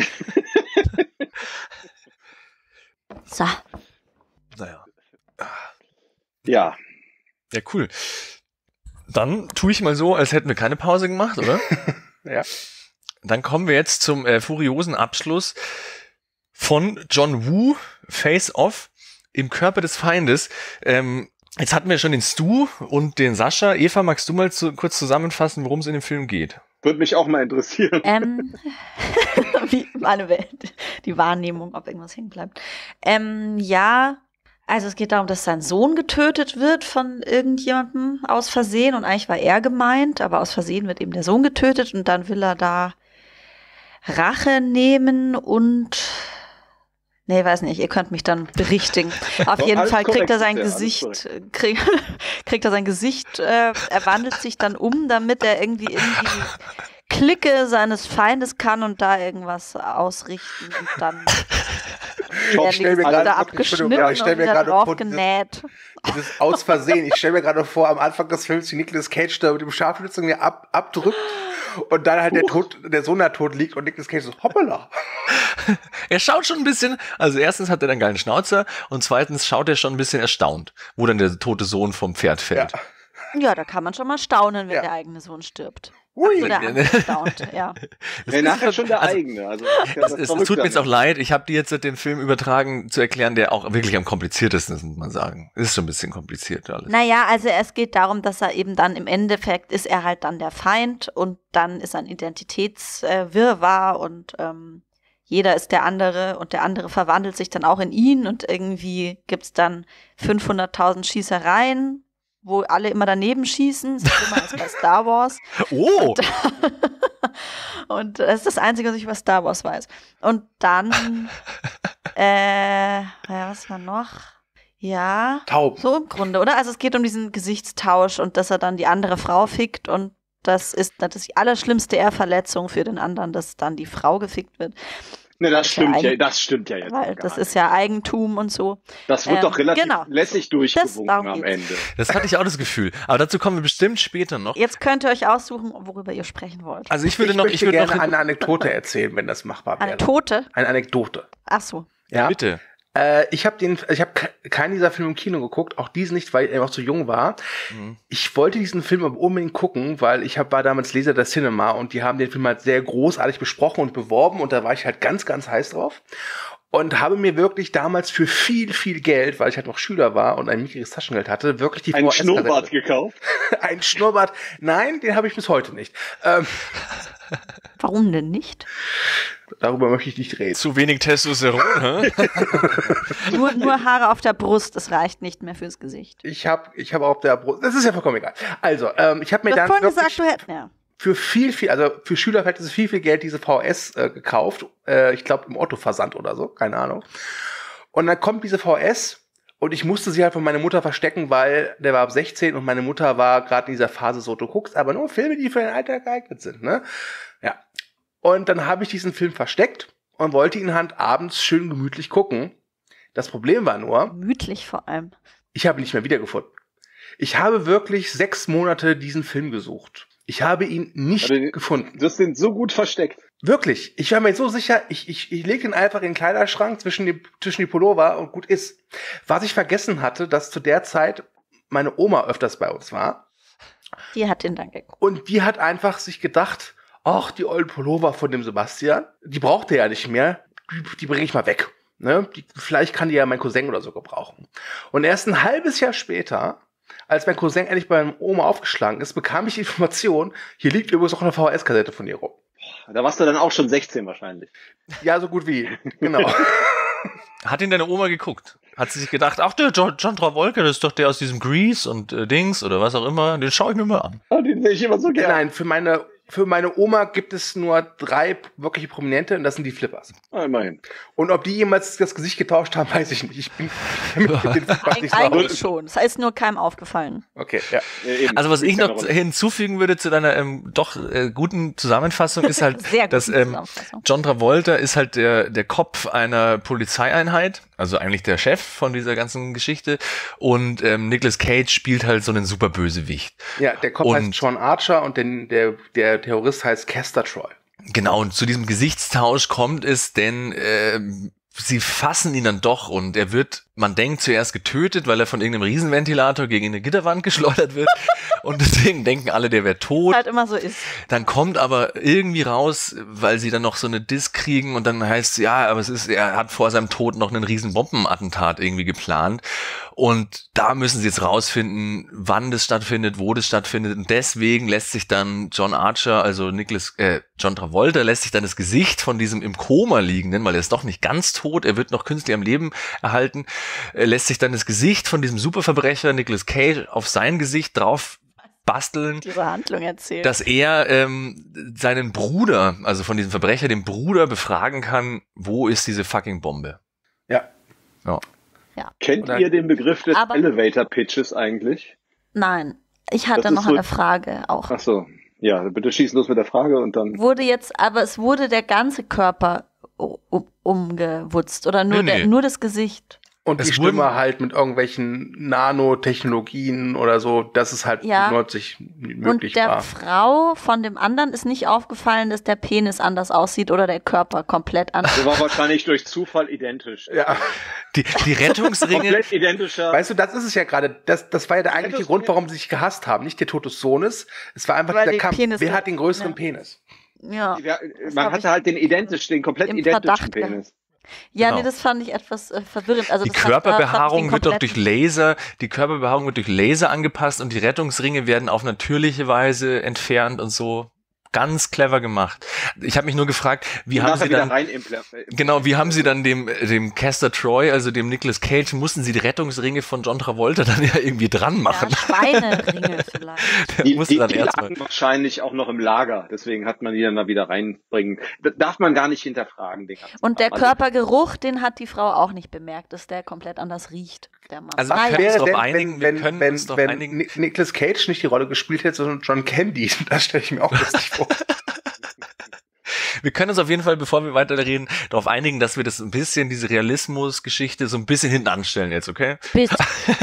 So. Naja. ja. Ja, cool. Dann tue ich mal so, als hätten wir keine Pause gemacht, oder? Ja. Dann kommen wir jetzt zum äh, furiosen Abschluss von John Woo, Face Off, im Körper des Feindes. Ähm, jetzt hatten wir schon den Stu und den Sascha. Eva, magst du mal zu, kurz zusammenfassen, worum es in dem Film geht? Würde mich auch mal interessieren. Ähm, wie meine Welt, die Wahrnehmung, ob irgendwas hängen bleibt. Ähm, ja, also es geht darum, dass sein Sohn getötet wird von irgendjemandem aus Versehen und eigentlich war er gemeint, aber aus Versehen wird eben der Sohn getötet und dann will er da Rache nehmen und Nee, weiß nicht, ihr könnt mich dann berichtigen. Auf jeden Alles Fall kriegt er sein korrekt, ja, alles Gesicht, krieg, kriegt er sein Gesicht, äh, er wandelt sich dann um, damit er irgendwie in die Clique seines Feindes kann und da irgendwas ausrichten und dann Ich stell mir gerade da wirklich- abgeschnitten ja, ich stell und mir wieder gerade vor, drauf genäht. Das ist aus Versehen. Ich stelle mir gerade vor, am Anfang des Films, wie Nicolas Cage da mit dem Scharfschütze mir ab, abdrückt und dann halt der, Tod, der Sohn da tot liegt und Nicolas Cage so, hoppala. Er schaut schon ein bisschen, also erstens hat er dann einen geilen Schnauzer und zweitens schaut er schon ein bisschen erstaunt, wo dann der tote Sohn vom Pferd fällt. Ja. Ja, da kann man schon mal staunen, wenn Ja. der eigene Sohn stirbt. Ui. So der andere staunt, ja. Das Ja, ist nachher halt- schon der also, eigene. Also, Es, es, es tut mir jetzt auch leid, ich habe dir jetzt den Film übertragen zu erklären, der auch wirklich am kompliziertesten ist, muss man sagen. Ist schon ein bisschen kompliziert alles. Naja, also es geht darum, dass er eben dann im Endeffekt ist er halt dann der Feind und dann ist ein Identitätswirrwarr und ähm, jeder ist der andere und der andere verwandelt sich dann auch in ihn und irgendwie gibt's dann fünfhunderttausend Schießereien, wo alle immer daneben schießen. Das ist immer als bei Star Wars. Oh! Und das ist das Einzige, was ich über Star Wars weiß. Und dann, äh, ja, was war noch? Ja, Taub. so im Grunde, oder? Also es geht um diesen Gesichtstausch und dass er dann die andere Frau fickt und das ist das ist die allerschlimmste Ehrverletzung für den anderen, dass dann die Frau gefickt wird. Ne, das stimmt ja, Eigen- das stimmt ja jetzt. Weil gar das nicht. ist ja Eigentum und so. Das wird ähm, doch relativ genau. lässig durchgewunken darum am geht's. Ende. Das hatte ich auch das Gefühl. Aber dazu kommen wir bestimmt später noch. Jetzt könnt ihr euch aussuchen, worüber ihr sprechen wollt. Also ich würde Ich noch, möchte ich würde gerne noch, eine Anekdote erzählen, wenn das machbar wäre. Eine Tote? Eine Anekdote. Ach so. Ja. bitte. Äh, ich habe den, ich habe ke- keinen dieser Filme im Kino geguckt, auch diesen nicht, weil er noch zu jung war. Mhm. Ich wollte diesen Film aber unbedingt gucken, weil ich hab, war damals Leser der Cinema und die haben den Film halt sehr großartig besprochen und beworben und da war ich halt ganz, ganz heiß drauf. Und habe mir wirklich damals für viel, viel Geld, weil ich halt noch Schüler war und ein mickriges Taschengeld hatte, wirklich die Ein V H S-Kassette- Schnurrbart gekauft. Ein Schnurrbart. Nein, den habe ich bis heute nicht. Ähm, Warum denn nicht? darüber möchte ich nicht reden. Zu wenig Testosteron, hä? Nur, nur Haare auf der Brust, das reicht nicht mehr fürs Gesicht. Ich habe ich hab auf der Brust, das ist ja vollkommen egal. Also, ähm, ich habe mir Du hast dann vorhin wirklich gesagt, du hättest, ja. für viel, viel, also für Schülerverhältnisse viel, viel Geld diese V H S äh, gekauft. Äh, ich glaube im Otto-Versand oder so, keine Ahnung. Und dann kommt diese V H S und ich musste sie halt von meiner Mutter verstecken, weil der war ab sechzehn und meine Mutter war gerade in dieser Phase so, du guckst aber nur Filme, die für dein Alter geeignet sind, ne? Ja. Und dann habe ich diesen Film versteckt und wollte ihn halt abends schön gemütlich gucken. Das Problem war nur, Gemütlich vor allem. ich habe ihn nicht mehr wiedergefunden. Ich habe wirklich sechs Monate diesen Film gesucht. Ich habe ihn nicht Aber die- gefunden. Das sind so gut versteckt. Wirklich. Ich war mir so sicher, ich, ich, ich lege ihn einfach in den Kleiderschrank zwischen die, zwischen die Pullover und gut ist. Was ich vergessen hatte, dass zu der Zeit meine Oma öfters bei uns war. Die hat den dann geguckt. Und die hat einfach sich gedacht, ach, die ollen Pullover von dem Sebastian, die braucht er ja nicht mehr. Die, die bringe ich mal weg. Ne? Die, vielleicht kann die ja mein Cousin oder so gebrauchen. Und erst ein halbes Jahr später, als mein Cousin endlich bei meiner Oma aufgeschlagen ist, bekam ich die Information, hier liegt übrigens auch eine V H S-Kassette von ihr rum. Da warst du dann auch schon sechzehn wahrscheinlich. Ja, so gut wie. Genau. Hat ihn deine Oma geguckt? Hat sie sich gedacht, ach, der John, John Travolta, das ist doch der aus diesem Grease und äh, Dings oder was auch immer, den schaue ich mir mal an. Oh, den sehe ich immer so gerne. Nein, für meine, für meine Oma gibt es nur drei wirkliche Prominente und das sind die Flippers. Ah, immerhin. Und ob die jemals das Gesicht getauscht haben, weiß ich nicht. Ich bin mit den Flippers nicht so Eigentlich aus. schon. Das ist nur keinem aufgefallen. Okay, ja. Ja, eben. Also was ich Spielt noch keine Rolle. hinzufügen würde zu deiner ähm, doch äh, guten Zusammenfassung ist halt, Sehr gute dass ähm, Zusammenfassung. John Travolta ist halt der der Kopf einer Polizeieinheit, also eigentlich der Chef von dieser ganzen Geschichte und ähm, Nicolas Cage spielt halt so einen Superbösewicht. Ja, der Kopf Und- heißt Sean Archer und den, der, der Terrorist heißt Castor Troy. Genau, und zu diesem Gesichtstausch kommt es, denn ähm, sie fassen ihn dann doch und er wird, man denkt, zuerst getötet, weil er von irgendeinem Riesenventilator gegen eine Gitterwand geschleudert wird und deswegen denken alle, der wäre tot. Halt immer so ist. Dann kommt aber irgendwie raus, weil sie dann noch so eine Diss kriegen und dann heißt es, ja, aber es ist, er hat vor seinem Tod noch einen riesen Bombenattentat irgendwie geplant und da müssen sie jetzt rausfinden, wann das stattfindet, wo das stattfindet und deswegen lässt sich dann John Archer, also Nicholas, äh, John Travolta lässt sich dann das Gesicht von diesem im Koma liegenden, weil er ist doch nicht ganz tot, er wird noch künstlich am Leben erhalten, äh, lässt sich dann das Gesicht von diesem Superverbrecher Nicolas Cage auf sein Gesicht drauf basteln, Diese Handlung erzählt. dass er ähm, seinen Bruder, also von diesem Verbrecher, den Bruder befragen kann, wo ist diese fucking Bombe? Ja. Ja. Kennt Oder- ihr den Begriff des Aber- Elevator Pitches eigentlich? Nein, ich hatte Das ist noch so- eine Frage auch. Ach so. Ja, bitte schieß los mit der Frage und dann. Wurde jetzt, aber es wurde der ganze Körper um, umgewutzt oder nur, Nee, nee. Der, nur das Gesicht? Und Es die Stimme wurden- halt mit irgendwelchen Nanotechnologien oder so, dass es halt Ja. neunzig Und möglich der war. Frau von dem anderen ist nicht aufgefallen, dass der Penis anders aussieht oder der Körper komplett anders. Der war wahrscheinlich durch Zufall identisch. Ja, Die, die Rettungsringe, Komplett identischer. weißt du, das ist es ja gerade. Das, das war ja der eigentliche das- Grund, warum sie sich gehasst haben. Nicht der Tod des Sohnes. Es war einfach Weil dieser die Kampf. Penis- Wer hat den größeren Ja. Penis? Ja, Ja, Das man hab hatte ich halt den identisch, den komplett im identischen Verdacht Penis. ja Genau. nee, das fand ich etwas äh, verwirrend. Also die das hat- da fand ich Körperbehaarung den wird doch durch kompletten- Laser, die Körperbehaarung wird durch Laser angepasst und die Rettungsringe werden auf natürliche Weise entfernt und so. Ganz clever gemacht. Ich habe mich nur gefragt, wie Und haben nachher sie wieder dann rein impl- genau, wie haben sie dann dem dem Castor Troy, also dem Nicolas Cage, mussten sie die Rettungsringe von John Travolta dann ja irgendwie dran machen. Ja, Schweineringe vielleicht. Der Die, musste die, dann die erstmal. lagen wahrscheinlich auch noch im Lager, deswegen hat man die dann da wieder reinbringen. Das darf man gar nicht hinterfragen, den ganzen Und der Kram. Also, Körpergeruch, den hat die Frau auch nicht bemerkt, dass der komplett anders riecht, der Mann. Also Naja. wir können uns Wäre drauf denn, einigen, wir wenn, können wenn, uns drauf wenn einigen. Ni- Nicolas Cage nicht die Rolle gespielt hätte, sondern John Candy, das stelle ich mir auch lustig vor. Wir können uns auf jeden Fall, bevor wir weiterreden, darauf einigen, dass wir das ein bisschen, diese Realismus-Geschichte so ein bisschen hinten anstellen jetzt, okay? Bitte.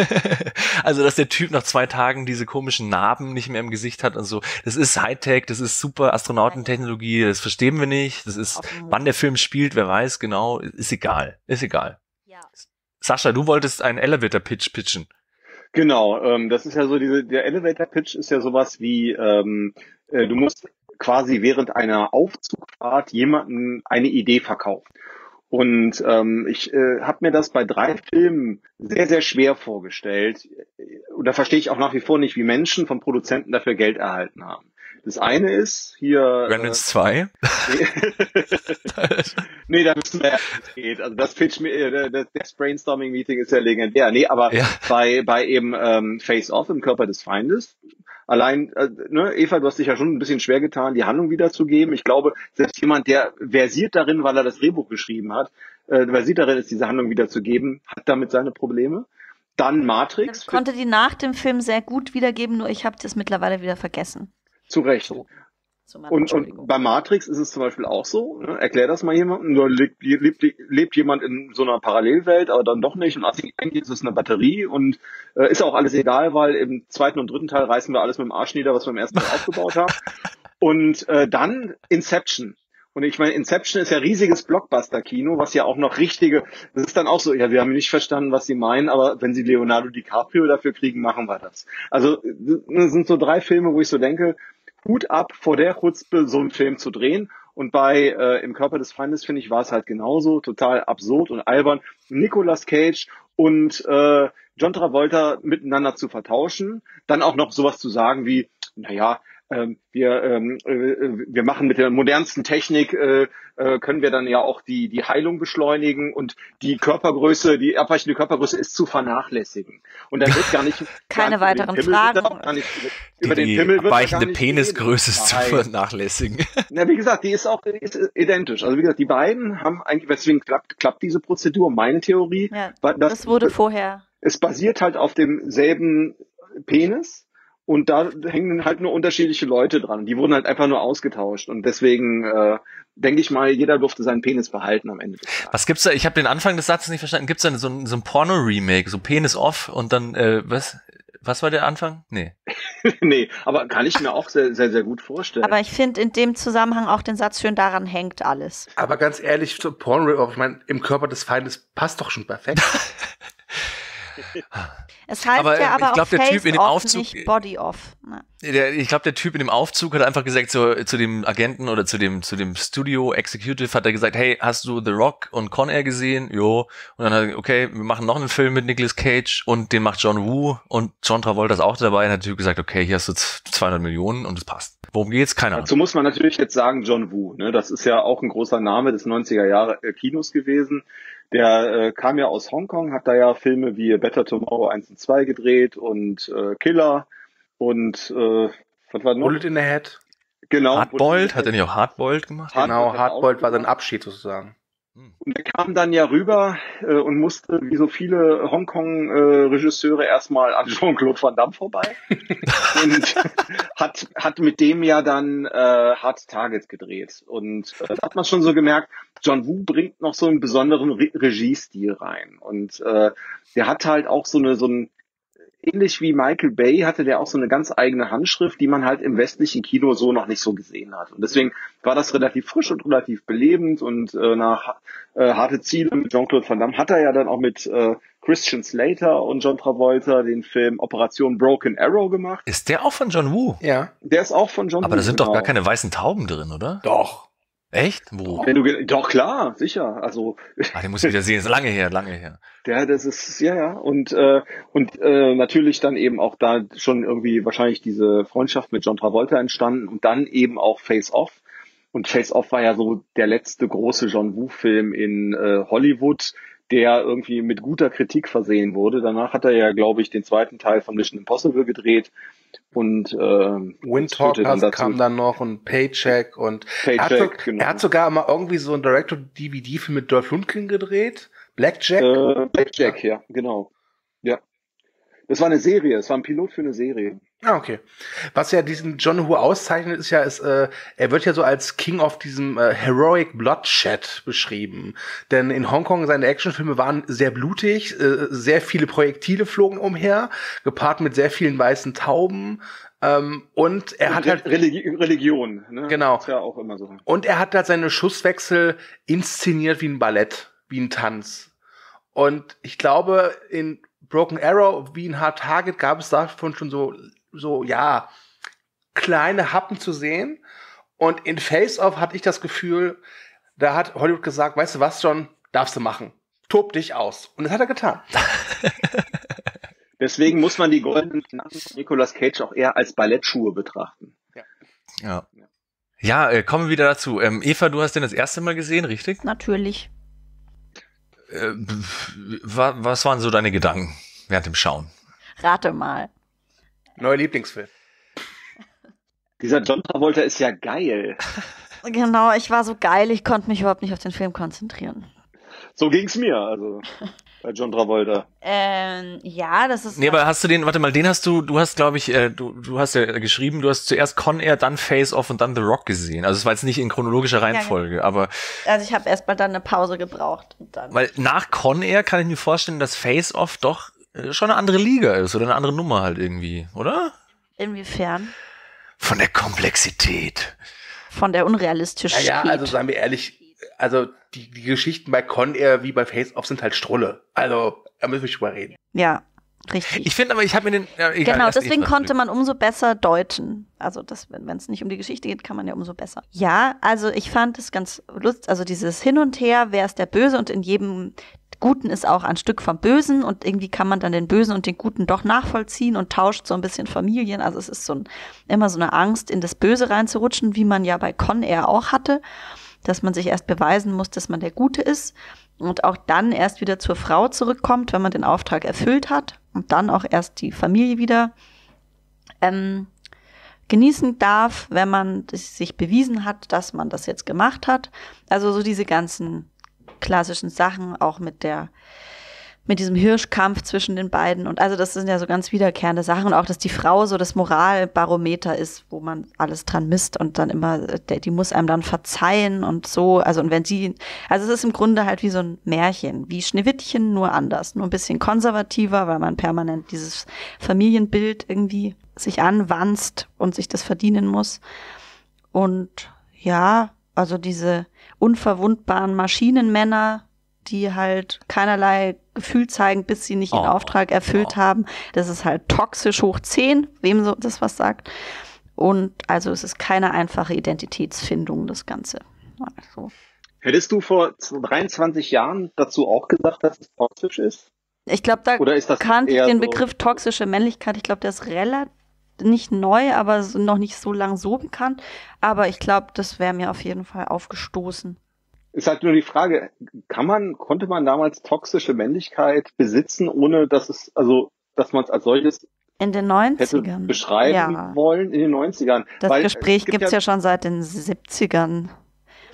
Also, dass der Typ nach zwei Tagen diese komischen Narben nicht mehr im Gesicht hat und so. Das ist Hightech, das ist super Astronautentechnologie, das verstehen wir nicht. Das ist, Auf dem Mond. wann der Film spielt, wer weiß genau, ist egal, ist egal. Ja. Sascha, du wolltest einen Elevator-Pitch pitchen. Genau, ähm, das ist ja so, diese, der Elevator-Pitch ist ja sowas wie, ähm, äh, du musst quasi während einer Aufzugfahrt jemanden eine Idee verkaufen. Und ähm, ich äh, habe mir das bei drei Filmen sehr, sehr schwer vorgestellt. Und da verstehe ich auch nach wie vor nicht, wie Menschen von Produzenten dafür Geld erhalten haben. Das eine ist hier... Gremlins zwei. Nee, da müssen wir ja, es geht. Also das Pitch, äh, das, das Brainstorming-Meeting ist ja legendär. Nee, aber Ja. bei, bei eben ähm, Face Off im Körper des Feindes, allein, äh, ne, Eva, du hast dich ja schon ein bisschen schwer getan, die Handlung wiederzugeben. Ich glaube, selbst jemand, der versiert darin, weil er das Drehbuch geschrieben hat, äh, versiert darin ist, diese Handlung wiederzugeben, hat damit seine Probleme. Dann Matrix, Ich konnte die nach dem Film sehr gut wiedergeben, nur ich habe das mittlerweile wieder vergessen. zu Recht. Zu meiner Und, Entschuldigung. und bei Matrix ist es zum Beispiel auch so, ne? Erklär das mal jemandem, nur lebt, lebt, lebt jemand in so einer Parallelwelt, aber dann doch nicht und eigentlich ist es eine Batterie und äh, ist auch alles egal, weil im zweiten und dritten Teil reißen wir alles mit dem Arsch nieder, was wir im ersten Teil aufgebaut haben. Und äh, dann Inception. Und ich meine, Inception ist ja riesiges Blockbuster-Kino, was ja auch noch richtige, das ist dann auch so, ja, wir haben nicht verstanden, was sie meinen, aber wenn sie Leonardo DiCaprio dafür kriegen, machen wir das. Also das sind so drei Filme, wo ich so denke, Hut ab vor der Chutzpe, so einen Film zu drehen. Und bei äh, Im Körper des Feindes, finde ich, war es halt genauso, total absurd und albern, Nicolas Cage und äh, John Travolta miteinander zu vertauschen, dann auch noch sowas zu sagen wie, naja, ähm, wir ähm, äh, wir machen mit der modernsten Technik, äh, äh, können wir dann ja auch die die Heilung beschleunigen und die Körpergröße, die abweichende Körpergröße ist zu vernachlässigen. Und dann wird gar nicht Keine gar nicht weiteren über den Pimmel wird Fragen. auch gar nicht, Die, über den die Pimmel wird da gar abweichende nicht Penisgröße ist zu geredet. Nein. vernachlässigen. Na, wie gesagt, die ist auch die ist identisch. Also wie gesagt, die beiden haben eigentlich, deswegen klappt, klappt diese Prozedur. Meine Theorie, Ja, weil das wurde vorher. es basiert halt auf demselben Penis und da hängen halt nur unterschiedliche Leute dran. Die wurden halt einfach nur ausgetauscht und deswegen äh, denke ich mal, jeder durfte seinen Penis behalten am Ende des Tages. Was gibt's da? Ich habe den Anfang des Satzes nicht verstanden. Gibt's da so ein, so ein Porno-Remake, so Penis off und dann, äh, was? Was war der Anfang? Nee. Nee, aber kann ich mir auch sehr, sehr, sehr gut vorstellen. Aber ich finde in dem Zusammenhang auch den Satz schön, daran hängt alles. Aber ganz ehrlich, so Porn, ich meine, im Körper des Feindes passt doch schon perfekt. Es heißt Aber, ja äh, aber ich glaub, auch der Face Typ in dem off, Aufzug- nicht Body off. Ne? Der, ich glaube, der Typ in dem Aufzug hat einfach gesagt, so, zu dem Agenten oder zu dem, zu dem Studio Executive hat er gesagt, hey, hast du The Rock und Con Air gesehen? Jo. Und dann hat er, okay, wir machen noch einen Film mit Nicolas Cage und den macht John Woo und John Travolta ist auch dabei. Und hat der Typ gesagt, okay, hier hast du zweihundert Millionen und es passt. Worum geht's? Keine Ahnung. Dazu muss man natürlich jetzt sagen, John Woo, ne? Das ist ja auch ein großer Name des neunziger Jahre äh, Kinos gewesen. Der äh, kam ja aus Hongkong, hat da ja Filme wie Better Tomorrow eins und zwei gedreht und äh, Killer und äh, was war noch? Bullet in the Head. Genau. Hardboiled? Hat er nicht auch Hardboiled gemacht? Hard- Genau, hat er auch Hardboiled war sein gemacht. Abschied sozusagen. Und er kam dann ja rüber äh, und musste, wie so viele Hongkong-Regisseure, äh, erstmal an Jean-Claude Van Damme vorbei. Und hat hat mit dem ja dann äh, Hard Target gedreht. Und äh, da hat man schon so gemerkt, John Woo bringt noch so einen besonderen Re- Regiestil rein. Und äh, der hat halt auch so eine so ein ähnlich wie Michael Bay hatte der auch so eine ganz eigene Handschrift, die man halt im westlichen Kino so noch nicht so gesehen hat. Und deswegen war das relativ frisch und relativ belebend und äh, nach äh, Harte Ziele mit Jean-Claude Van Damme hat er ja dann auch mit äh, Christian Slater und John Travolta den Film Operation Broken Arrow gemacht. Ist der auch von John Woo? Ja. Der ist auch von John Aber Woo, da sind genau. doch gar keine weißen Tauben drin, oder? Doch. Echt? Wo? Wenn du ge- doch klar, sicher. Also Ah, den muss ich wieder sehen. Ist lange her, lange her. der, das ist ja ja und äh, und äh, natürlich dann eben auch da schon irgendwie wahrscheinlich diese Freundschaft mit John Travolta entstanden und dann eben auch Face Off. Und Face Off war ja so der letzte große John Woo-Film in äh, Hollywood, der irgendwie mit guter Kritik versehen wurde. Danach hat er ja, glaube ich, den zweiten Teil von Mission Impossible gedreht. Und äh, Windtalkers kam dann noch und Paycheck und Paycheck, er, hat so, genau. er hat sogar mal irgendwie so einen Direct-to-D V D-Film mit Dolph Lundgren gedreht. Blackjack. Äh, Blackjack, ja, genau. Ja. Das war eine Serie, es war ein Pilot für eine Serie. Ah, okay. Was ja diesen John Woo auszeichnet, ist ja, ist, äh, er wird ja so als King of diesem äh, Heroic Bloodshed beschrieben. Denn in Hongkong seine Actionfilme waren sehr blutig, äh, sehr viele Projektile flogen umher, gepaart mit sehr vielen weißen Tauben. Ähm, und er Und hat Re- halt Religi- Religion, ne? Genau. Ist ja auch immer so. Und er hat halt seine Schusswechsel inszeniert wie ein Ballett, wie ein Tanz. Und ich glaube, in Broken Arrow wie in Hard Target gab es davon schon so, so, ja, kleine Happen zu sehen. Und in Face Off hatte ich das Gefühl, da hat Hollywood gesagt, weißt du was, John, darfst du machen. Tob dich aus. Und das hat er getan. Deswegen muss man die goldenen Knappen von Nicolas Cage auch eher als Ballettschuhe betrachten. Ja. Ja, äh, kommen wir wieder dazu. Ähm, Eva, du hast den das erste Mal gesehen, richtig? Natürlich. Äh, wa- was waren so deine Gedanken während dem Schauen? Rate mal. Neuer Lieblingsfilm. Dieser John Travolta ist ja geil. Genau, ich war so geil, ich konnte mich überhaupt nicht auf den Film konzentrieren. So ging's mir, also bei John Travolta. Ähm, ja, das ist... Nee, aber hast du den, warte mal, den hast du, du hast, glaube ich, äh, du, du hast ja geschrieben, du hast zuerst Con Air, dann Face Off und dann The Rock gesehen. Also es war jetzt nicht in chronologischer Reihenfolge, aber Also ich habe erst mal dann eine Pause gebraucht. Und dann weil nach Con Air kann ich mir vorstellen, dass Face Off doch äh, schon eine andere Liga ist oder eine andere Nummer halt irgendwie, oder? Inwiefern? Von der Komplexität. Von der Unrealistische. Ja, ja, also seien wir ehrlich, also die, die Geschichten bei Con Air wie bei Face Off sind halt Strolle. Also, da müssen wir nicht drüber reden. Ja, richtig. Ich finde aber, ich habe mir den... Ja, egal, Genau, erst deswegen Eva. konnte man umso besser deuten. Also das, wenn es nicht um die Geschichte geht, kann man ja umso besser. Ja, also ich fand es ganz lustig, also dieses Hin und Her, wer ist der Böse und in jedem Guten ist auch ein Stück vom Bösen und irgendwie kann man dann den Bösen und den Guten doch nachvollziehen und tauscht so ein bisschen Familien. Also es ist so ein, immer so eine Angst, in das Böse reinzurutschen, wie man ja bei Con Air auch hatte, dass man sich erst beweisen muss, dass man der Gute ist und auch dann erst wieder zur Frau zurückkommt, wenn man den Auftrag erfüllt hat und dann auch erst die Familie wieder ähm, genießen darf, wenn man sich bewiesen hat, dass man das jetzt gemacht hat. Also so diese ganzen klassischen Sachen, auch mit der mit diesem Hirschkampf zwischen den beiden. Und also das sind ja so ganz wiederkehrende Sachen. Und auch, dass die Frau so das Moralbarometer ist, wo man alles dran misst und dann immer, der, die muss einem dann verzeihen und so. Also und wenn sie, also es ist im Grunde halt wie so ein Märchen, wie Schneewittchen, nur anders. Nur ein bisschen konservativer, weil man permanent dieses Familienbild irgendwie sich anwanzt und sich das verdienen muss. Und ja, also diese unverwundbaren Maschinenmänner, die halt keinerlei Gefühl zeigen, bis sie nicht Oh. ihren Auftrag erfüllt Oh. haben. Das ist halt toxisch hoch zehn, wem so das was sagt. Und also es ist keine einfache Identitätsfindung, das Ganze. Also, Hättest du vor dreiundzwanzig Jahren dazu auch gesagt, dass es toxisch ist? ich glaube, da Oder ist das kannte ich eher den so- Begriff toxische Männlichkeit. Ich glaube, der ist relativ nicht neu, aber so- noch nicht so lang so bekannt. Aber ich glaube, das wäre mir auf jeden Fall aufgestoßen. Ist halt nur die Frage, kann man, konnte man damals toxische Männlichkeit besitzen, ohne dass es, also, dass man es als solches In den hätte neunzigern. beschreiben Ja. wollen in den neunzigern? Das Weil Gespräch es gibt gibt's ja, schon seit den siebzigern.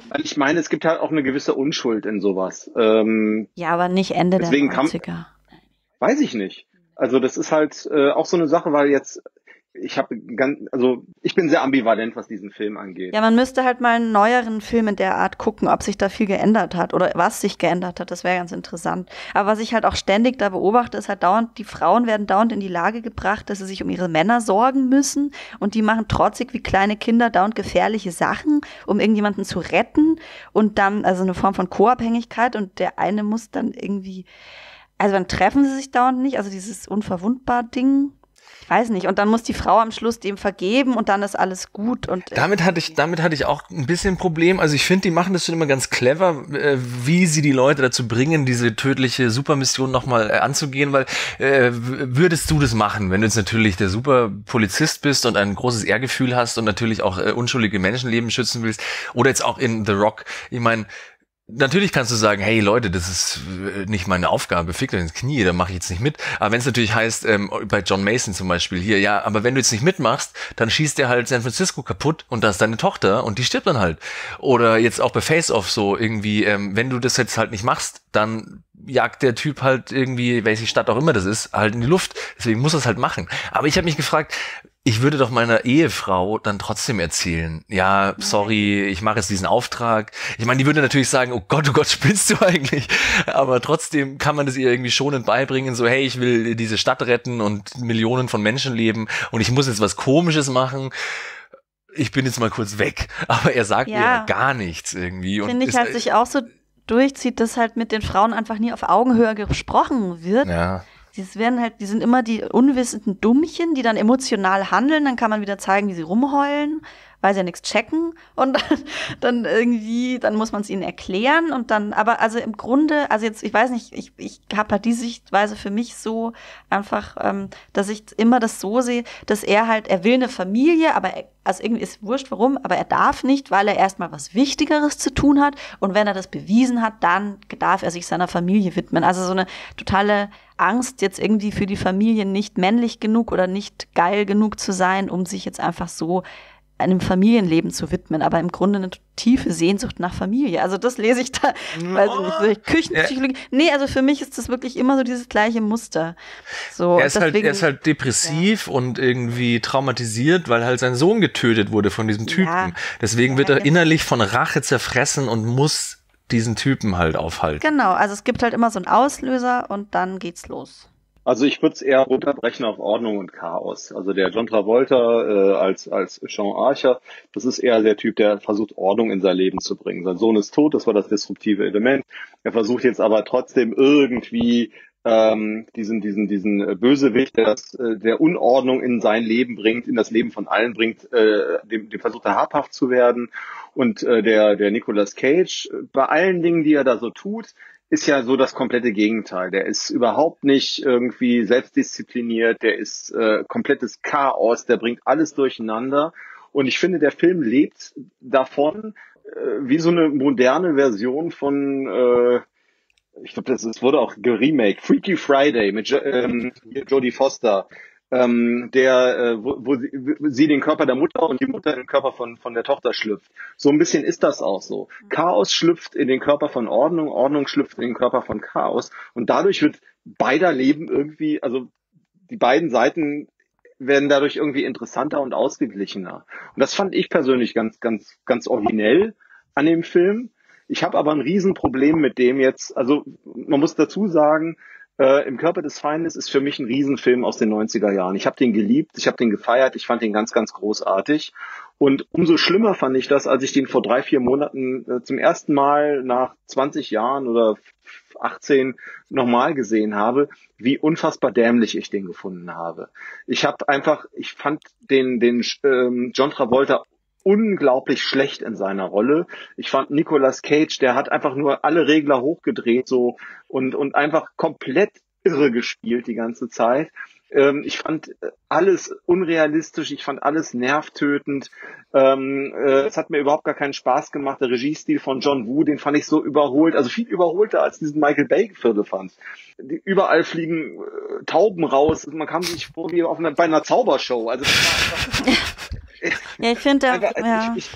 Ich meine, es gibt halt auch eine gewisse Unschuld in sowas. Ähm, ja, aber nicht Ende der neunziger. Weiß ich nicht. Also das ist halt äh, auch so eine Sache, weil jetzt ich habe ganz, also ich bin sehr ambivalent, was diesen Film angeht. Ja, man müsste halt mal einen neueren Film in der Art gucken, ob sich da viel geändert hat oder was sich geändert hat. Das wäre ganz interessant. Aber was ich halt auch ständig da beobachte, ist halt dauernd, die Frauen werden dauernd in die Lage gebracht, dass sie sich um ihre Männer sorgen müssen und die machen trotzig wie kleine Kinder dauernd gefährliche Sachen, um irgendjemanden zu retten und dann, also eine Form von Co-Abhängigkeit und der eine muss dann irgendwie, also dann treffen sie sich dauernd nicht, also dieses Unverwundbar-Ding. Ich weiß nicht. Und dann muss die Frau am Schluss dem vergeben und dann ist alles gut. Und damit hatte ich, damit hatte ich auch ein bisschen ein Problem. Also ich finde, die machen das schon immer ganz clever, äh, wie sie die Leute dazu bringen, diese tödliche Supermission nochmal äh, anzugehen, weil äh, würdest du das machen, wenn du jetzt natürlich der Superpolizist bist und ein großes Ehrgefühl hast und natürlich auch äh, unschuldige Menschenleben schützen willst oder jetzt auch in The Rock. Ich meine, natürlich kannst du sagen, hey Leute, das ist nicht meine Aufgabe, fickt euch ins Knie, da mache ich jetzt nicht mit. Aber wenn es natürlich heißt, ähm, bei John Mason zum Beispiel hier, ja, aber wenn du jetzt nicht mitmachst, dann schießt der halt San Francisco kaputt und da ist deine Tochter und die stirbt dann halt. Oder jetzt auch bei Face Off so irgendwie, ähm, wenn du das jetzt halt nicht machst, dann jagt der Typ halt irgendwie, welche Stadt auch immer das ist, halt in die Luft. Deswegen muss er es halt machen. Aber ich habe mich gefragt, ich würde doch meiner Ehefrau dann trotzdem erzählen, ja, sorry, ich mache jetzt diesen Auftrag. Ich meine, die würde natürlich sagen, oh Gott, oh Gott, spinnst du eigentlich? Aber trotzdem kann man das ihr irgendwie schonend beibringen, so, hey, ich will diese Stadt retten und Millionen von Menschen leben und ich muss jetzt was Komisches machen. Ich bin jetzt mal kurz weg. Aber er sagt ja. ihr gar nichts irgendwie. Finde ich halt sich auch so durchzieht, dass halt mit den Frauen einfach nie auf Augenhöhe gesprochen wird. Ja. Die werden halt, die sind immer die unwissenden Dummchen, die dann emotional handeln, dann kann man wieder zeigen, wie sie rumheulen, weil sie ja nichts checken und dann, dann irgendwie, dann muss man es ihnen erklären und dann, aber also im Grunde, also jetzt, ich weiß nicht, ich, ich habe halt die Sichtweise für mich so einfach, ähm, dass ich immer das so sehe, dass er halt, er will eine Familie, aber er, also irgendwie ist wurscht warum, aber er darf nicht, weil er erstmal was Wichtigeres zu tun hat und wenn er das bewiesen hat, dann darf er sich seiner Familie widmen. Also so eine totale Angst, jetzt irgendwie für die Familie nicht männlich genug oder nicht geil genug zu sein, um sich jetzt einfach so einem Familienleben zu widmen, aber im Grunde eine tiefe Sehnsucht nach Familie. Also das lese ich da, weiß ich nicht, so Küchenpsychologie. Ja. Nee, also für mich ist das wirklich immer so dieses gleiche Muster. So, er, ist deswegen, halt, er ist halt depressiv ja. und irgendwie traumatisiert, weil halt sein Sohn getötet wurde von diesem Typen. Ja. Deswegen ja, wird er ja. innerlich von Rache zerfressen und muss diesen Typen halt aufhalten. Genau, also es gibt halt immer so einen Auslöser und dann geht's los. Also ich würde es eher runterbrechen auf Ordnung und Chaos. Also der John Travolta äh, als als Sean Archer, das ist eher der Typ, der versucht, Ordnung in sein Leben zu bringen. Sein Sohn ist tot, das war das disruptive Element. Er versucht jetzt aber trotzdem irgendwie ähm, diesen diesen diesen Bösewicht, der das, äh, der Unordnung in sein Leben bringt, in das Leben von allen bringt, äh, dem, dem versucht er habhaft zu werden. Und äh, der der Nicolas Cage, bei allen Dingen, die er da so tut, ist ja so das komplette Gegenteil. Der ist überhaupt nicht irgendwie selbstdiszipliniert, der ist äh, komplettes Chaos, der bringt alles durcheinander. Und ich finde, der Film lebt davon, äh, wie so eine moderne Version von, äh, ich glaube, das, das wurde auch geremake, Freaky Friday mit jo- ähm, Jodie Foster. Ähm, der, äh, wo, wo sie, sie den Körper der Mutter und die Mutter in den Körper von, von der Tochter schlüpft. So ein bisschen ist das auch so. Chaos schlüpft in den Körper von Ordnung, Ordnung schlüpft in den Körper von Chaos und dadurch wird beider Leben irgendwie, also die beiden Seiten werden dadurch irgendwie interessanter und ausgeglichener. Und das fand ich persönlich ganz, ganz, ganz originell an dem Film. Ich habe aber ein Riesenproblem mit dem jetzt, also man muss dazu sagen, Äh, Im Körper des Feindes ist für mich ein Riesenfilm aus den neunziger Jahren. Ich habe den geliebt, ich habe den gefeiert, ich fand den ganz, ganz großartig. Und umso schlimmer fand ich das, als ich den vor drei, vier Monaten äh, zum ersten Mal nach zwanzig Jahren oder achtzehn nochmal gesehen habe, wie unfassbar dämlich ich den gefunden habe. Ich habe einfach, ich fand den, den ähm, John Travolta unglaublich schlecht in seiner Rolle. Ich fand Nicolas Cage, der hat einfach nur alle Regler hochgedreht so und und einfach komplett irre gespielt die ganze Zeit. Ähm, ich fand alles unrealistisch, ich fand alles nervtötend. Ähm, äh, es hat mir überhaupt gar keinen Spaß gemacht. Der Regiestil von John Woo, den fand ich so überholt, also viel überholter als diesen Michael Bay-Film fand. Die, überall fliegen äh, Tauben raus. Man kam sich vor wie auf einer, bei einer Zaubershow. Also das war einfach ja, ich finde, ja. ich, ich,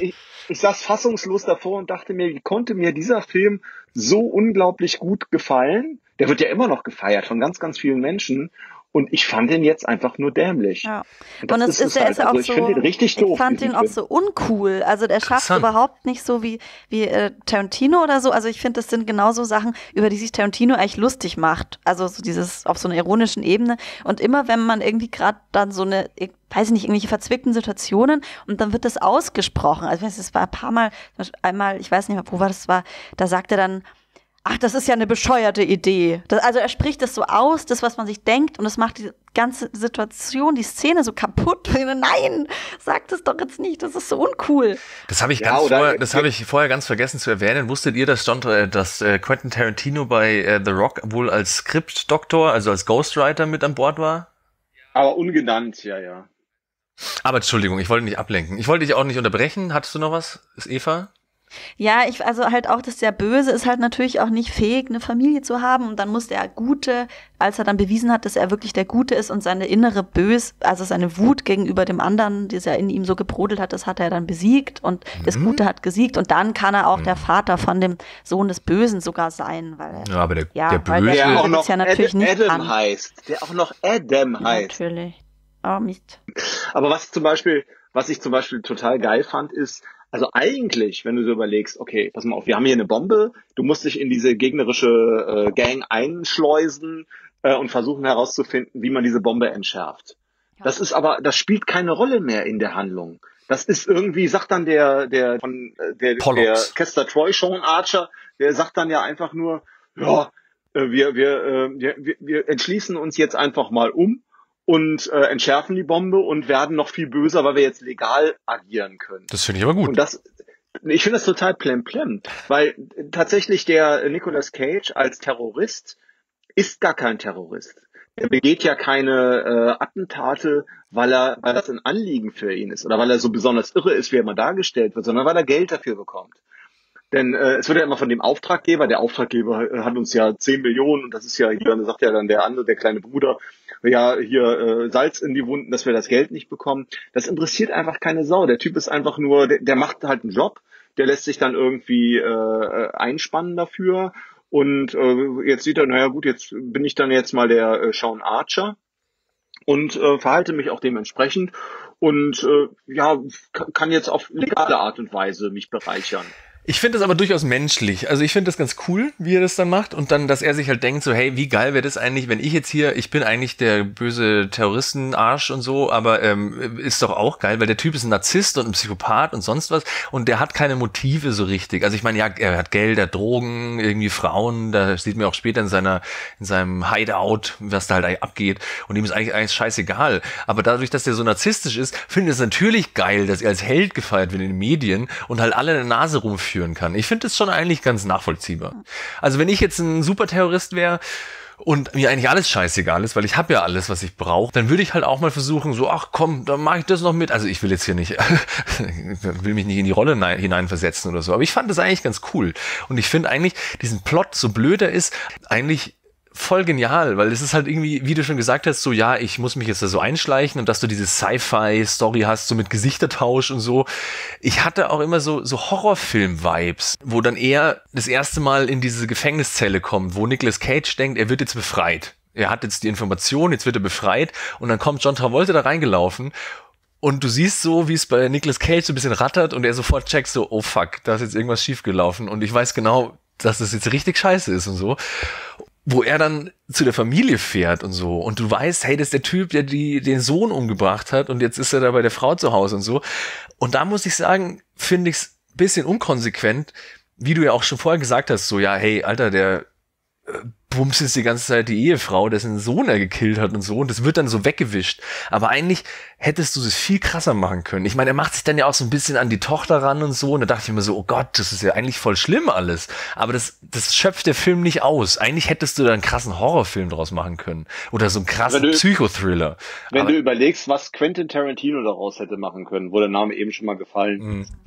ich saß fassungslos davor und dachte mir, wie konnte mir dieser Film so unglaublich gut gefallen? Der wird ja immer noch gefeiert von ganz, ganz vielen Menschen. Und ich fand den jetzt einfach nur dämlich. Ja. Und, und es ist, er halt, ist auch also ich so, finde den richtig doof. ich fand den auch so uncool. Also der schafft Interessant. überhaupt nicht so wie, wie äh, Tarantino oder so. Also ich finde, das sind genauso Sachen, über die sich Tarantino eigentlich lustig macht. Also so dieses auf so einer ironischen Ebene. Und immer wenn man irgendwie gerade dann so eine, ich weiß nicht, irgendwelche verzwickten Situationen und dann wird das ausgesprochen. Also es war ein paar Mal, einmal, ich weiß nicht mehr, wo war das war, da sagt er dann, ach, das ist ja eine bescheuerte Idee. Das, also er spricht das so aus, das, was man sich denkt, und das macht die ganze Situation, die Szene so kaputt. Nein, sag das doch jetzt nicht, das ist so uncool. Das habe ich, Ja, ganz oder- vorher, das habe ich vorher ganz vergessen zu erwähnen. Wusstet ihr, dass, John, äh, dass äh, Quentin Tarantino bei äh, The Rock wohl als Skriptdoktor, also als Ghostwriter mit an Bord war? Aber ungenannt, ja, ja. Aber Entschuldigung, ich wollte nicht ablenken. Ich wollte dich auch nicht unterbrechen. Hattest du noch was? Ist Eva? Ja, ich, also halt auch, dass der Böse ist halt natürlich auch nicht fähig, eine Familie zu haben, und dann muss der Gute, als er dann bewiesen hat, dass er wirklich der Gute ist und seine innere Bös, also seine Wut gegenüber dem anderen, die er in ihm so gebrodelt hat, das hat er dann besiegt und mhm. das Gute hat gesiegt, und dann kann er auch mhm. der Vater von dem Sohn des Bösen sogar sein, weil er, Ja, aber der, ja, der weil Böse... der Der auch Böse noch ist ja natürlich Adam, nicht Adam an. heißt. Der auch noch Adam heißt. Natürlich. Oh, Mist. Aber was zum Beispiel, was ich zum Beispiel total geil fand, ist, also eigentlich, wenn du so überlegst, okay, pass mal auf, wir haben hier eine Bombe, du musst dich in diese gegnerische äh, Gang einschleusen äh, und versuchen herauszufinden, wie man diese Bombe entschärft. Ja. Das ist aber, das spielt keine Rolle mehr in der Handlung. Das ist irgendwie, sagt dann der, der, von, der, der Kester Troy, Sean Archer, der sagt dann ja einfach nur, ja, äh, wir, wir, äh, wir, wir entschließen uns jetzt einfach mal um und äh, entschärfen die Bombe und werden noch viel böser, weil wir jetzt legal agieren können. Das finde ich aber gut. Und das, ich finde das total plemplem, weil tatsächlich der Nicolas Cage als Terrorist ist gar kein Terrorist. Er begeht ja keine äh, Attentate, weil er, weil das ein Anliegen für ihn ist oder weil er so besonders irre ist, wie er mal dargestellt wird, sondern weil er Geld dafür bekommt. Denn äh, es wird ja immer von dem Auftraggeber, der Auftraggeber äh, hat uns ja zehn Millionen, und das ist ja, hier dann sagt ja dann der andere, der kleine Bruder, ja, hier äh, Salz in die Wunden, dass wir das Geld nicht bekommen. Das interessiert einfach keine Sau. Der Typ ist einfach nur, der, der macht halt einen Job, der lässt sich dann irgendwie äh, einspannen dafür, und äh, jetzt sieht er, naja gut, jetzt bin ich dann jetzt mal der äh, Sean Archer und äh, verhalte mich auch dementsprechend und äh, ja, kann jetzt auf legale Art und Weise mich bereichern. Ich finde das aber durchaus menschlich. Also ich finde das ganz cool, wie er das dann macht, und dann, dass er sich halt denkt so, hey, wie geil wäre das eigentlich, wenn ich jetzt hier, ich bin eigentlich der böse Terroristenarsch und so, aber ähm, ist doch auch geil, weil der Typ ist ein Narzisst und ein Psychopath und sonst was, und der hat keine Motive so richtig. Also ich meine, ja, er hat Geld, er hat Drogen, irgendwie Frauen, da sieht man auch später in seiner in seinem Hideout, was da halt abgeht, und ihm ist eigentlich eigentlich scheißegal. Aber dadurch, dass der so narzisstisch ist, finde ich es natürlich geil, dass er als Held gefeiert wird in den Medien und halt alle eine Nase rumführt kann. Ich finde das schon eigentlich ganz nachvollziehbar. Also wenn ich jetzt ein Superterrorist wäre und mir eigentlich alles scheißegal ist, weil ich habe ja alles, was ich brauche, dann würde ich halt auch mal versuchen, so, ach komm, dann mache ich das noch mit. Also ich will jetzt hier nicht, will mich nicht in die Rolle hineinversetzen oder so, aber ich fand das eigentlich ganz cool. Und ich finde eigentlich diesen Plot, so blöd er ist, eigentlich voll genial, weil es ist halt irgendwie, wie du schon gesagt hast, so, ja, ich muss mich jetzt da so einschleichen, und dass du diese Sci-Fi-Story hast, so mit Gesichtertausch und so. Ich hatte auch immer so, so Horrorfilm-Vibes, wo dann er das erste Mal in diese Gefängniszelle kommt, wo Nicolas Cage denkt, er wird jetzt befreit. Er hat jetzt die Information, jetzt wird er befreit, und dann kommt John Travolta da reingelaufen, und du siehst so, wie es bei Nicolas Cage so ein bisschen rattert, und er sofort checkt so, oh fuck, da ist jetzt irgendwas schiefgelaufen, und ich weiß genau, dass das jetzt richtig scheiße ist und so. Wo er dann zu der Familie fährt und so, und du weißt, hey, das ist der Typ, der die den Sohn umgebracht hat, und jetzt ist er da bei der Frau zu Hause und so. Und da muss ich sagen, finde ich es ein bisschen unkonsequent, wie du ja auch schon vorher gesagt hast, so, ja, hey, Alter, der äh, bumst jetzt die ganze Zeit die Ehefrau, dessen Sohn er gekillt hat und so, und das wird dann so weggewischt. Aber eigentlich hättest du es viel krasser machen können. Ich meine, er macht sich dann ja auch so ein bisschen an die Tochter ran und so, und da dachte ich mir so, oh Gott, das ist ja eigentlich voll schlimm alles. Aber das, das schöpft der Film nicht aus. Eigentlich hättest du da einen krassen Horrorfilm draus machen können. Oder so einen krassen du, Psychothriller. Wenn Aber, du überlegst, was Quentin Tarantino daraus hätte machen können, wo der Name eben schon mal gefallen mh.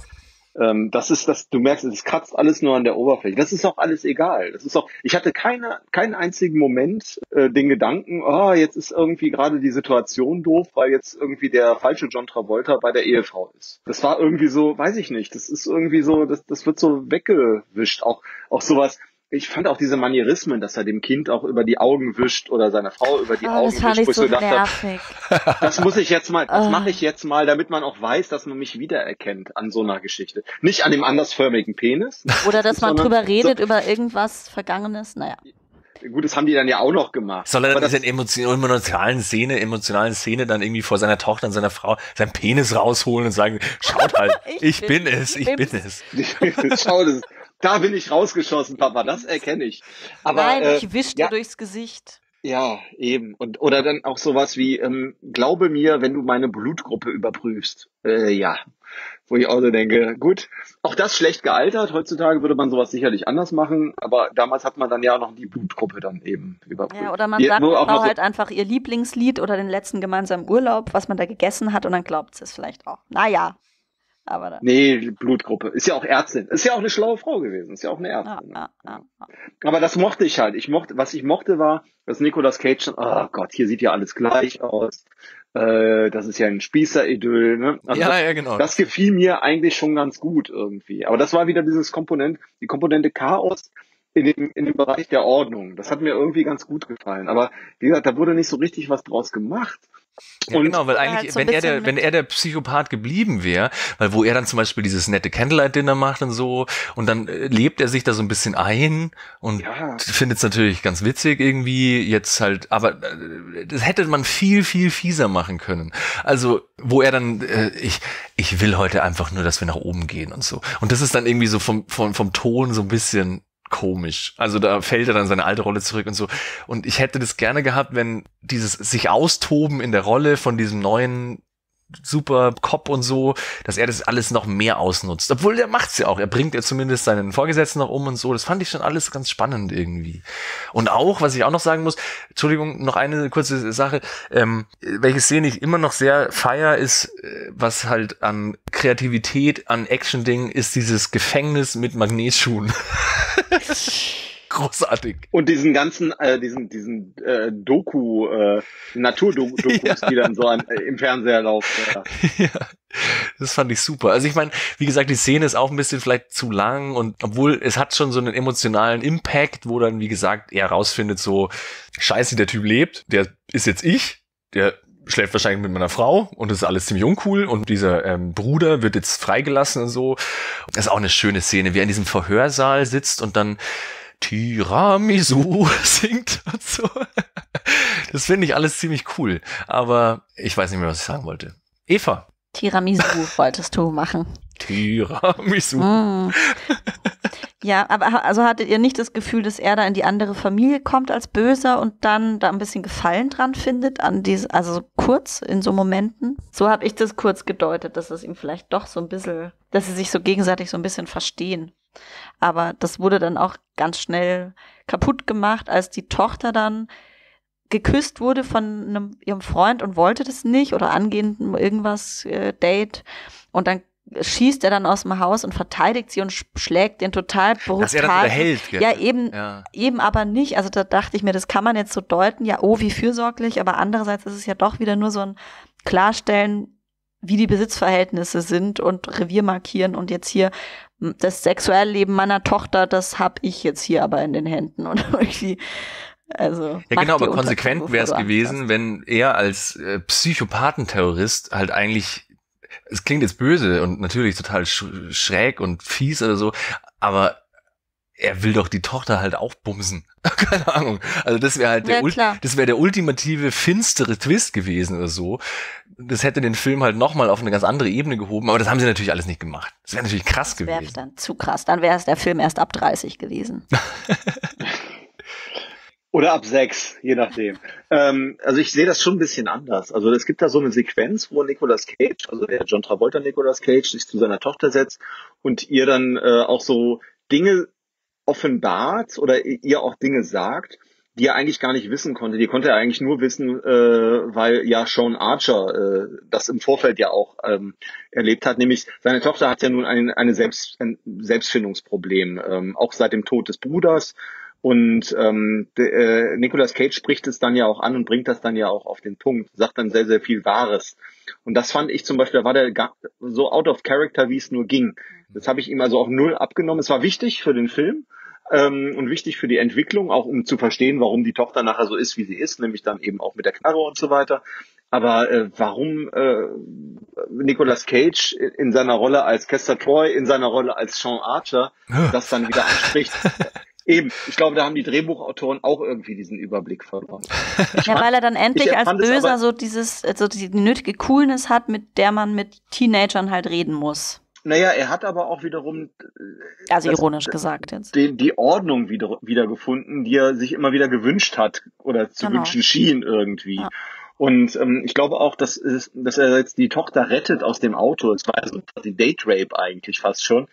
Ähm, das ist das, du merkst, es kratzt alles nur an der Oberfläche. Das ist auch alles egal. Das ist auch, ich hatte keine, keinen einzigen Moment äh, den Gedanken, oh, jetzt ist irgendwie gerade die Situation doof, weil jetzt irgendwie der falsche John Travolta bei der Ehefrau ist. Das war irgendwie so, weiß ich nicht, das ist irgendwie so, das, das wird so weggewischt. Auch, auch sowas. Ich fand auch diese Manierismen, dass er dem Kind auch über die Augen wischt oder seiner Frau über die Oh, Augen das fand wischt, ich wo ich so so dachte, nervig. das muss ich jetzt mal, das Oh. mache ich jetzt mal, damit man auch weiß, dass man mich wiedererkennt an so einer Geschichte. Nicht an dem andersförmigen Penis. Oder dass man sondern- drüber redet, über irgendwas Vergangenes. Naja. Gut, das haben die dann ja auch noch gemacht. Soll er Aber dann in das, dieser emotion- emotionalen Szene, emotionalen Szene dann irgendwie vor seiner Tochter und seiner Frau seinen Penis rausholen und sagen, schaut halt, ich, Ich bin, bin- es, ich ich bin bin's. es. schau, das, da bin ich rausgeschossen, Papa, das erkenne ich. Aber, Nein, äh, ich wisch dir ja, durchs Gesicht. ja, eben. Und, oder dann auch sowas wie, ähm, glaube mir, wenn du meine Blutgruppe überprüfst. Äh, ja. Wo ich auch so denke, gut, auch das schlecht gealtert. Heutzutage würde man sowas sicherlich anders machen, aber damals hat man dann ja noch die Blutgruppe dann eben überprüft. Ja, oder man Die- sagt wo der auch noch Frau so- halt einfach ihr Lieblingslied oder den letzten gemeinsamen Urlaub, was man da gegessen hat, und dann glaubt sie es vielleicht auch. Naja. Aber da. Nee, Blutgruppe. Ist ja auch Ärztin. Ist ja auch eine schlaue Frau gewesen. Ist ja auch eine Ah, Ärztin. ah, ah, ah. Aber das mochte ich halt. Ich mochte, was ich mochte war, dass Nicolas Cage schon, oh Gott, hier sieht ja alles gleich aus. Äh, das ist ja ein Spießer-Idyll, ne? Also Ja, das, ja, genau. das gefiel mir eigentlich schon ganz gut irgendwie. Aber das war wieder dieses Komponent, die Komponente Chaos in dem, in dem Bereich der Ordnung. Das hat mir irgendwie ganz gut gefallen. Aber wie gesagt, da wurde nicht so richtig was draus gemacht. Ja, Und- genau, weil Oder eigentlich, halt so ein wenn er bisschen der, wenn mit- er der Psychopath geblieben wäre, weil wo er dann zum Beispiel dieses nette Candlelight-Dinner macht und so, und dann äh, lebt er sich da so ein bisschen ein und Ja. findet es natürlich ganz witzig irgendwie, jetzt halt, aber äh, das hätte man viel, viel fieser machen können. Also, wo er dann, äh, ich, ich will heute einfach nur, dass wir nach oben gehen und so. Und das ist dann irgendwie so vom, vom, vom Ton so ein bisschen komisch. Also da fällt er dann seine alte Rolle zurück und so. Und ich hätte das gerne gehabt, wenn dieses sich austoben in der Rolle von diesem neuen super Cop und so, dass er das alles noch mehr ausnutzt. Obwohl, der macht's ja auch. Er bringt ja zumindest seinen Vorgesetzten noch um und so. Das fand ich schon alles ganz spannend irgendwie. Und auch, was ich auch noch sagen muss, Entschuldigung, noch eine kurze Sache, ähm, welche Szene ich immer noch sehr feier, ist, äh, was halt an Kreativität, an Action-Dingen, ist dieses Gefängnis mit Magnetschuhen. Großartig. Und diesen ganzen, äh, diesen, diesen äh, Doku, äh, Naturdokus, Ja. die dann so an, äh, im Fernseher laufen. Ja. Ja, das fand ich super. Also ich meine, wie gesagt, die Szene ist auch ein bisschen vielleicht zu lang und obwohl es hat schon so einen emotionalen Impact, wo dann, wie gesagt, er rausfindet so, scheiße, der Typ lebt, der ist jetzt ich, der schläft wahrscheinlich mit meiner Frau und das ist alles ziemlich uncool und dieser ähm, Bruder wird jetzt freigelassen und so. Das ist auch eine schöne Szene, wie er in diesem Verhörsaal sitzt und dann Tiramisu singt und so. Das finde ich alles ziemlich cool. Aber ich weiß nicht mehr, was ich sagen wollte. Eva. Tiramisu wolltest du machen. Tiramisu. Mm. Ja, aber ha- also hattet ihr nicht das Gefühl, dass er da in die andere Familie kommt als Böser und dann da ein bisschen Gefallen dran findet, an diese, also so kurz in so Momenten? So habe ich das kurz gedeutet, dass es ihm vielleicht doch so ein bisschen, dass sie sich so gegenseitig so ein bisschen verstehen. Aber das wurde dann auch ganz schnell kaputt gemacht, als die Tochter dann geküsst wurde von einem, ihrem Freund und wollte das nicht oder angehend irgendwas äh, Date und dann schießt er dann aus dem Haus und verteidigt sie und sch schlägt den total brutal. Dass er das überhält. Gell? Ja, eben, Ja. eben aber nicht. Also da dachte ich mir, das kann man jetzt so deuten, ja, oh, wie fürsorglich, aber andererseits ist es ja doch wieder nur so ein Klarstellen, wie die Besitzverhältnisse sind und Revier markieren und jetzt hier das Sexuelleben meiner Tochter, das hab ich jetzt hier aber in den Händen und irgendwie, also. Ja, mach genau, dir aber konsequent Unterkunft, wäre es bevor du Angst gewesen, wenn er als äh, Psychopathenterrorist halt eigentlich, es klingt jetzt böse und natürlich total sch schräg und fies oder so, aber er will doch die Tochter halt auch bumsen. Keine Ahnung. Also das wäre halt der, Ja, Ul- klar. das wäre der ultimative finstere Twist gewesen oder so. Das hätte den Film halt nochmal auf eine ganz andere Ebene gehoben, aber das haben sie natürlich alles nicht gemacht. Das wäre natürlich krass Das wäre gewesen. dann zu krass. Dann wäre es der Film erst ab dreißig gewesen. Oder ab sechs, je nachdem. ähm, also ich sehe das schon ein bisschen anders. Also es gibt da so eine Sequenz, wo Nicolas Cage, also der John Travolta Nicolas Cage, sich zu seiner Tochter setzt und ihr dann äh, auch so Dinge offenbart oder ihr auch Dinge sagt, die er eigentlich gar nicht wissen konnte. Die konnte er eigentlich nur wissen, äh, weil ja Sean Archer äh, das im Vorfeld ja auch ähm, erlebt hat. Nämlich seine Tochter hat ja nun ein, eine Selbst, ein Selbstfindungsproblem, ähm, auch seit dem Tod des Bruders. Und ähm, de, äh, Nicolas Cage spricht es dann ja auch an und bringt das dann ja auch auf den Punkt, sagt dann sehr, sehr viel Wahres. Und das fand ich zum Beispiel, da war der gar, so out of character, wie es nur ging. Das habe ich ihm also auch null abgenommen. Es war wichtig für den Film ähm, und wichtig für die Entwicklung, auch um zu verstehen, warum die Tochter nachher so ist, wie sie ist, nämlich dann eben auch mit der Knarre und so weiter. Aber äh, warum äh, Nicolas Cage in seiner Rolle als Castor Troy, in seiner Rolle als Sean Archer das dann wieder anspricht... Eben, ich glaube, da haben die Drehbuchautoren auch irgendwie diesen Überblick verloren. Ich ja, fand, weil er dann endlich als Böser aber, so dieses, so die nötige Coolness hat, mit der man mit Teenagern halt reden muss. Naja, er hat aber auch wiederum also das, ironisch gesagt jetzt. Die, die Ordnung wieder, wieder gefunden, die er sich immer wieder gewünscht hat oder zu Genau. wünschen schien irgendwie. Ja. Und ähm, ich glaube auch, dass, es, dass er jetzt die Tochter rettet aus dem Auto. Es war also quasi Date Rape eigentlich fast schon.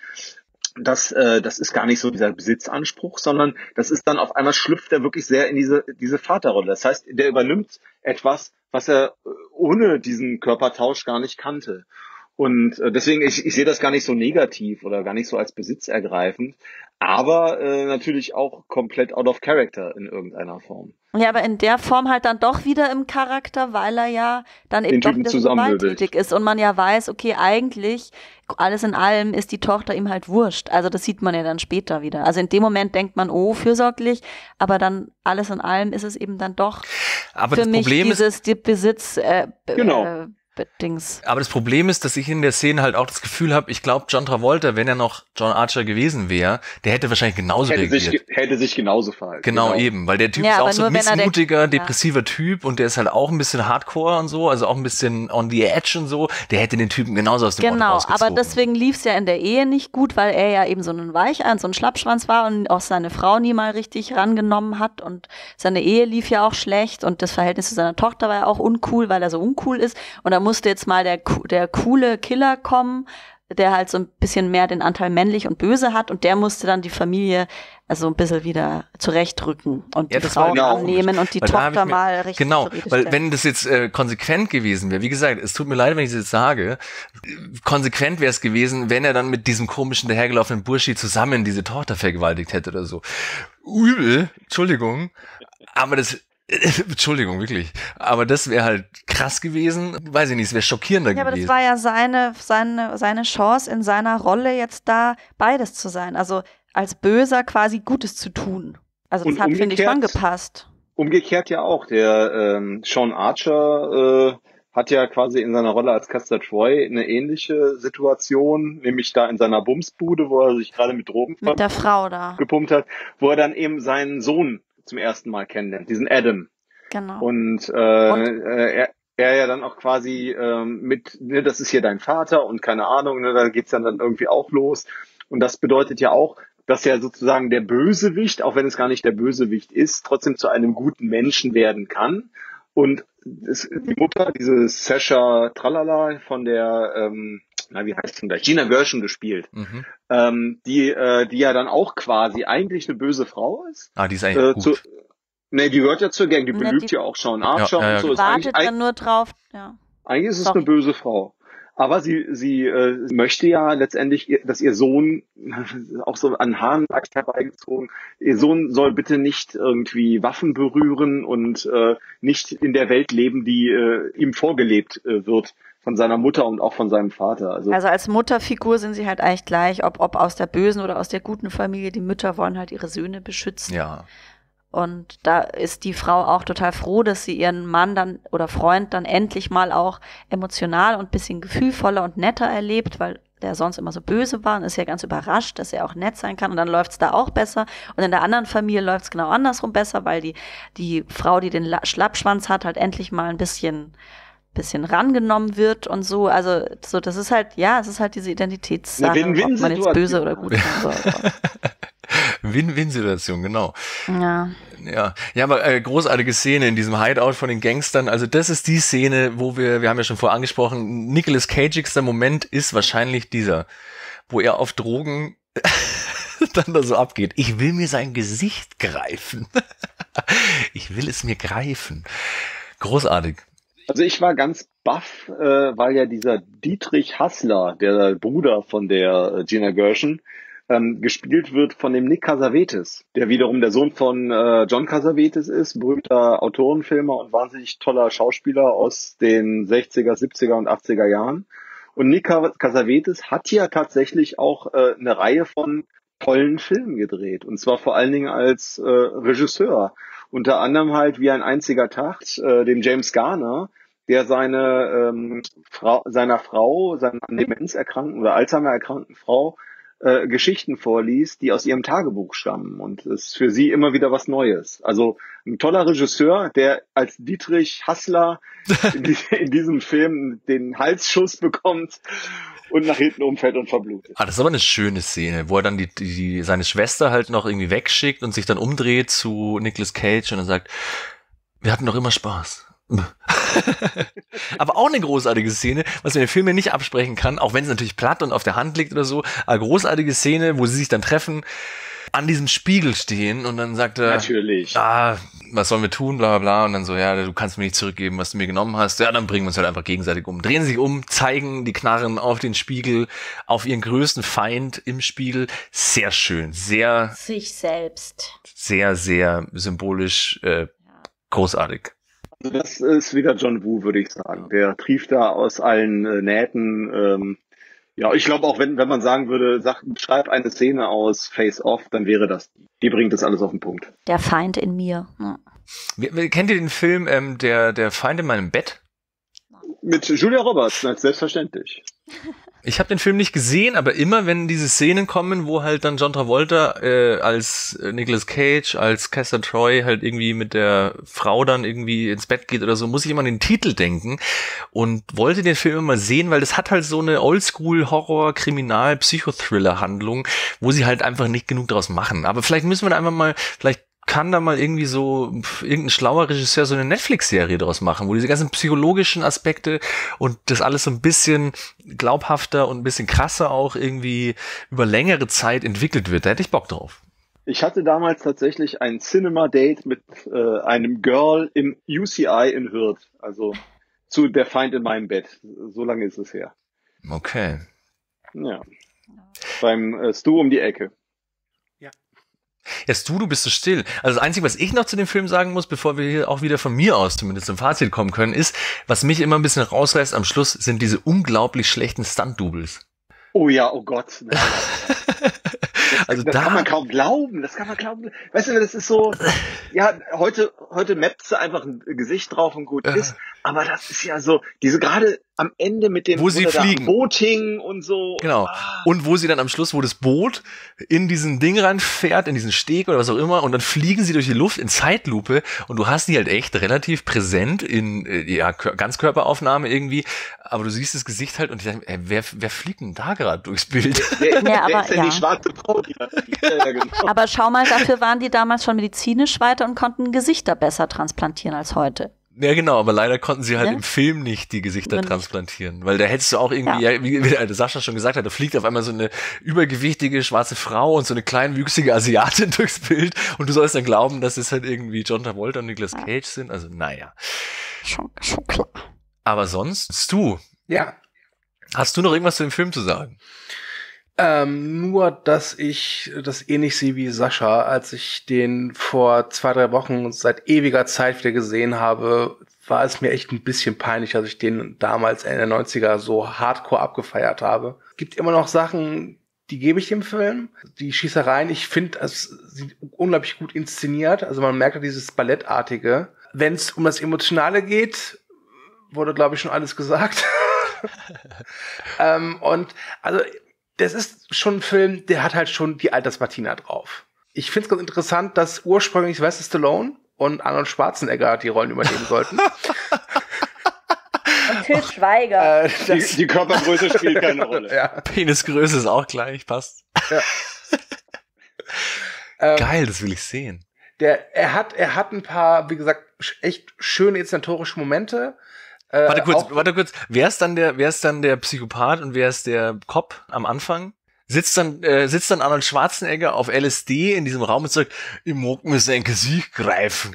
Das, äh, das ist gar nicht so dieser Besitzanspruch, sondern das ist dann auf einmal schlüpft er wirklich sehr in diese, diese Vaterrolle. Das heißt, der übernimmt etwas, was er ohne diesen Körpertausch gar nicht kannte. Und äh, deswegen, ich, ich sehe das gar nicht so negativ oder gar nicht so als besitzergreifend, aber äh, natürlich auch komplett out of character in irgendeiner Form. Ja, aber in der Form halt dann doch wieder im Charakter, weil er ja dann eben Den doch Typen wieder so zusammenwirbelt. gewalttätig ist und man ja weiß, okay, eigentlich, alles in allem ist die Tochter ihm halt wurscht. Also das sieht man ja dann später wieder. Also in dem Moment denkt man, oh, fürsorglich, aber dann alles in allem ist es eben dann doch Aber für das mich Problem ist, dieses die Besitz, äh, Genau. äh, Dings. aber das Problem ist, dass ich in der Szene halt auch das Gefühl habe, ich glaube, John Travolta, wenn er noch John Archer gewesen wäre, der hätte wahrscheinlich genauso Hätte reagiert. sich, ge- hätte sich genauso verhalten. Genau, eben, weil der Typ Ja, ist aber auch so nur ein wenn er der- missmutiger, ja. depressiver Typ und der ist halt auch ein bisschen Hardcore und so, also auch ein bisschen on the edge und so. Der hätte den Typen genauso aus dem Auto Genau, rausgezogen. aber deswegen lief es ja in der Ehe nicht gut, weil er ja eben so ein Weichein, so ein Schlappschwanz war und auch seine Frau nie mal richtig rangenommen hat und seine Ehe lief ja auch schlecht und das Verhältnis zu seiner Tochter war ja auch uncool, weil er so uncool ist und da musste jetzt mal der, der coole Killer kommen, der halt so ein bisschen mehr den Anteil männlich und böse hat und der musste dann die Familie also ein bisschen wieder zurechtrücken und Ja, die das war Frau mir auch annehmen komisch. und die Weil da hab Tochter ich mir- mal richtig Genau, zur Rede weil stellen. wenn das jetzt äh, konsequent gewesen wäre, wie gesagt, es tut mir leid, wenn ich das jetzt sage, konsequent wäre es gewesen, wenn er dann mit diesem komischen dahergelaufenen Burschi zusammen diese Tochter vergewaltigt hätte oder so. Übel, Entschuldigung, aber das Entschuldigung, wirklich. Aber das wäre halt krass gewesen. Weiß ich nicht, es wäre schockierender Ja, aber das gewesen. war ja seine, seine, seine Chance, in seiner Rolle jetzt da beides zu sein. Also als Böser quasi Gutes zu tun. Also das Und hat, finde ich, schon umgekehrt- gepasst. Umgekehrt ja auch. Der ähm, Sean Archer äh, hat ja quasi in seiner Rolle als Castor Troy eine ähnliche Situation, nämlich da in seiner Bumsbude, wo er sich gerade mit Drogen Mit der Frau da. gepumpt hat, wo er dann eben seinen Sohn zum ersten Mal kennenlernt, diesen Adam. Genau. Und, äh, Und? äh, er, er ja dann auch quasi ähm, mit, ne, das ist hier dein Vater und keine Ahnung, ne, da geht's dann, dann irgendwie auch los. Und das bedeutet ja auch, dass ja sozusagen der Bösewicht, auch wenn es gar nicht der Bösewicht ist, trotzdem zu einem guten Menschen werden kann. Und es, die Mutter, diese Sasha Tralala von der, ähm, na wie heißt denn da, Gina Gershon gespielt, Mhm. ähm, die, äh, die ja dann auch quasi eigentlich eine böse Frau ist. Ah, die ist eigentlich Äh, gut. zu, nee, die gehört ja zur Gang, die Ne, belügt die- ja auch Sean Archer Ja, ja, und so. ja. Ist eigentlich, Wartet dann nur drauf. Ja. eigentlich ist es Sorry. eine böse Frau. Aber sie, sie äh, möchte ja letztendlich, ihr- dass ihr Sohn, auch so an Haaren herbeigezogen, ihr Sohn soll bitte nicht irgendwie Waffen berühren und äh, nicht in der Welt leben, die äh, ihm vorgelebt äh, wird von seiner Mutter und auch von seinem Vater. Also, Also als Mutterfigur sind sie halt eigentlich gleich, ob, ob aus der bösen oder aus der guten Familie. Die Mütter wollen halt ihre Söhne beschützen. Ja. Und da ist die Frau auch total froh, dass sie ihren Mann dann oder Freund dann endlich mal auch emotional und bisschen gefühlvoller und netter erlebt, weil der sonst immer so böse war und ist ja ganz überrascht, dass er auch nett sein kann und dann läuft's da auch besser und in der anderen Familie läuft's genau andersrum besser, weil die die Frau, die den La- Schlappschwanz hat, halt endlich mal ein bisschen bisschen rangenommen wird und so, also so das ist halt, ja, es ist halt diese Identitätssache, Eine Win-Win-Situation. ob man jetzt böse oder gut sein soll. Win-Win-Situation, genau. Ja. Ja, ja, aber äh, großartige Szene in diesem Hideout von den Gangstern. Also das ist die Szene, wo wir, wir haben ja schon vorher angesprochen, Nicolas Cageigster Moment ist wahrscheinlich dieser, wo er auf Drogen dann da so abgeht. Ich will mir sein Gesicht greifen. Ich will es mir greifen. Großartig. Also ich war ganz baff, äh, weil ja dieser Dietrich Hassler, der Bruder von der äh, Gina Gershon, ähm, gespielt wird von dem Nick Cassavetes, der wiederum der Sohn von äh, John Cassavetes ist, berühmter Autorenfilmer und wahnsinnig toller Schauspieler aus den sechziger, siebziger und achtziger Jahren. Und Nick Cassavetes hat ja tatsächlich auch äh, eine Reihe von tollen Filmen gedreht. Und zwar vor allen Dingen als äh, Regisseur. Unter anderem halt Wie ein einziger Tag, äh, dem James Garner, der seine ähm, Frau, seiner Frau, seiner an Demenz erkrankten oder Alzheimer erkrankten Frau äh, Geschichten vorliest, die aus ihrem Tagebuch stammen. Und es ist für sie immer wieder was Neues. Also ein toller Regisseur, der als Dietrich Hassler in, die, in diesem Film den Halsschuss bekommt und nach hinten umfällt und verblutet. Ah, das ist aber eine schöne Szene, wo er dann die, die, seine Schwester halt noch irgendwie wegschickt und sich dann umdreht zu Nicolas Cage und dann sagt, wir hatten doch immer Spaß. Aber auch eine großartige Szene, was man den Film ja nicht absprechen kann, auch wenn es natürlich platt und auf der Hand liegt oder so, eine großartige Szene, wo sie sich dann treffen, an diesem Spiegel stehen und dann sagt er, natürlich, ah, was sollen wir tun, bla bla bla, und dann so, ja, du kannst mir nicht zurückgeben, was du mir genommen hast, ja, dann bringen wir uns halt einfach gegenseitig um. Drehen sich um, zeigen die Knarren auf den Spiegel, auf ihren größten Feind im Spiegel, sehr schön, sehr, sich selbst. sehr, sehr symbolisch, äh, großartig. Also das ist wieder John Woo, würde ich sagen. Der trieft da aus allen äh, Nähten. Ähm, ja, ich glaube auch, wenn wenn man sagen würde, sag, schreib eine Szene aus Face Off, dann wäre das die. Die bringt das alles auf den Punkt. Der Feind in mir. Ja. Wie, wie, kennt ihr den Film ähm, der der Feind in meinem Bett? Mit Julia Roberts, selbstverständlich. Ich habe den Film nicht gesehen, aber immer wenn diese Szenen kommen, wo halt dann John Travolta äh, als Nicolas Cage, als Castor Troy halt irgendwie mit der Frau dann irgendwie ins Bett geht oder so, muss ich immer an den Titel denken und wollte den Film immer mal sehen, weil das hat halt so eine Oldschool-Horror-Kriminal-Psychothriller-Handlung, wo sie halt einfach nicht genug draus machen. Aber vielleicht müssen wir da einfach mal, vielleicht kann da mal irgendwie so pf, irgendein schlauer Regisseur so eine Netflix-Serie draus machen, wo diese ganzen psychologischen Aspekte und das alles so ein bisschen glaubhafter und ein bisschen krasser auch irgendwie über längere Zeit entwickelt wird. Da hätte ich Bock drauf. Ich hatte damals tatsächlich ein Cinema-Date mit äh, einem Girl im U C I in Hürth, also zu Der Feind in meinem Bett. So lange ist es her. Okay. Ja. Beim äh, Stu um die Ecke. Ja, Stu, du bist so still. Also das Einzige, was ich noch zu dem Film sagen muss, bevor wir hier auch wieder von mir aus zumindest zum Fazit kommen können, ist, was mich immer ein bisschen rausreißt am Schluss, sind diese unglaublich schlechten Stunt-Doubles. Oh ja, oh Gott. Nein. Also das da kann man kaum glauben, das kann man glauben. Weißt du, das ist so, ja, heute, heute mappst du einfach ein Gesicht drauf und gut ist, aber das ist ja so, diese gerade am Ende mit dem wo sie fliegen. Booting und so. Genau. Ah. Und wo sie dann am Schluss, wo das Boot in diesen Ding reinfährt, in diesen Steg oder was auch immer, und dann fliegen sie durch die Luft in Zeitlupe und du hast die halt echt relativ präsent in, ja, Ganzkörperaufnahme irgendwie, aber du siehst das Gesicht halt und ich dachte, ey, wer, wer fliegt denn da gerade durchs Bild? Der, der, Ja, aber, der ist ja, ja. die schwarze Frau, die da fliegt. Ja, ja, genau. Aber schau mal, dafür waren die damals schon medizinisch weiter und konnten Gesichter besser transplantieren als heute. Ja, genau, aber leider konnten sie halt Ja? im Film nicht die Gesichter Oder nicht. transplantieren, weil da hättest du auch irgendwie, ja. Ja, wie, wie der Sascha schon gesagt hat, da fliegt auf einmal so eine übergewichtige schwarze Frau und so eine kleinwüchsige Asiatin durchs Bild und du sollst dann glauben, dass es halt irgendwie John Travolta und Nicolas Cage sind, also naja. Schon, schon klar. Aber sonst, Stu, Ja. hast du noch irgendwas zu dem Film zu sagen? Ähm, nur, dass ich das ähnlich sehe wie Sascha, als ich den vor zwei, drei Wochen seit ewiger Zeit wieder gesehen habe, war es mir echt ein bisschen peinlich, dass ich den damals Ende der neunziger so hardcore abgefeiert habe. Es gibt immer noch Sachen, die gebe ich dem Film. Die Schießereien, ich finde, es sind unglaublich gut inszeniert. Also man merkt ja dieses Ballettartige. Wenn es um das Emotionale geht, wurde, glaube ich, schon alles gesagt. ähm, und also das ist schon ein Film, der hat halt schon die Alterspatina drauf. Ich finde es ganz interessant, dass ursprünglich Sylvester Stallone und Arnold Schwarzenegger die Rollen übernehmen sollten. Und Til Schweiger. äh, Die, das, die Körpergröße spielt keine Rolle. ja, Penisgröße ist auch gleich, passt. ähm, Geil, das will ich sehen. der, er hat, er hat ein paar, wie gesagt, echt schöne inszenatorische Momente. Äh, Warte kurz, auch- warte kurz. Wer ist dann der, wer ist dann der Psychopath und wer ist der Cop am Anfang? sitzt dann, äh, sitzt dann Arnold Schwarzenegger auf L S D in diesem Raum und sagt, ich mag mir sein Gesicht greifen.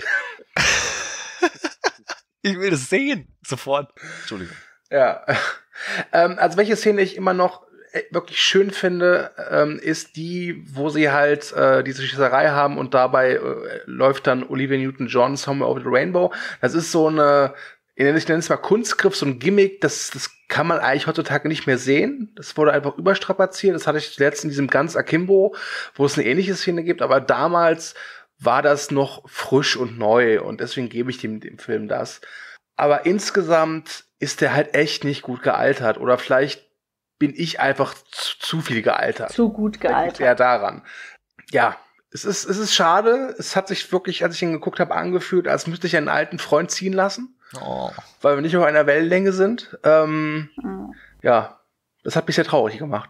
Ich will das sehen. Sofort. Entschuldigung. Ja. Ähm, also welche Szene ich immer noch wirklich schön finde, ähm, ist die, wo sie halt äh, diese Schießerei haben und dabei äh, läuft dann Olivia Newton-John Somewhere Over the Rainbow. Das ist so eine, ich nenne es mal Kunstgriff, so ein Gimmick, das, das kann man eigentlich heutzutage nicht mehr sehen. Das wurde einfach überstrapaziert. Das hatte ich zuletzt in diesem Ganz Akimbo, wo es eine ähnliche Szene gibt, aber damals war das noch frisch und neu und deswegen gebe ich dem, dem Film das. Aber insgesamt ist der halt echt nicht gut gealtert oder vielleicht bin ich einfach zu, zu viel gealtert. Zu gut gealtert. Ja, daran. Ja, es ist, es ist schade. Es hat sich wirklich, als ich ihn geguckt habe, angefühlt, als müsste ich einen alten Freund ziehen lassen. Oh. Weil wir nicht auf einer Wellenlänge sind. Ähm, Mhm. Ja, das hat mich sehr traurig gemacht.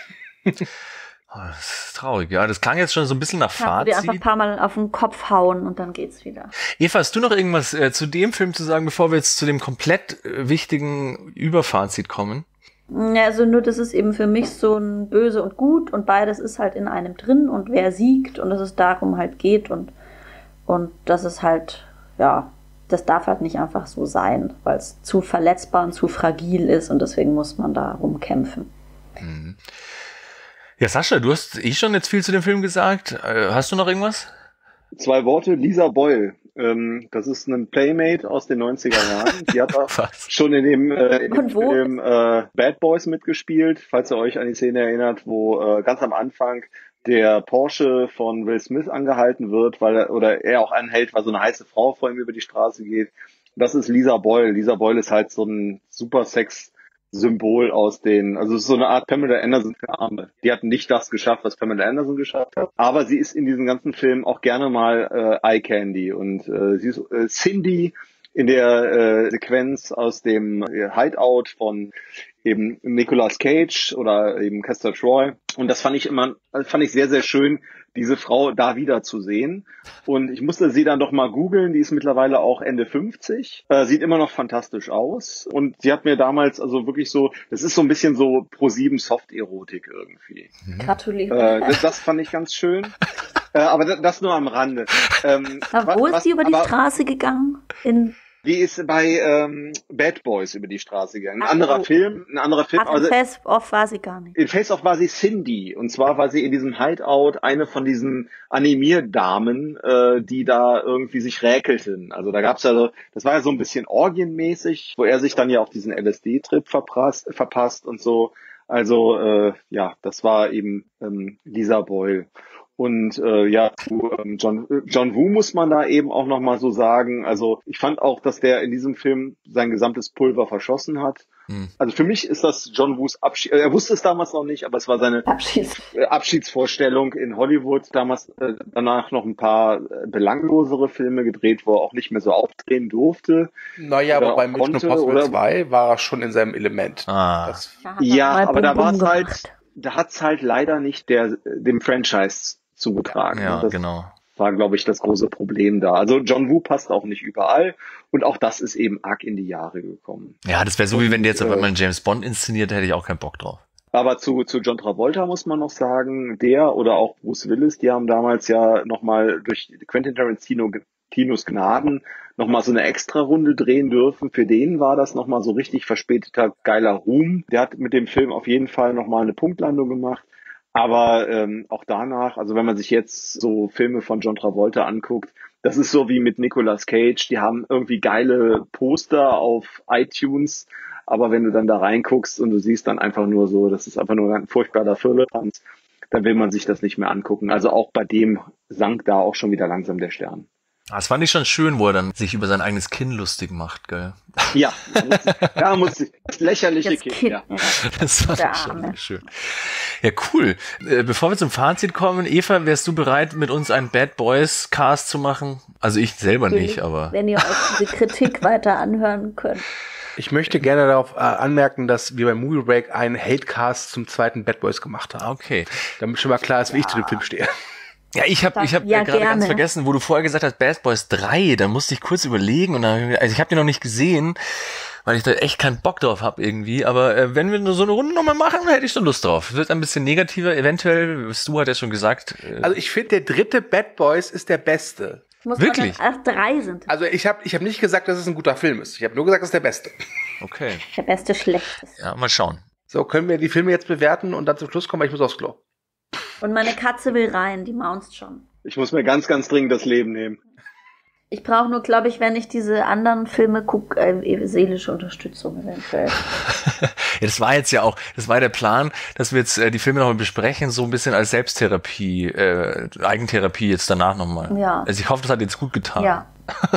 Oh, das ist traurig, ja. Das klang jetzt schon so ein bisschen nach Kannst du dir einfach ein Fazit. paar Mal auf den Kopf hauen und dann geht's wieder. Eva, hast du noch irgendwas äh, zu dem Film zu sagen, bevor wir jetzt zu dem komplett äh, wichtigen Überfazit kommen? Ja, also nur, das ist eben für mich so ein Böse und Gut und beides ist halt in einem drin und wer siegt und dass es darum halt geht und, und das ist halt, ja, das darf halt nicht einfach so sein, weil es zu verletzbar und zu fragil ist und deswegen muss man da rumkämpfen. Mhm. Ja, Sascha, du hast eh schon jetzt viel zu dem Film gesagt. Äh, hast du noch irgendwas? Zwei Worte, Lisa Boyle. Ähm, das ist ein Playmate aus den neunziger Jahren. Die hat auch Was? schon in dem, äh, in dem Und wo? Film äh, Bad Boys mitgespielt, falls ihr euch an die Szene erinnert, wo äh, ganz am Anfang der Porsche von Will Smith angehalten wird, weil er, oder er auch anhält, weil so eine heiße Frau vor ihm über die Straße geht. Das ist Lisa Boyle. Lisa Boyle ist halt so ein super Sex Symbol aus den, also es ist so eine Art Pamela Anderson für Arme. Die hat nicht das geschafft, was Pamela Anderson geschafft hat, aber sie ist in diesem ganzen Film auch gerne mal äh, Eye Candy und äh, sie ist äh, Cindy in der äh, Sequenz aus dem äh, Hideout von eben Nicolas Cage oder eben Castor Troy und das fand ich immer, fand ich sehr, sehr schön, diese Frau da wieder zu sehen. Und ich musste sie dann doch mal googeln. Die ist mittlerweile auch Ende fünfzig. Äh, sieht immer noch fantastisch aus. Und sie hat mir damals also wirklich so, das ist so ein bisschen so Pro sieben Soft-Erotik irgendwie. Gratuliere. Äh, das, das fand ich ganz schön. äh, aber das, das nur am Rande. Ähm, Aber wo was, ist sie über die aber Straße gegangen? In Die ist bei ähm, Bad Boys über die Straße gegangen. Ein Ach, anderer oh. Film, ein anderer Film. Ach, im Also, Face-Off war sie gar nicht. in Face Off war sie Cindy. Und zwar war sie in diesem Hideout eine von diesen Animierdamen, äh, die da irgendwie sich räkelten. Also da gab's ja so, das war ja so ein bisschen orgienmäßig, wo er sich dann ja auf diesen L S D-Trip verpasst, verpasst und so. Also äh, ja, das war eben ähm, Lisa Boyle. Und äh, ja, zu ähm, John, John Woo muss man da eben auch nochmal so sagen. Also ich fand auch, dass der in diesem Film sein gesamtes Pulver verschossen hat. Hm. Also für mich ist das John Woos Abschied. Er wusste es damals noch nicht, aber es war seine Abschieß. äh, Abschiedsvorstellung in Hollywood. Damals äh, danach noch ein paar äh, belanglosere Filme gedreht, wo er auch nicht mehr so aufdrehen durfte. Naja, Oder aber bei auch Mission konnte, Impossible oder- zwei war er schon in seinem Element. Ah. Das, Da hat er Ja, mal aber da Bum war Bum es halt, gemacht. da hat es halt leider nicht der dem Franchise zugetragen. Ja, das genau. war, glaube ich, das große Problem da. Also John Woo passt auch nicht überall und auch das ist eben arg in die Jahre gekommen. Ja, das wäre so, wie wenn der jetzt auf äh, einmal einen James Bond inszeniert, da hätte ich auch keinen Bock drauf. Aber zu, zu John Travolta muss man noch sagen, der oder auch Bruce Willis, die haben damals ja nochmal durch Quentin Tarantino Tinos Gnaden nochmal so eine Extra-Runde drehen dürfen. Für den war das nochmal so richtig verspäteter, geiler Ruhm. Der hat mit dem Film auf jeden Fall nochmal eine Punktlandung gemacht. Aber ähm, auch danach, also wenn man sich jetzt so Filme von John Travolta anguckt, das ist so wie mit Nicolas Cage, die haben irgendwie geile Poster auf iTunes, aber wenn du dann da reinguckst und du siehst dann einfach nur so, das ist einfach nur ein furchtbarer Firlefanz, dann will man sich das nicht mehr angucken. Also auch bei dem sank da auch schon wieder langsam der Stern. Das fand ich schon schön, wo er dann sich über sein eigenes Kinn lustig macht, gell? Ja, da muss, da muss ich, das lächerliche Das Kind, Kind. ja. Ja. Das fand Der ich schon Arme. schön. Ja, cool. Äh, bevor wir zum Fazit kommen, Eva, wärst du bereit, mit uns einen Bad Boys Cast zu machen? Also ich selber nicht, aber... Wenn ihr euch diese Kritik weiter anhören könnt. ich möchte gerne darauf äh, anmerken, dass wir beim Movie Break einen Hatecast zum zweiten Bad Boys gemacht haben. Okay. Damit schon mal klar ist, wie ich zu dem Film stehe. Ja, ich habe ich hab Ja, ja, gerade ganz gerne. vergessen, wo du vorher gesagt hast, Bad Boys drei, da musste ich kurz überlegen und dann, also ich habe den noch nicht gesehen weil ich da echt keinen Bock drauf habe irgendwie. Aber äh, wenn wir nur so eine Runde nochmal machen, hätte ich schon Lust drauf. Wird ein bisschen negativer, eventuell. Stu hat ja schon gesagt. Äh, Also ich finde, der dritte Bad Boys ist der beste. Muss Wirklich? Man, ach, drei sind. Also ich habe ich hab nicht gesagt, dass es ein guter Film ist. Ich habe nur gesagt, es ist der beste. okay. Der beste schlechteste. Ja, mal schauen. So, können wir die Filme jetzt bewerten und dann zum Schluss kommen, weil ich muss aufs Klo. Und meine Katze will rein, die maunzt schon. Ich muss mir ganz, ganz dringend das Leben nehmen. Ich brauche nur, glaube ich, wenn ich diese anderen Filme gucke, äh, seelische Unterstützung eventuell. Ja, das war jetzt ja auch, das war der Plan, dass wir jetzt äh, die Filme nochmal besprechen, so ein bisschen als Selbsttherapie, äh, Eigentherapie jetzt danach nochmal. Ja. Also ich hoffe, das hat jetzt gut getan. Ja.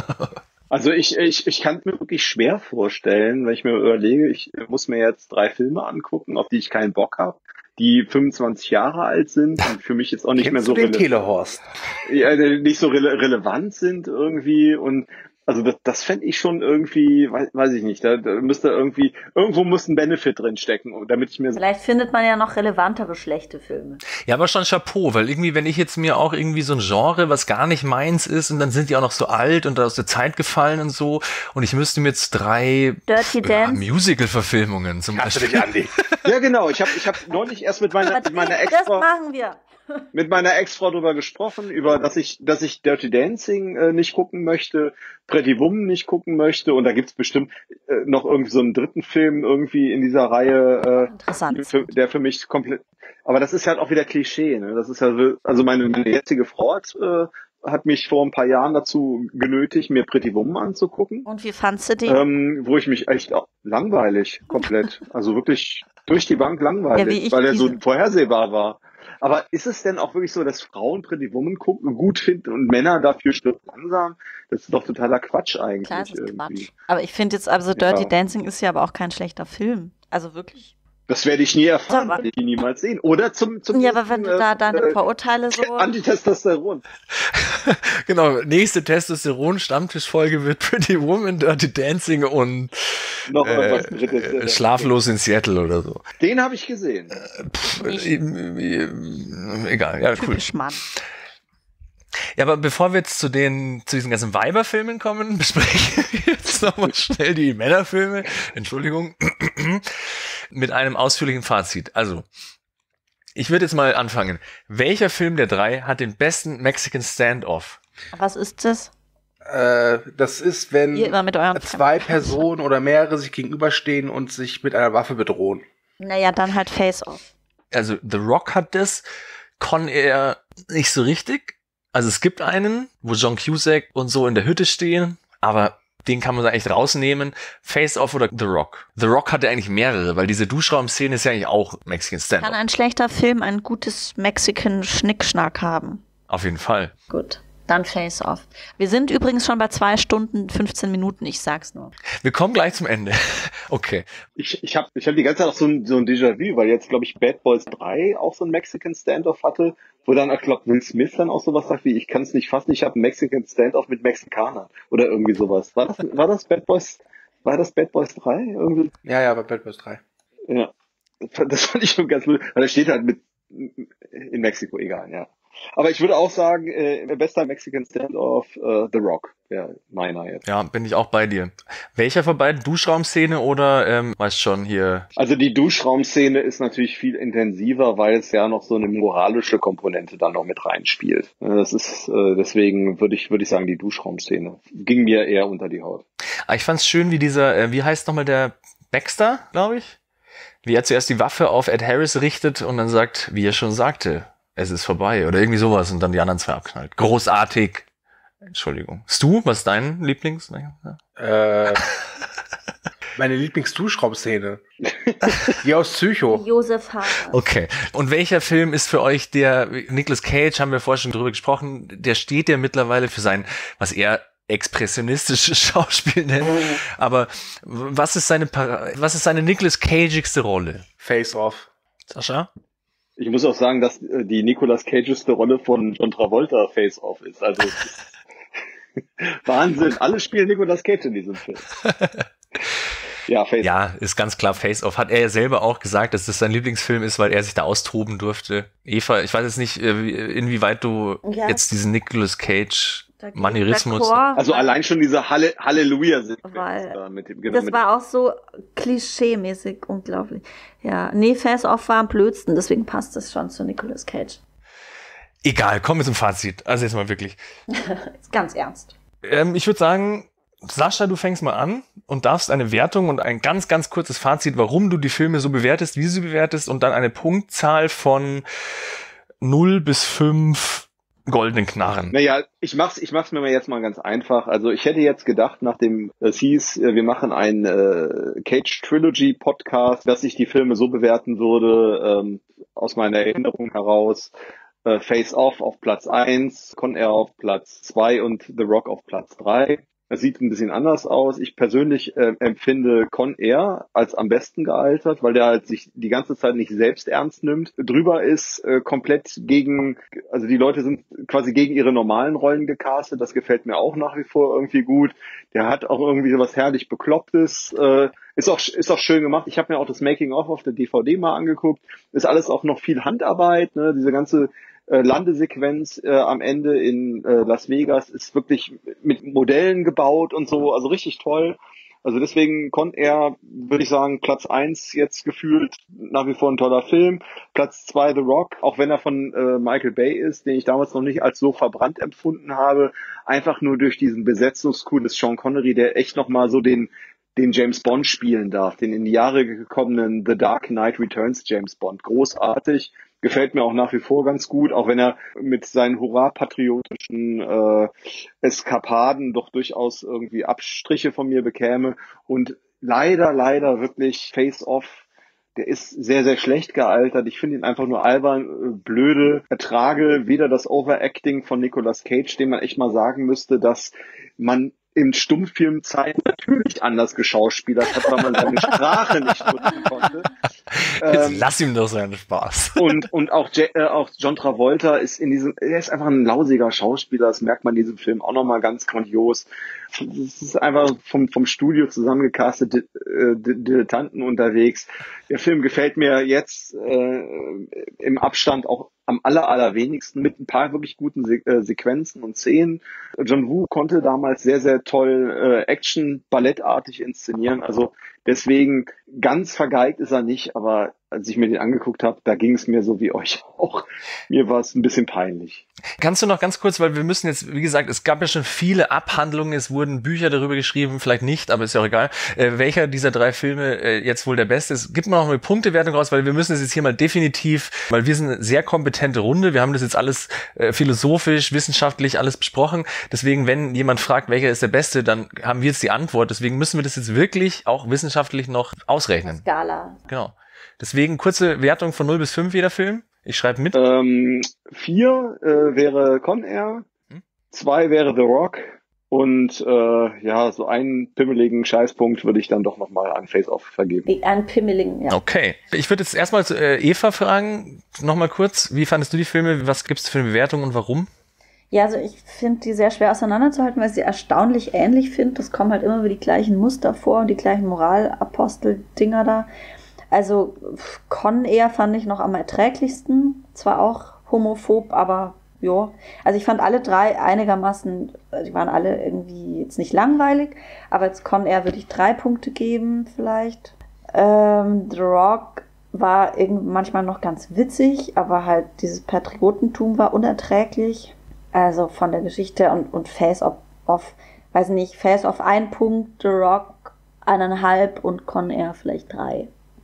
Also ich, ich, ich kann es mir wirklich schwer vorstellen, wenn ich mir überlege, ich muss mir jetzt drei Filme angucken, auf die ich keinen Bock habe, die fünfundzwanzig Jahre alt sind und für mich jetzt auch nicht Kennst mehr so du den rele- Telehorst? ja, nicht so rele- relevant sind irgendwie und also das, das fände ich schon irgendwie, weiß, weiß ich nicht, da, da müsste irgendwie, irgendwo muss ein Benefit drin stecken, damit ich mir Vielleicht findet man ja noch relevantere schlechte Filme. Ja, aber schon Chapeau, weil irgendwie, wenn ich jetzt mir auch irgendwie so ein Genre, was gar nicht meins ist, und dann sind die auch noch so alt und aus der Zeit gefallen und so, und ich müsste mir jetzt drei Dirty ja, Dance. Musical-Verfilmungen zum Kannst du Beispiel. dich, Andi? Ja, genau. Ich habe ich hab neulich erst mit meiner, mit meiner das Ex-Frau, machen wir. mit meiner Ex-Frau drüber gesprochen, über, dass ich, dass ich Dirty Dancing äh, nicht gucken möchte, Pretty Woman nicht gucken möchte, und da gibt's bestimmt äh, noch irgendwie so einen dritten Film irgendwie in dieser Reihe, äh, Interessant. für, der für mich komplett, aber das ist halt auch wieder Klischee, ne? Das ist ja so, also meine, meine jetzige Frau hat, äh, hat mich vor ein paar Jahren dazu genötigt, mir Pretty Woman anzugucken. Und wie fandst du den? Ähm, wo ich mich echt auch langweilig, komplett, also wirklich durch die Bank langweilig, Ja, wie ich weil er so diese- vorhersehbar war. Aber ist es denn auch wirklich so, dass Frauen Pretty Woman gucken, gut finden und Männer dafür stirbt langsam? Das ist doch totaler Quatsch eigentlich. Klar, es ist irgendwie. Quatsch. Aber ich finde jetzt, also Dirty Ja. Dancing ist ja aber auch kein schlechter Film. Also wirklich. Das werde ich nie erfahren, Aber- werde ich ihn niemals sehen. Oder zum, zum Ja, aber wenn du da deine äh, Vorurteile so... Antitestosteron. Genau, nächste Testosteron-Stammtischfolge wird Pretty Woman, Dirty Dancing und Noch äh, irgendwas Drittes. äh, Schlaflos in Seattle oder so. Den habe ich gesehen. Pff, äh, äh, egal, ja, cool. Typisch Mann. Ja, aber bevor wir jetzt zu den, zu diesen ganzen Weiberfilmen kommen, besprechen wir jetzt nochmal schnell die Männerfilme, Entschuldigung, mit einem ausführlichen Fazit. Also, ich würde jetzt mal anfangen. Welcher Film der drei hat den besten Mexican Standoff? Was ist das? Äh, das ist, wenn Ihr immer mit euren zwei Personen oder mehrere sich gegenüberstehen und sich mit einer Waffe bedrohen. Naja, dann halt Face-Off. Also, The Rock hat das, Con Air nicht so richtig. Also, es gibt einen, wo John Cusack und so in der Hütte stehen, aber den kann man da echt rausnehmen. Face-Off oder The Rock. The Rock hatte eigentlich mehrere, weil diese Duschraum-Szene ist ja eigentlich auch Mexican Kann Standoff. ein schlechter Film ein gutes Mexican-Schnickschnack haben? Auf jeden Fall. Gut, dann Face-Off. Wir sind übrigens schon bei zwei Stunden, fünfzehn Minuten, ich sag's nur. Wir kommen gleich zum Ende. Okay. Ich, ich habe ich hab die ganze Zeit auch so ein, so ein Déjà-vu, weil jetzt, glaube ich, Bad Boys drei auch so ein Mexican Standoff hatte, wo dann, ich glaube, Will Smith dann auch sowas sagt wie, ich kann es nicht fassen, ich habe einen Mexican Standoff mit Mexikanern oder irgendwie sowas. War das, war das Bad Boys, war das Bad Boys drei? Irgendwie? Ja, ja, bei Bad Boys drei. Ja. Das fand ich schon ganz lustig, weil er steht halt mit in Mexiko, egal, ja. Aber ich würde auch sagen, äh, bester Mexican Standoff, äh, The Rock, ja, meiner jetzt. Ja, bin ich auch bei dir. Welcher von beiden? Duschraumszene oder, ähm, weißt schon, hier. Also die Duschraumszene ist natürlich viel intensiver, weil es ja noch so eine moralische Komponente dann noch mit reinspielt. Das ist, äh, deswegen würde ich, würde ich sagen, die Duschraumszene ging mir eher unter die Haut. Ah, ich fand's schön, wie dieser, äh, wie heißt nochmal der Baxter, glaube ich? Wie er zuerst die Waffe auf Ed Harris richtet und dann sagt, wie er schon sagte, es ist vorbei oder irgendwie sowas und dann die anderen zwei abknallt. Großartig. Entschuldigung. Stu, was ist dein Lieblings? Äh, meine Lieblingsduschraumszene. Die aus Psycho. Josef Hader. Okay. Und welcher Film ist für euch der, Nicolas Cage, haben wir vorher schon drüber gesprochen, der steht ja mittlerweile für sein, was er expressionistisches Schauspiel nennt. Aber was ist seine, Para- was ist seine Nicolas Cageigste Rolle? Face Off. Sascha? Ich muss auch sagen, dass äh, die Nicolas Cage'ste Rolle von John Travolta Face-Off ist. Also Wahnsinn, alle spielen Nicolas Cage in diesem Film. Ja, Face-Off. Ja, ist ganz klar Face-Off. Hat er ja selber auch gesagt, dass das sein Lieblingsfilm ist, weil er sich da austoben durfte. Eva, ich weiß jetzt nicht, äh, wie- inwieweit du Ja. jetzt diesen Nicolas Cage Dagegen Manierismus. D'accord, Also weil- allein schon diese Halle Halleluja-Sequenz Weil- da mit dem, genau, Das mit, war auch so klischee-mäßig unglaublich. Ja, nee, Face-Off war am blödsten, deswegen passt das schon zu Nicolas Cage. Egal, kommen wir zum Fazit. Also jetzt mal wirklich. Ist ganz ernst. Ähm, ich würde sagen, Sascha, du fängst mal an und darfst eine Wertung und ein ganz, ganz kurzes Fazit, warum du die Filme so bewertest, wie du sie bewertest und dann eine Punktzahl von null bis fünf goldenen Knarren. Naja, ich mach's, ich mach's mir mal jetzt mal ganz einfach. Also ich hätte jetzt gedacht, nachdem es hieß, äh, wir machen einen äh, Cage Trilogy Podcast, dass ich die Filme so bewerten würde, ähm, aus meiner Erinnerung heraus. Äh, Face Off auf Platz eins, Con Air auf Platz zwei und The Rock auf Platz drei. Es sieht ein bisschen anders aus. Ich persönlich äh, empfinde Con Air als am besten gealtert, weil der halt sich die ganze Zeit nicht selbst ernst nimmt. Drüber ist äh, komplett gegen, also die Leute sind quasi gegen ihre normalen Rollen gecastet. Das gefällt mir auch nach wie vor irgendwie gut. Der hat auch irgendwie was herrlich Beklopptes. Äh, ist auch ist auch schön gemacht. Ich habe mir auch das Making-of auf der D V D mal angeguckt. Ist alles auch noch viel Handarbeit. Ne? Diese ganze äh, Landesequenz äh, am Ende in äh, Las Vegas ist wirklich mit Modellen gebaut und so. Also richtig toll. Also deswegen Con Air, würde ich sagen, Platz eins jetzt gefühlt nach wie vor ein toller Film. Platz zwei The Rock, auch wenn er von äh, Michael Bay ist, den ich damals noch nicht als so verbrannt empfunden habe. Einfach nur durch diesen Besetzungscoup des Sean Connery, der echt nochmal so den den James Bond spielen darf, den in die Jahre gekommenen The Dark Knight Returns James Bond. Großartig. Gefällt mir auch nach wie vor ganz gut, auch wenn er mit seinen hurra-patriotischen äh, Eskapaden doch durchaus irgendwie Abstriche von mir bekäme. Und leider, leider wirklich Face Off, der ist sehr, sehr schlecht gealtert. Ich finde ihn einfach nur albern, blöde, ertrage weder das Overacting von Nicolas Cage, dem man echt mal sagen müsste, dass man in Stummfilmzeiten natürlich anders geschauspielert hat, weil man seine Sprache nicht nutzen konnte. Jetzt Ähm, lass ihm doch seinen Spaß. und und auch, Je- äh, auch John Travolta ist in diesem, er ist einfach ein lausiger Schauspieler, das merkt man in diesem Film auch nochmal ganz grandios. Es ist einfach vom vom Studio zusammengecastet äh, Dilettanten unterwegs. Der Film gefällt mir jetzt äh, im Abstand auch am aller, allerwenigsten mit ein paar wirklich guten Se- äh, Sequenzen und Szenen. John Woo konnte damals sehr, sehr toll äh, Action-Ballettartig inszenieren. Also deswegen ganz vergeigt ist er nicht, aber als ich mir den angeguckt habe, da ging es mir so wie euch auch. Mir war es ein bisschen peinlich. Kannst du noch ganz kurz, weil wir müssen jetzt, wie gesagt, es gab ja schon viele Abhandlungen, es wurden Bücher darüber geschrieben, vielleicht nicht, aber ist ja auch egal, äh, welcher dieser drei Filme äh, jetzt wohl der beste ist. Gib mir noch eine Punktewertung raus, weil wir müssen es jetzt hier mal definitiv, weil wir sind eine sehr kompetente Runde, wir haben das jetzt alles äh, philosophisch, wissenschaftlich alles besprochen, deswegen, wenn jemand fragt, welcher ist der beste, dann haben wir jetzt die Antwort, deswegen müssen wir das jetzt wirklich auch wissenschaftlich noch ausrechnen. Skala. Genau. Deswegen kurze Wertung von null bis fünf jeder Film. Ich schreibe mit. Ähm, vier äh, wäre Con Air, Hm? zwei wäre The Rock und äh, ja, so einen pimmeligen Scheißpunkt würde ich dann doch nochmal an Face Off vergeben. Wie ein Pimmeligen, ja. Okay. Ich würde jetzt erstmal zu äh, Eva fragen, nochmal kurz, wie fandest du die Filme? Was gibt's für eine Bewertung und warum? Ja, also ich finde die sehr schwer auseinanderzuhalten, weil ich sie erstaunlich ähnlich finde. Es kommen halt immer wieder die gleichen Muster vor und die gleichen Moralapostel-Dinger da. Also Con Air fand ich noch am erträglichsten. Zwar auch homophob, aber ja. Also ich fand alle drei einigermaßen, die waren alle irgendwie jetzt nicht langweilig, aber jetzt Con Air würde ich drei Punkte geben vielleicht. Ähm, The Rock war irgend manchmal noch ganz witzig, aber halt dieses Patriotentum war unerträglich. Also von der Geschichte und, und Face Off, off, weiß nicht, Face Off ein Punkt, The Rock eineinhalb und Con Air vielleicht drei.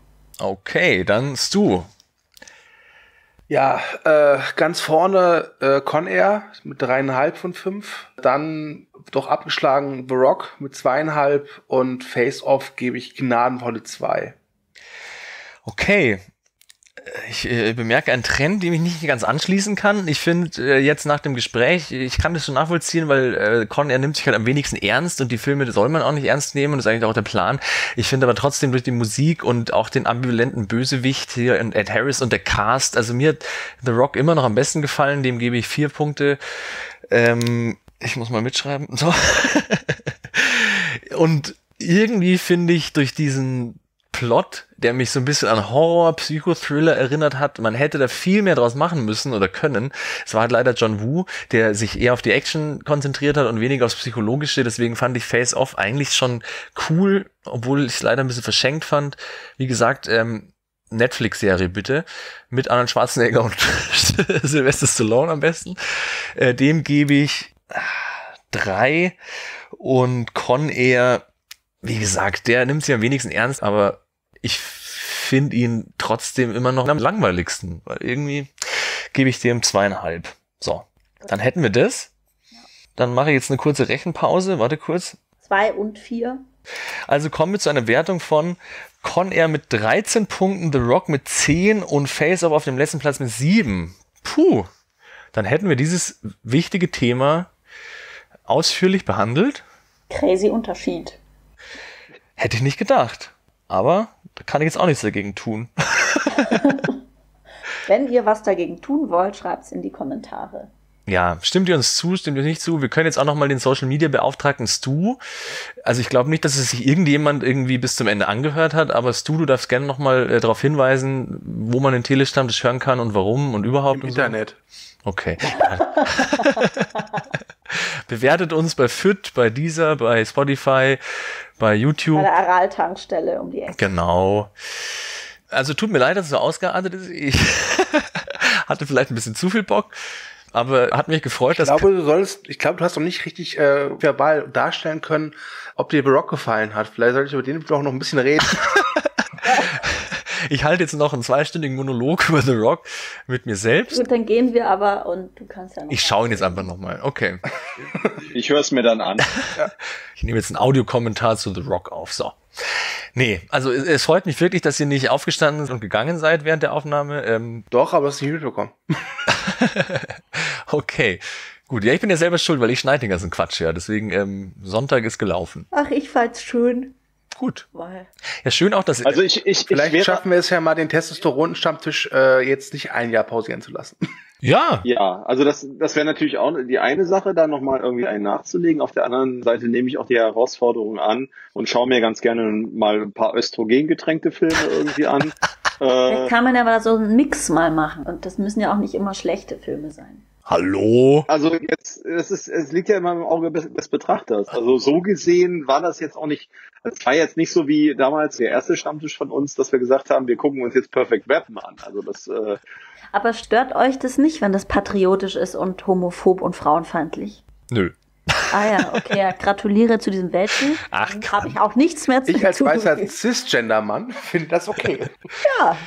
Okay, dann Stu. Ja, äh, ganz vorne äh, Con Air mit dreieinhalb von fünf. Dann doch abgeschlagen The Rock mit zweieinhalb und Face Off gebe ich gnadenvolle zwei. Okay. Ich äh, bemerke einen Trend, dem ich nicht ganz anschließen kann. Ich finde äh, jetzt nach dem Gespräch, ich kann das schon nachvollziehen, weil äh, Con Air nimmt sich halt am wenigsten ernst und die Filme soll man auch nicht ernst nehmen und das ist eigentlich auch der Plan. Ich finde aber trotzdem durch die Musik und auch den ambivalenten Bösewicht hier in Ed Harris und der Cast, also mir hat The Rock immer noch am besten gefallen, dem gebe ich vier Punkte. Ähm, ich muss mal mitschreiben. So. Und irgendwie finde ich durch diesen Plot, der mich so ein bisschen an Horror, Psychothriller erinnert hat. Man hätte da viel mehr draus machen müssen oder können. Es war halt leider John Woo, der sich eher auf die Action konzentriert hat und weniger aufs Psychologische. Deswegen fand ich Face Off eigentlich schon cool, obwohl ich es leider ein bisschen verschenkt fand. Wie gesagt, ähm, Netflix-Serie bitte, mit Arnold Schwarzenegger und Sylvester Stallone am besten. Äh, dem gebe ich drei und Con Air, wie gesagt, der nimmt sich am wenigsten ernst, aber ich finde ihn trotzdem immer noch am langweiligsten, weil irgendwie gebe ich dem zweieinhalb. So, dann hätten wir das. Dann mache ich jetzt eine kurze Rechenpause, warte kurz. Zwei und vier. Also kommen wir zu einer Wertung von Con Air mit dreizehn Punkten, The Rock mit zehn und Face Off auf dem letzten Platz mit sieben. Puh, dann hätten wir dieses wichtige Thema ausführlich behandelt. Crazy Unterschied. Hätte ich nicht gedacht. Aber da kann ich jetzt auch nichts dagegen tun. Wenn ihr was dagegen tun wollt, schreibt es in die Kommentare. Ja, stimmt ihr uns zu, stimmt ihr nicht zu? Wir können jetzt auch nochmal den Social Media Beauftragten Stu. Also ich glaube nicht, dass es sich irgendjemand irgendwie bis zum Ende angehört hat, aber Stu, du darfst gerne nochmal äh, darauf hinweisen, wo man den Telestammtisch hören kann und warum und überhaupt. Im und Internet. So. Okay. Bewertet uns bei F Y T, bei Deezer, bei Spotify, bei YouTube. Bei der Aral-Tankstelle um die Ecke. Genau. Also tut mir leid, dass es so ausgeartet ist. Ich hatte vielleicht ein bisschen zu viel Bock. Aber hat mich gefreut, ich dass... Ich glaube, du sollst, ich glaube, du hast noch nicht richtig äh, verbal darstellen können, ob dir The Rock gefallen hat. Vielleicht sollte ich über den doch noch ein bisschen reden. Ich halte jetzt noch einen zweistündigen Monolog über The Rock mit mir selbst. Gut, dann gehen wir aber und du kannst ja noch... Ich schaue ihn jetzt einfach nochmal. Okay. Ich höre es mir dann an. Ich nehme jetzt einen Audiokommentar zu The Rock auf. So. Nee, also es, es freut mich wirklich, dass ihr nicht aufgestanden und gegangen seid während der Aufnahme. Ähm, Doch, aber es ist nicht mitbekommen. Okay, gut. Ja, ich bin ja selber schuld, weil ich schneide den ganzen Quatsch, ja. Deswegen, ähm, Sonntag ist gelaufen. Ach, ich fand's schön. Gut. Weil Ja, schön auch, dass... Also ich, ich, Vielleicht ich wäre, schaffen wir es ja mal, den Testosteron-Stammtisch äh, jetzt nicht ein Jahr pausieren zu lassen. Ja. Ja, also das, das wäre natürlich auch die eine Sache, da nochmal irgendwie einen nachzulegen. Auf der anderen Seite nehme ich auch die Herausforderung an und schaue mir ganz gerne mal ein paar östrogengetränkte Filme irgendwie an. Vielleicht kann man ja aber so einen Mix mal machen. Und das müssen ja auch nicht immer schlechte Filme sein. Hallo? Also jetzt, es ist, es liegt ja immer im Auge des, des Betrachters. Also so gesehen war das jetzt auch nicht, es war jetzt nicht so wie damals der erste Stammtisch von uns, dass wir gesagt haben, wir gucken uns jetzt Perfect Weapon an. Also das, äh, Aber stört euch das nicht, wenn das patriotisch ist und homophob und frauenfeindlich? Nö. Ah ja, okay, ja, gratuliere zu diesem Weltbild. Ach, Dann habe ich auch nichts mehr zu tun. Ich als weißer Cisgender-Mann finde das okay. Ja.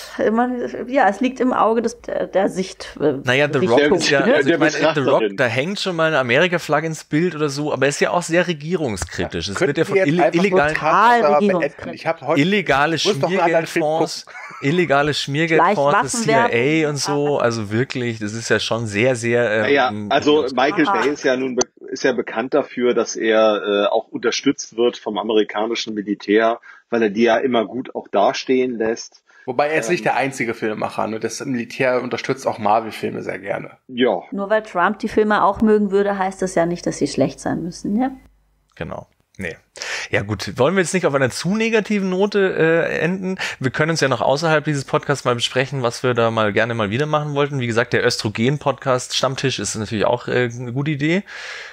Man, ja, es liegt im Auge des, der, der Sicht. Äh, Naja, The Richtung. Rock ist ja, also Der ich meine, The Rock, Betrachterin. da hängt schon mal eine Amerika-Flagge ins Bild oder so, aber er ist ja auch sehr regierungskritisch. Es wird ja von Könnten wir jetzt ille einfach illegalen, total aber regierungskritisch. beenden. Ich habe heute illegale muss doch einen anderen Film Schmiergeldfonds, illegale Schmiergeldfonds, das C I A Waffenwerbung. und so, also wirklich, das ist ja schon sehr, sehr... ja, Ähm, also Michael Ah. Bay ist ja nun be- ist ja bekannt dafür, dass er äh, auch unterstützt wird vom amerikanischen Militär, weil er die ja immer gut auch dastehen lässt. Wobei er ist nicht der einzige Filmemacher. Ne? Das Militär unterstützt auch Marvel-Filme sehr gerne. Ja, Nur weil Trump die Filme auch mögen würde, heißt das ja nicht, dass sie schlecht sein müssen, ja? Genau. Nee. Ja gut, wollen wir jetzt nicht auf einer zu negativen Note äh, enden? Wir können uns ja noch außerhalb dieses Podcasts mal besprechen, was wir da mal gerne mal wieder machen wollten. Wie gesagt, der Östrogen-Podcast Stammtisch ist natürlich auch äh, eine gute Idee.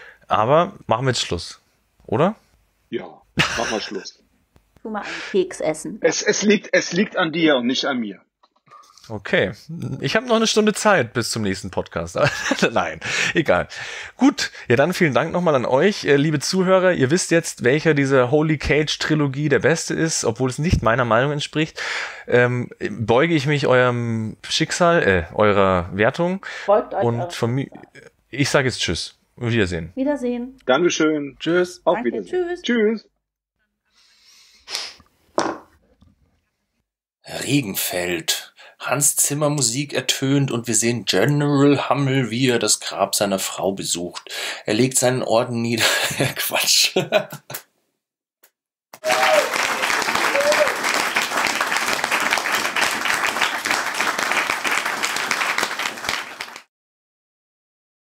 Aber machen wir jetzt Schluss, oder? ja, mach mal Schluss. Tu mal einen Keks essen. Es, es liegt, es liegt an dir und nicht an mir. Okay, ich habe noch eine Stunde Zeit bis zum nächsten Podcast. Nein, egal. Gut, ja dann vielen Dank nochmal an euch, äh, liebe Zuhörer. Ihr wisst jetzt, welcher dieser Holy Cage Trilogie der beste ist, obwohl es nicht meiner Meinung entspricht. Ähm, beuge ich mich eurem Schicksal, äh, eurer Wertung. Folgt euch eure Und von mir, ich sage jetzt Tschüss. Auf Wiedersehen. Wiedersehen. Dankeschön. Tschüss. Auf Danke, Wiedersehen. tschüss. Tschüss. Regenfeld. Hans Zimmer Musik ertönt und wir sehen General Hummel, wie er das Grab seiner Frau besucht. Er legt seinen Orden nieder. Quatsch.